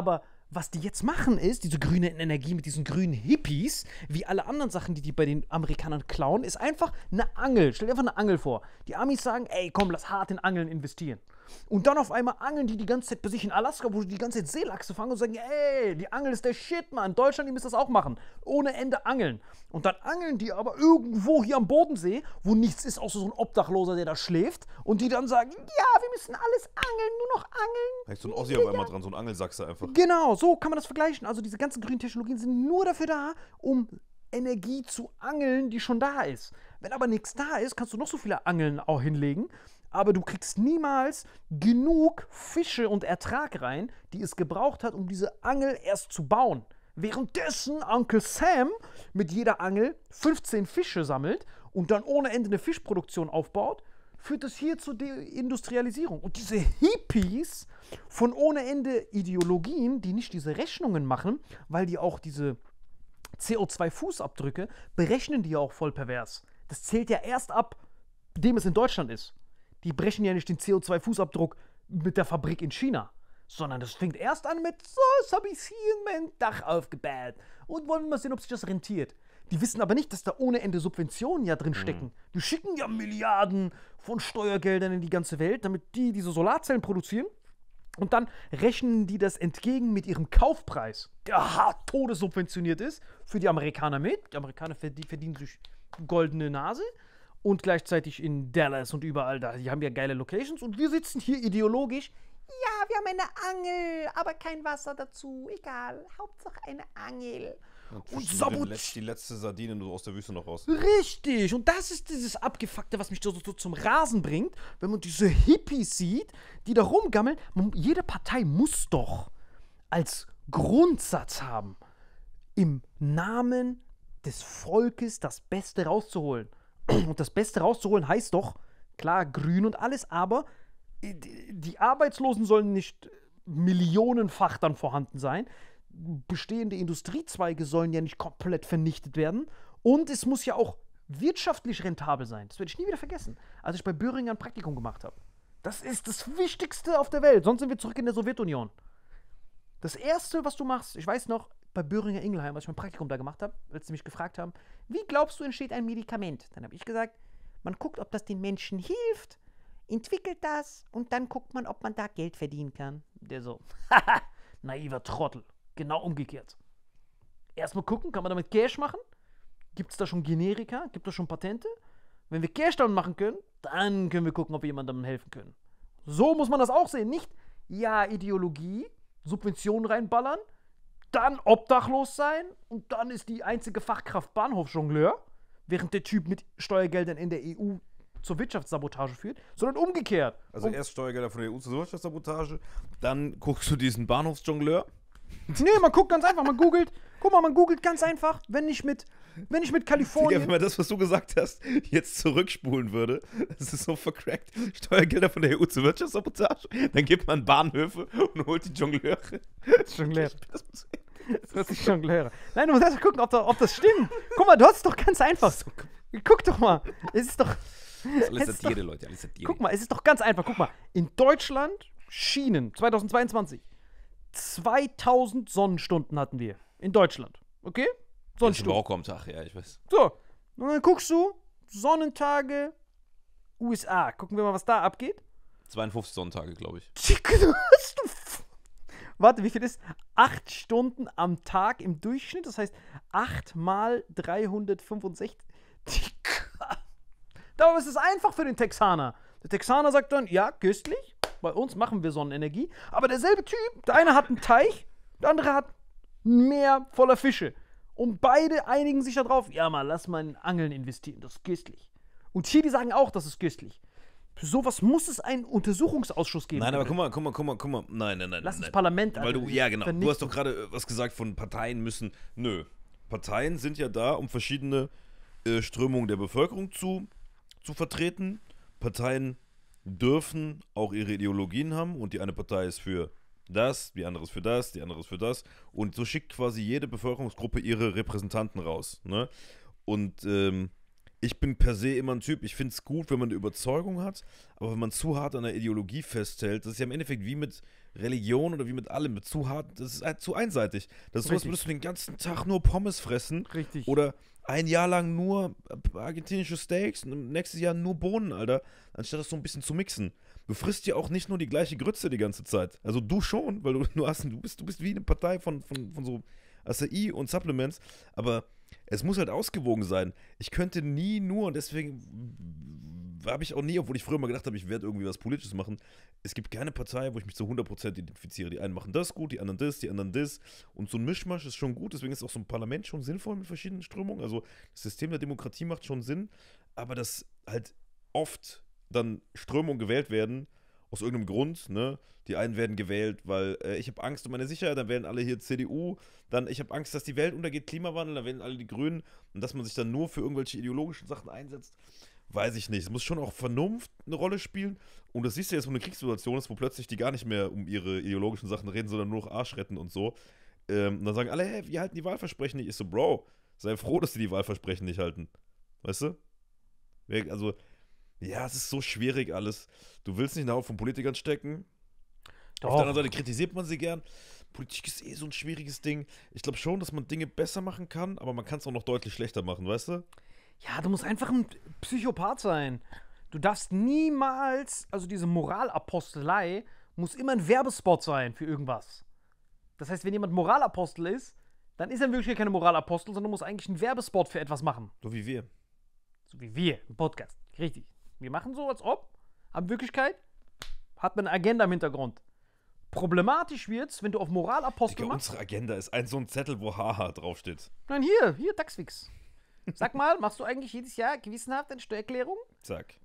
was die jetzt machen ist, diese grüne Energie mit diesen grünen Hippies, wie alle anderen Sachen, die die bei den Amerikanern klauen, ist einfach eine Angel. Stell dir einfach eine Angel vor. Die Amis sagen, ey, komm, lass hart in Angeln investieren. Und dann auf einmal angeln die die ganze Zeit bei sich in Alaska, wo die die ganze Zeit Seelachse fangen und sagen, ey, die Angel ist der Shit, Mann. Deutschland, ihr müsst das auch machen. Ohne Ende angeln. Und dann angeln die aber irgendwo hier am Bodensee, wo nichts ist, außer so ein Obdachloser, der da schläft. Und die dann sagen, ja, wir müssen alles angeln, nur noch angeln. Da ist so ein Ossi auf einmal dran, so ein Angelsachse einfach. Genau, so kann man das vergleichen. Also diese ganzen grünen Technologien sind nur dafür da, um Energie zu angeln, die schon da ist. Wenn aber nichts da ist, kannst du noch so viele Angeln auch hinlegen, aber du kriegst niemals genug Fische und Ertrag rein, die es gebraucht hat, um diese Angel erst zu bauen. Währenddessen Uncle Sam mit jeder Angel fünfzehn Fische sammelt und dann ohne Ende eine Fischproduktion aufbaut, führt das hier zur Deindustrialisierung. Und diese Hippies von ohne Ende Ideologien, die nicht diese Rechnungen machen, weil die auch diese C O zwei Fußabdrücke berechnen die ja auch voll pervers. Das zählt ja erst ab, dem es in Deutschland ist. Die brechen ja nicht den C O zwei Fußabdruck mit der Fabrik in China, sondern das fängt erst an mit, so, das habe ich hier mein Dach aufgebaut und wollen mal sehen, ob sich das rentiert. Die wissen aber nicht, dass da ohne Ende Subventionen ja drin stecken. Die schicken ja Milliarden von Steuergeldern in die ganze Welt, damit die diese Solarzellen produzieren. Und dann rechnen die das entgegen mit ihrem Kaufpreis, der hart todessubventioniert ist, für die Amerikaner mit. Die Amerikaner verdi- verdienen sich goldene Nase. Und gleichzeitig in Dallas und überall da. Die haben ja geile Locations. Und wir sitzen hier ideologisch. Ja, wir haben eine Angel, aber kein Wasser dazu. Egal, Hauptsache eine Angel. Und, Und fischen sabot- den Letz-, die letzte Sardine nur aus der Wüste noch raus. Richtig. Und das ist dieses Abgefuckte, was mich so, so zum Rasen bringt, wenn man diese Hippies sieht, die da rumgammeln. Man, jede Partei muss doch als Grundsatz haben, im Namen des Volkes das Beste rauszuholen. Und das Beste rauszuholen heißt doch, klar, grün und alles, aber die Arbeitslosen sollen nicht millionenfach dann vorhanden sein. Bestehende Industriezweige sollen ja nicht komplett vernichtet werden. Und es muss ja auch wirtschaftlich rentabel sein. Das werde ich nie wieder vergessen, als ich bei Böhringer ein Praktikum gemacht habe. Das ist das Wichtigste auf der Welt. Sonst sind wir zurück in der Sowjetunion. Das Erste, was du machst, ich weiß noch, bei Böhringer Ingelheim, als ich mein Praktikum da gemacht habe, als sie mich gefragt haben, wie glaubst du, entsteht ein Medikament? Dann habe ich gesagt, man guckt, ob das den Menschen hilft, entwickelt das und dann guckt man, ob man da Geld verdienen kann. Der so, haha, naiver Trottel. Genau umgekehrt. Erstmal gucken, kann man damit Cash machen? Gibt es da schon Generika? Gibt es schon Patente? Wenn wir Cash damit machen können, dann können wir gucken, ob wir jemandem helfen können. So muss man das auch sehen. Nicht, ja, Ideologie, Subventionen reinballern, dann obdachlos sein und dann ist die einzige Fachkraft Bahnhofsjongleur, während der Typ mit Steuergeldern in der E U zur Wirtschaftssabotage führt, sondern umgekehrt. Also Um- erst Steuergelder von der E U zur Wirtschaftssabotage, dann guckst du diesen Bahnhofsjongleur. Nee, man guckt ganz einfach, man googelt. Guck mal, man googelt ganz einfach, wenn ich mit, wenn ich mit Digga, Kalifornien. wenn man das, was du gesagt hast, jetzt zurückspulen würde, das ist so vercrackt. Steuergelder von der E U zur Wirtschaftssabotage, dann gibt man Bahnhöfe und holt die Jongleure. Jongleur. Das ist Jongleur. Nein, du musst erst mal gucken, ob, da, ob das stimmt. Guck mal, du hast es doch ganz einfach. Guck doch mal. Es ist doch. Das ist alles es ist Satire, doch- Leute, alles Satire. Guck mal, es ist doch ganz einfach. Guck mal, in Deutschland Schienen zweitausendzweiundzwanzig. zweitausend Sonnenstunden hatten wir. In Deutschland. Okay? Das ist ein Sonnenstunden. Rauch am Tag, ja, ich weiß. So. Und dann guckst du, Sonnentage, U S A. Gucken wir mal, was da abgeht. zweiundfünfzig Sonntage, glaube ich. Du hast du f- Warte, wie viel ist? Acht Stunden am Tag im Durchschnitt. Das heißt, acht mal dreihundertfünfundsechzig. Aber es ist einfach für den Texaner. Der Texaner sagt dann, ja, köstlich. Bei uns machen wir Sonnenenergie. Aber derselbe Typ, der eine hat einen Teich, der andere hat ein Meer voller Fische. Und beide einigen sich darauf, ja mal, lass mal in Angeln investieren. Das ist köstlich. Und hier, die sagen auch, das ist köstlich. Für sowas muss es einen Untersuchungsausschuss geben. Nein, aber guck mal, guck mal, guck mal, guck mal. Nein, nein, nein. Lass das nein. Parlament Weil du, Alter, ja, genau. Du vernichten. hast doch gerade äh, was gesagt von Parteien müssen. Nö. Parteien sind ja da, um verschiedene äh, Strömungen der Bevölkerung zu, zu vertreten. Parteien dürfen auch ihre Ideologien haben und die eine Partei ist für das, die andere ist für das, die andere ist für das. Und so schickt quasi jede Bevölkerungsgruppe ihre Repräsentanten raus. Ne? Und ähm, ich bin per se immer ein Typ, ich finde es gut, wenn man eine Überzeugung hat, aber wenn man zu hart an der Ideologie festhält, das ist ja im Endeffekt wie mit Religion oder wie mit allem, mit zu hart, das ist halt zu einseitig. Das ist so, als Richtig. würdest du den ganzen Tag nur Pommes fressen Richtig. oder ein Jahr lang nur argentinische Steaks und im nächsten Jahr nur Bohnen, Alter, anstatt das so ein bisschen zu mixen. Du frisst ja auch nicht nur die gleiche Grütze die ganze Zeit. Also du schon, weil du nur hast, du bist, du bist wie eine Partei von, von, von so Acai und Supplements, aber es muss halt ausgewogen sein. Ich könnte nie nur, und deswegen habe ich auch nie, obwohl ich früher mal gedacht habe, ich werde irgendwie was Politisches machen, es gibt keine Partei, wo ich mich zu hundert Prozent identifiziere. Die einen machen das gut, die anderen das, die anderen das. Und so ein Mischmasch ist schon gut, deswegen ist auch so ein Parlament schon sinnvoll mit verschiedenen Strömungen. Also das System der Demokratie macht schon Sinn, aber dass halt oft dann Strömungen gewählt werden, aus irgendeinem Grund, ne? Die einen werden gewählt, weil äh, ich habe Angst um meine Sicherheit, dann wählen alle hier C D U, dann ich habe Angst, dass die Welt untergeht, Klimawandel, dann wählen alle die Grünen und dass man sich dann nur für irgendwelche ideologischen Sachen einsetzt, weiß ich nicht. Es muss schon auch Vernunft eine Rolle spielen und das siehst du jetzt, wo eine Kriegssituation ist, wo plötzlich die gar nicht mehr um ihre ideologischen Sachen reden, sondern nur noch Arsch retten und so. Ähm, und dann sagen alle, hey, wir halten die Wahlversprechen nicht. Ich so, Bro, sei froh, dass die die Wahlversprechen nicht halten. Weißt du? Also, ja, es ist so schwierig alles. Du willst nicht in der Haut von Politikern stecken. Doch. Auf der anderen Seite kritisiert man sie gern. Politik ist eh so ein schwieriges Ding. Ich glaube schon, dass man Dinge besser machen kann, aber man kann es auch noch deutlich schlechter machen, weißt du? Ja, du musst einfach ein Psychopath sein. Du darfst niemals, also diese Moralapostelei muss immer ein Werbespot sein für irgendwas. Das heißt, wenn jemand Moralapostel ist, dann ist er wirklich keine Moralapostel, sondern muss eigentlich einen Werbespot für etwas machen. So wie wir. So wie wir im Podcast. Richtig. Wir machen so, als ob, aber in Wirklichkeit hat man eine Agenda im Hintergrund. Problematisch wird's, wenn du auf Moralapostel Digga, machst. unsere Agenda ist ein so ein Zettel, wo Haha draufsteht. Nein, hier, hier, Taxfix. Sag mal, machst du eigentlich jedes Jahr gewissenhaft eine Steuererklärung? Zack.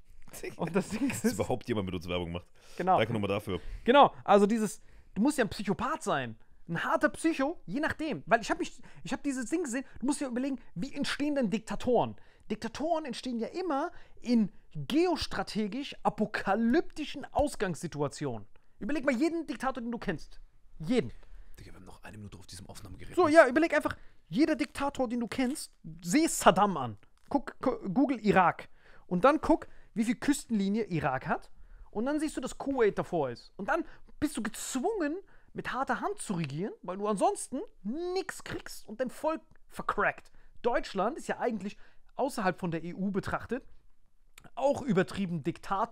Und das Ding Dass ist, überhaupt jemand mit uns Werbung macht. genau, Danke nochmal dafür. genau, also dieses, du musst ja ein Psychopath sein. Ein harter Psycho, je nachdem. Weil ich habe mich, ich habe dieses Ding gesehen, du musst dir überlegen, wie entstehen denn Diktatoren? Diktatoren entstehen ja immer in geostrategisch apokalyptischen Ausgangssituationen. Überleg mal jeden Diktator, den du kennst. Jeden. Digga, wir haben noch eine Minute auf diesem Aufnahmegerät. So, ja, überleg einfach, jeder Diktator, den du kennst, seh Saddam an. Guck, gu- Google Irak. Und dann guck, wie viel Küstenlinie Irak hat. Und dann siehst du, dass Kuwait davor ist. Und dann bist du gezwungen, mit harter Hand zu regieren, weil du ansonsten nichts kriegst und dein Volk vercrackt. Deutschland ist ja eigentlich außerhalb von der E U betrachtet auch übertrieben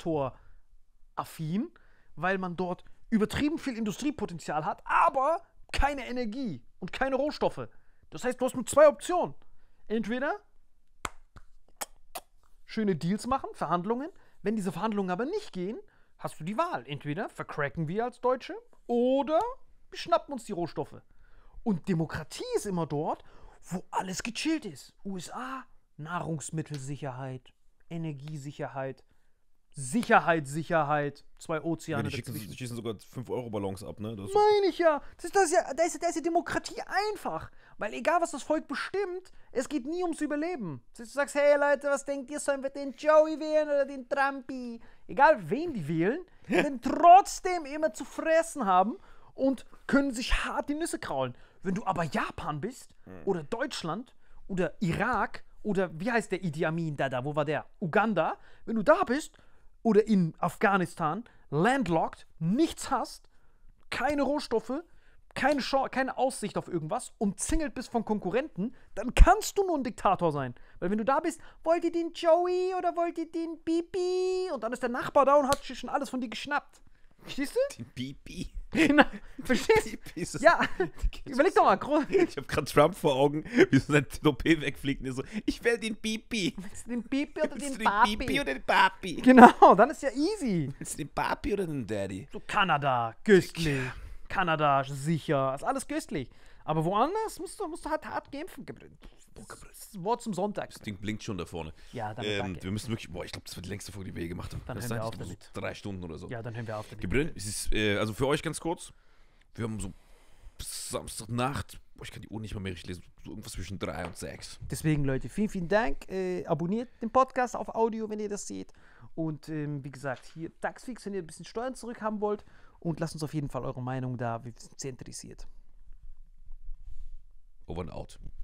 Diktator-affin, weil man dort übertrieben viel Industriepotenzial hat, aber keine Energie und keine Rohstoffe. Das heißt, du hast nur zwei Optionen. Entweder schöne Deals machen, Verhandlungen. Wenn diese Verhandlungen aber nicht gehen, hast du die Wahl. Entweder vercracken wir als Deutsche oder wir schnappen uns die Rohstoffe. Und Demokratie ist immer dort, wo alles gechillt ist. U S A, Nahrungsmittelsicherheit, Energiesicherheit, Sicherheit, Sicherheit, zwei Ja, Ozeane die schießen, dazwischen. die schießen sogar fünf Euro Ballons ab, ne? Das ist Meine ich ja. Das ist, das ist ja, da ist, da ist die Demokratie einfach. Weil egal, was das Volk bestimmt, es geht nie ums Überleben. Du sagst, hey Leute, was denkt ihr, sollen wir den Joey wählen oder den Trumpi? Egal, wen die wählen, die werden trotzdem immer zu fressen haben und können sich hart die Nüsse kraulen. Wenn du aber Japan bist oder Deutschland oder Irak oder wie heißt der Idi Amin da da, wo war der? Uganda. Wenn du da bist oder in Afghanistan, landlocked, nichts hast, keine Rohstoffe, keine, Chance, keine Aussicht auf irgendwas, umzingelt bist von Konkurrenten, dann kannst du nur ein Diktator sein. Weil wenn du da bist, wollt ihr den Joey oder wollt ihr den Bibi? Und dann ist der Nachbar da und hat sich schon alles von dir geschnappt. Verstehst du? die Bibi. Genau. Verstehst du? Ist das- Ja, überleg doch mal. Gro- Ich habe gerade Trump vor Augen, wie so sein Toupet wegfliegt und er so, ich will den Bibi. Den Bibi oder Willst den du Papi? Bibi oder den Papi? Genau, dann ist ja easy. Willst du den Papi oder den Daddy? So Kanada, köstlich. Kanada, sicher. Ist alles köstlich. Aber woanders musst du, musst du halt hart kämpfen. Das Wort zum Sonntag. Das Ding blinkt schon da vorne. Ja, damit Ähm, danke. wir müssen wirklich, boah, ich glaube, das wird die längste Folge, die wir je gemacht haben. Dann das hören wir sein? auf Ich glaub, damit. so drei Stunden oder so. Ja, dann hören wir auf damit. Gebrüllt. Es ist, äh, also für euch ganz kurz, wir haben so Samstagnacht, boah, ich kann die Uhr nicht mal mehr richtig lesen, so irgendwas zwischen drei und sechs. Deswegen, Leute, vielen, vielen Dank. Äh, abonniert den Podcast auf Audio, wenn ihr das seht. Und ähm, wie gesagt, hier Taxfix, wenn ihr ein bisschen Steuern zurückhaben wollt. Und lasst uns auf jeden Fall eure Meinung da. Wir sind sehr interessiert. Over and out.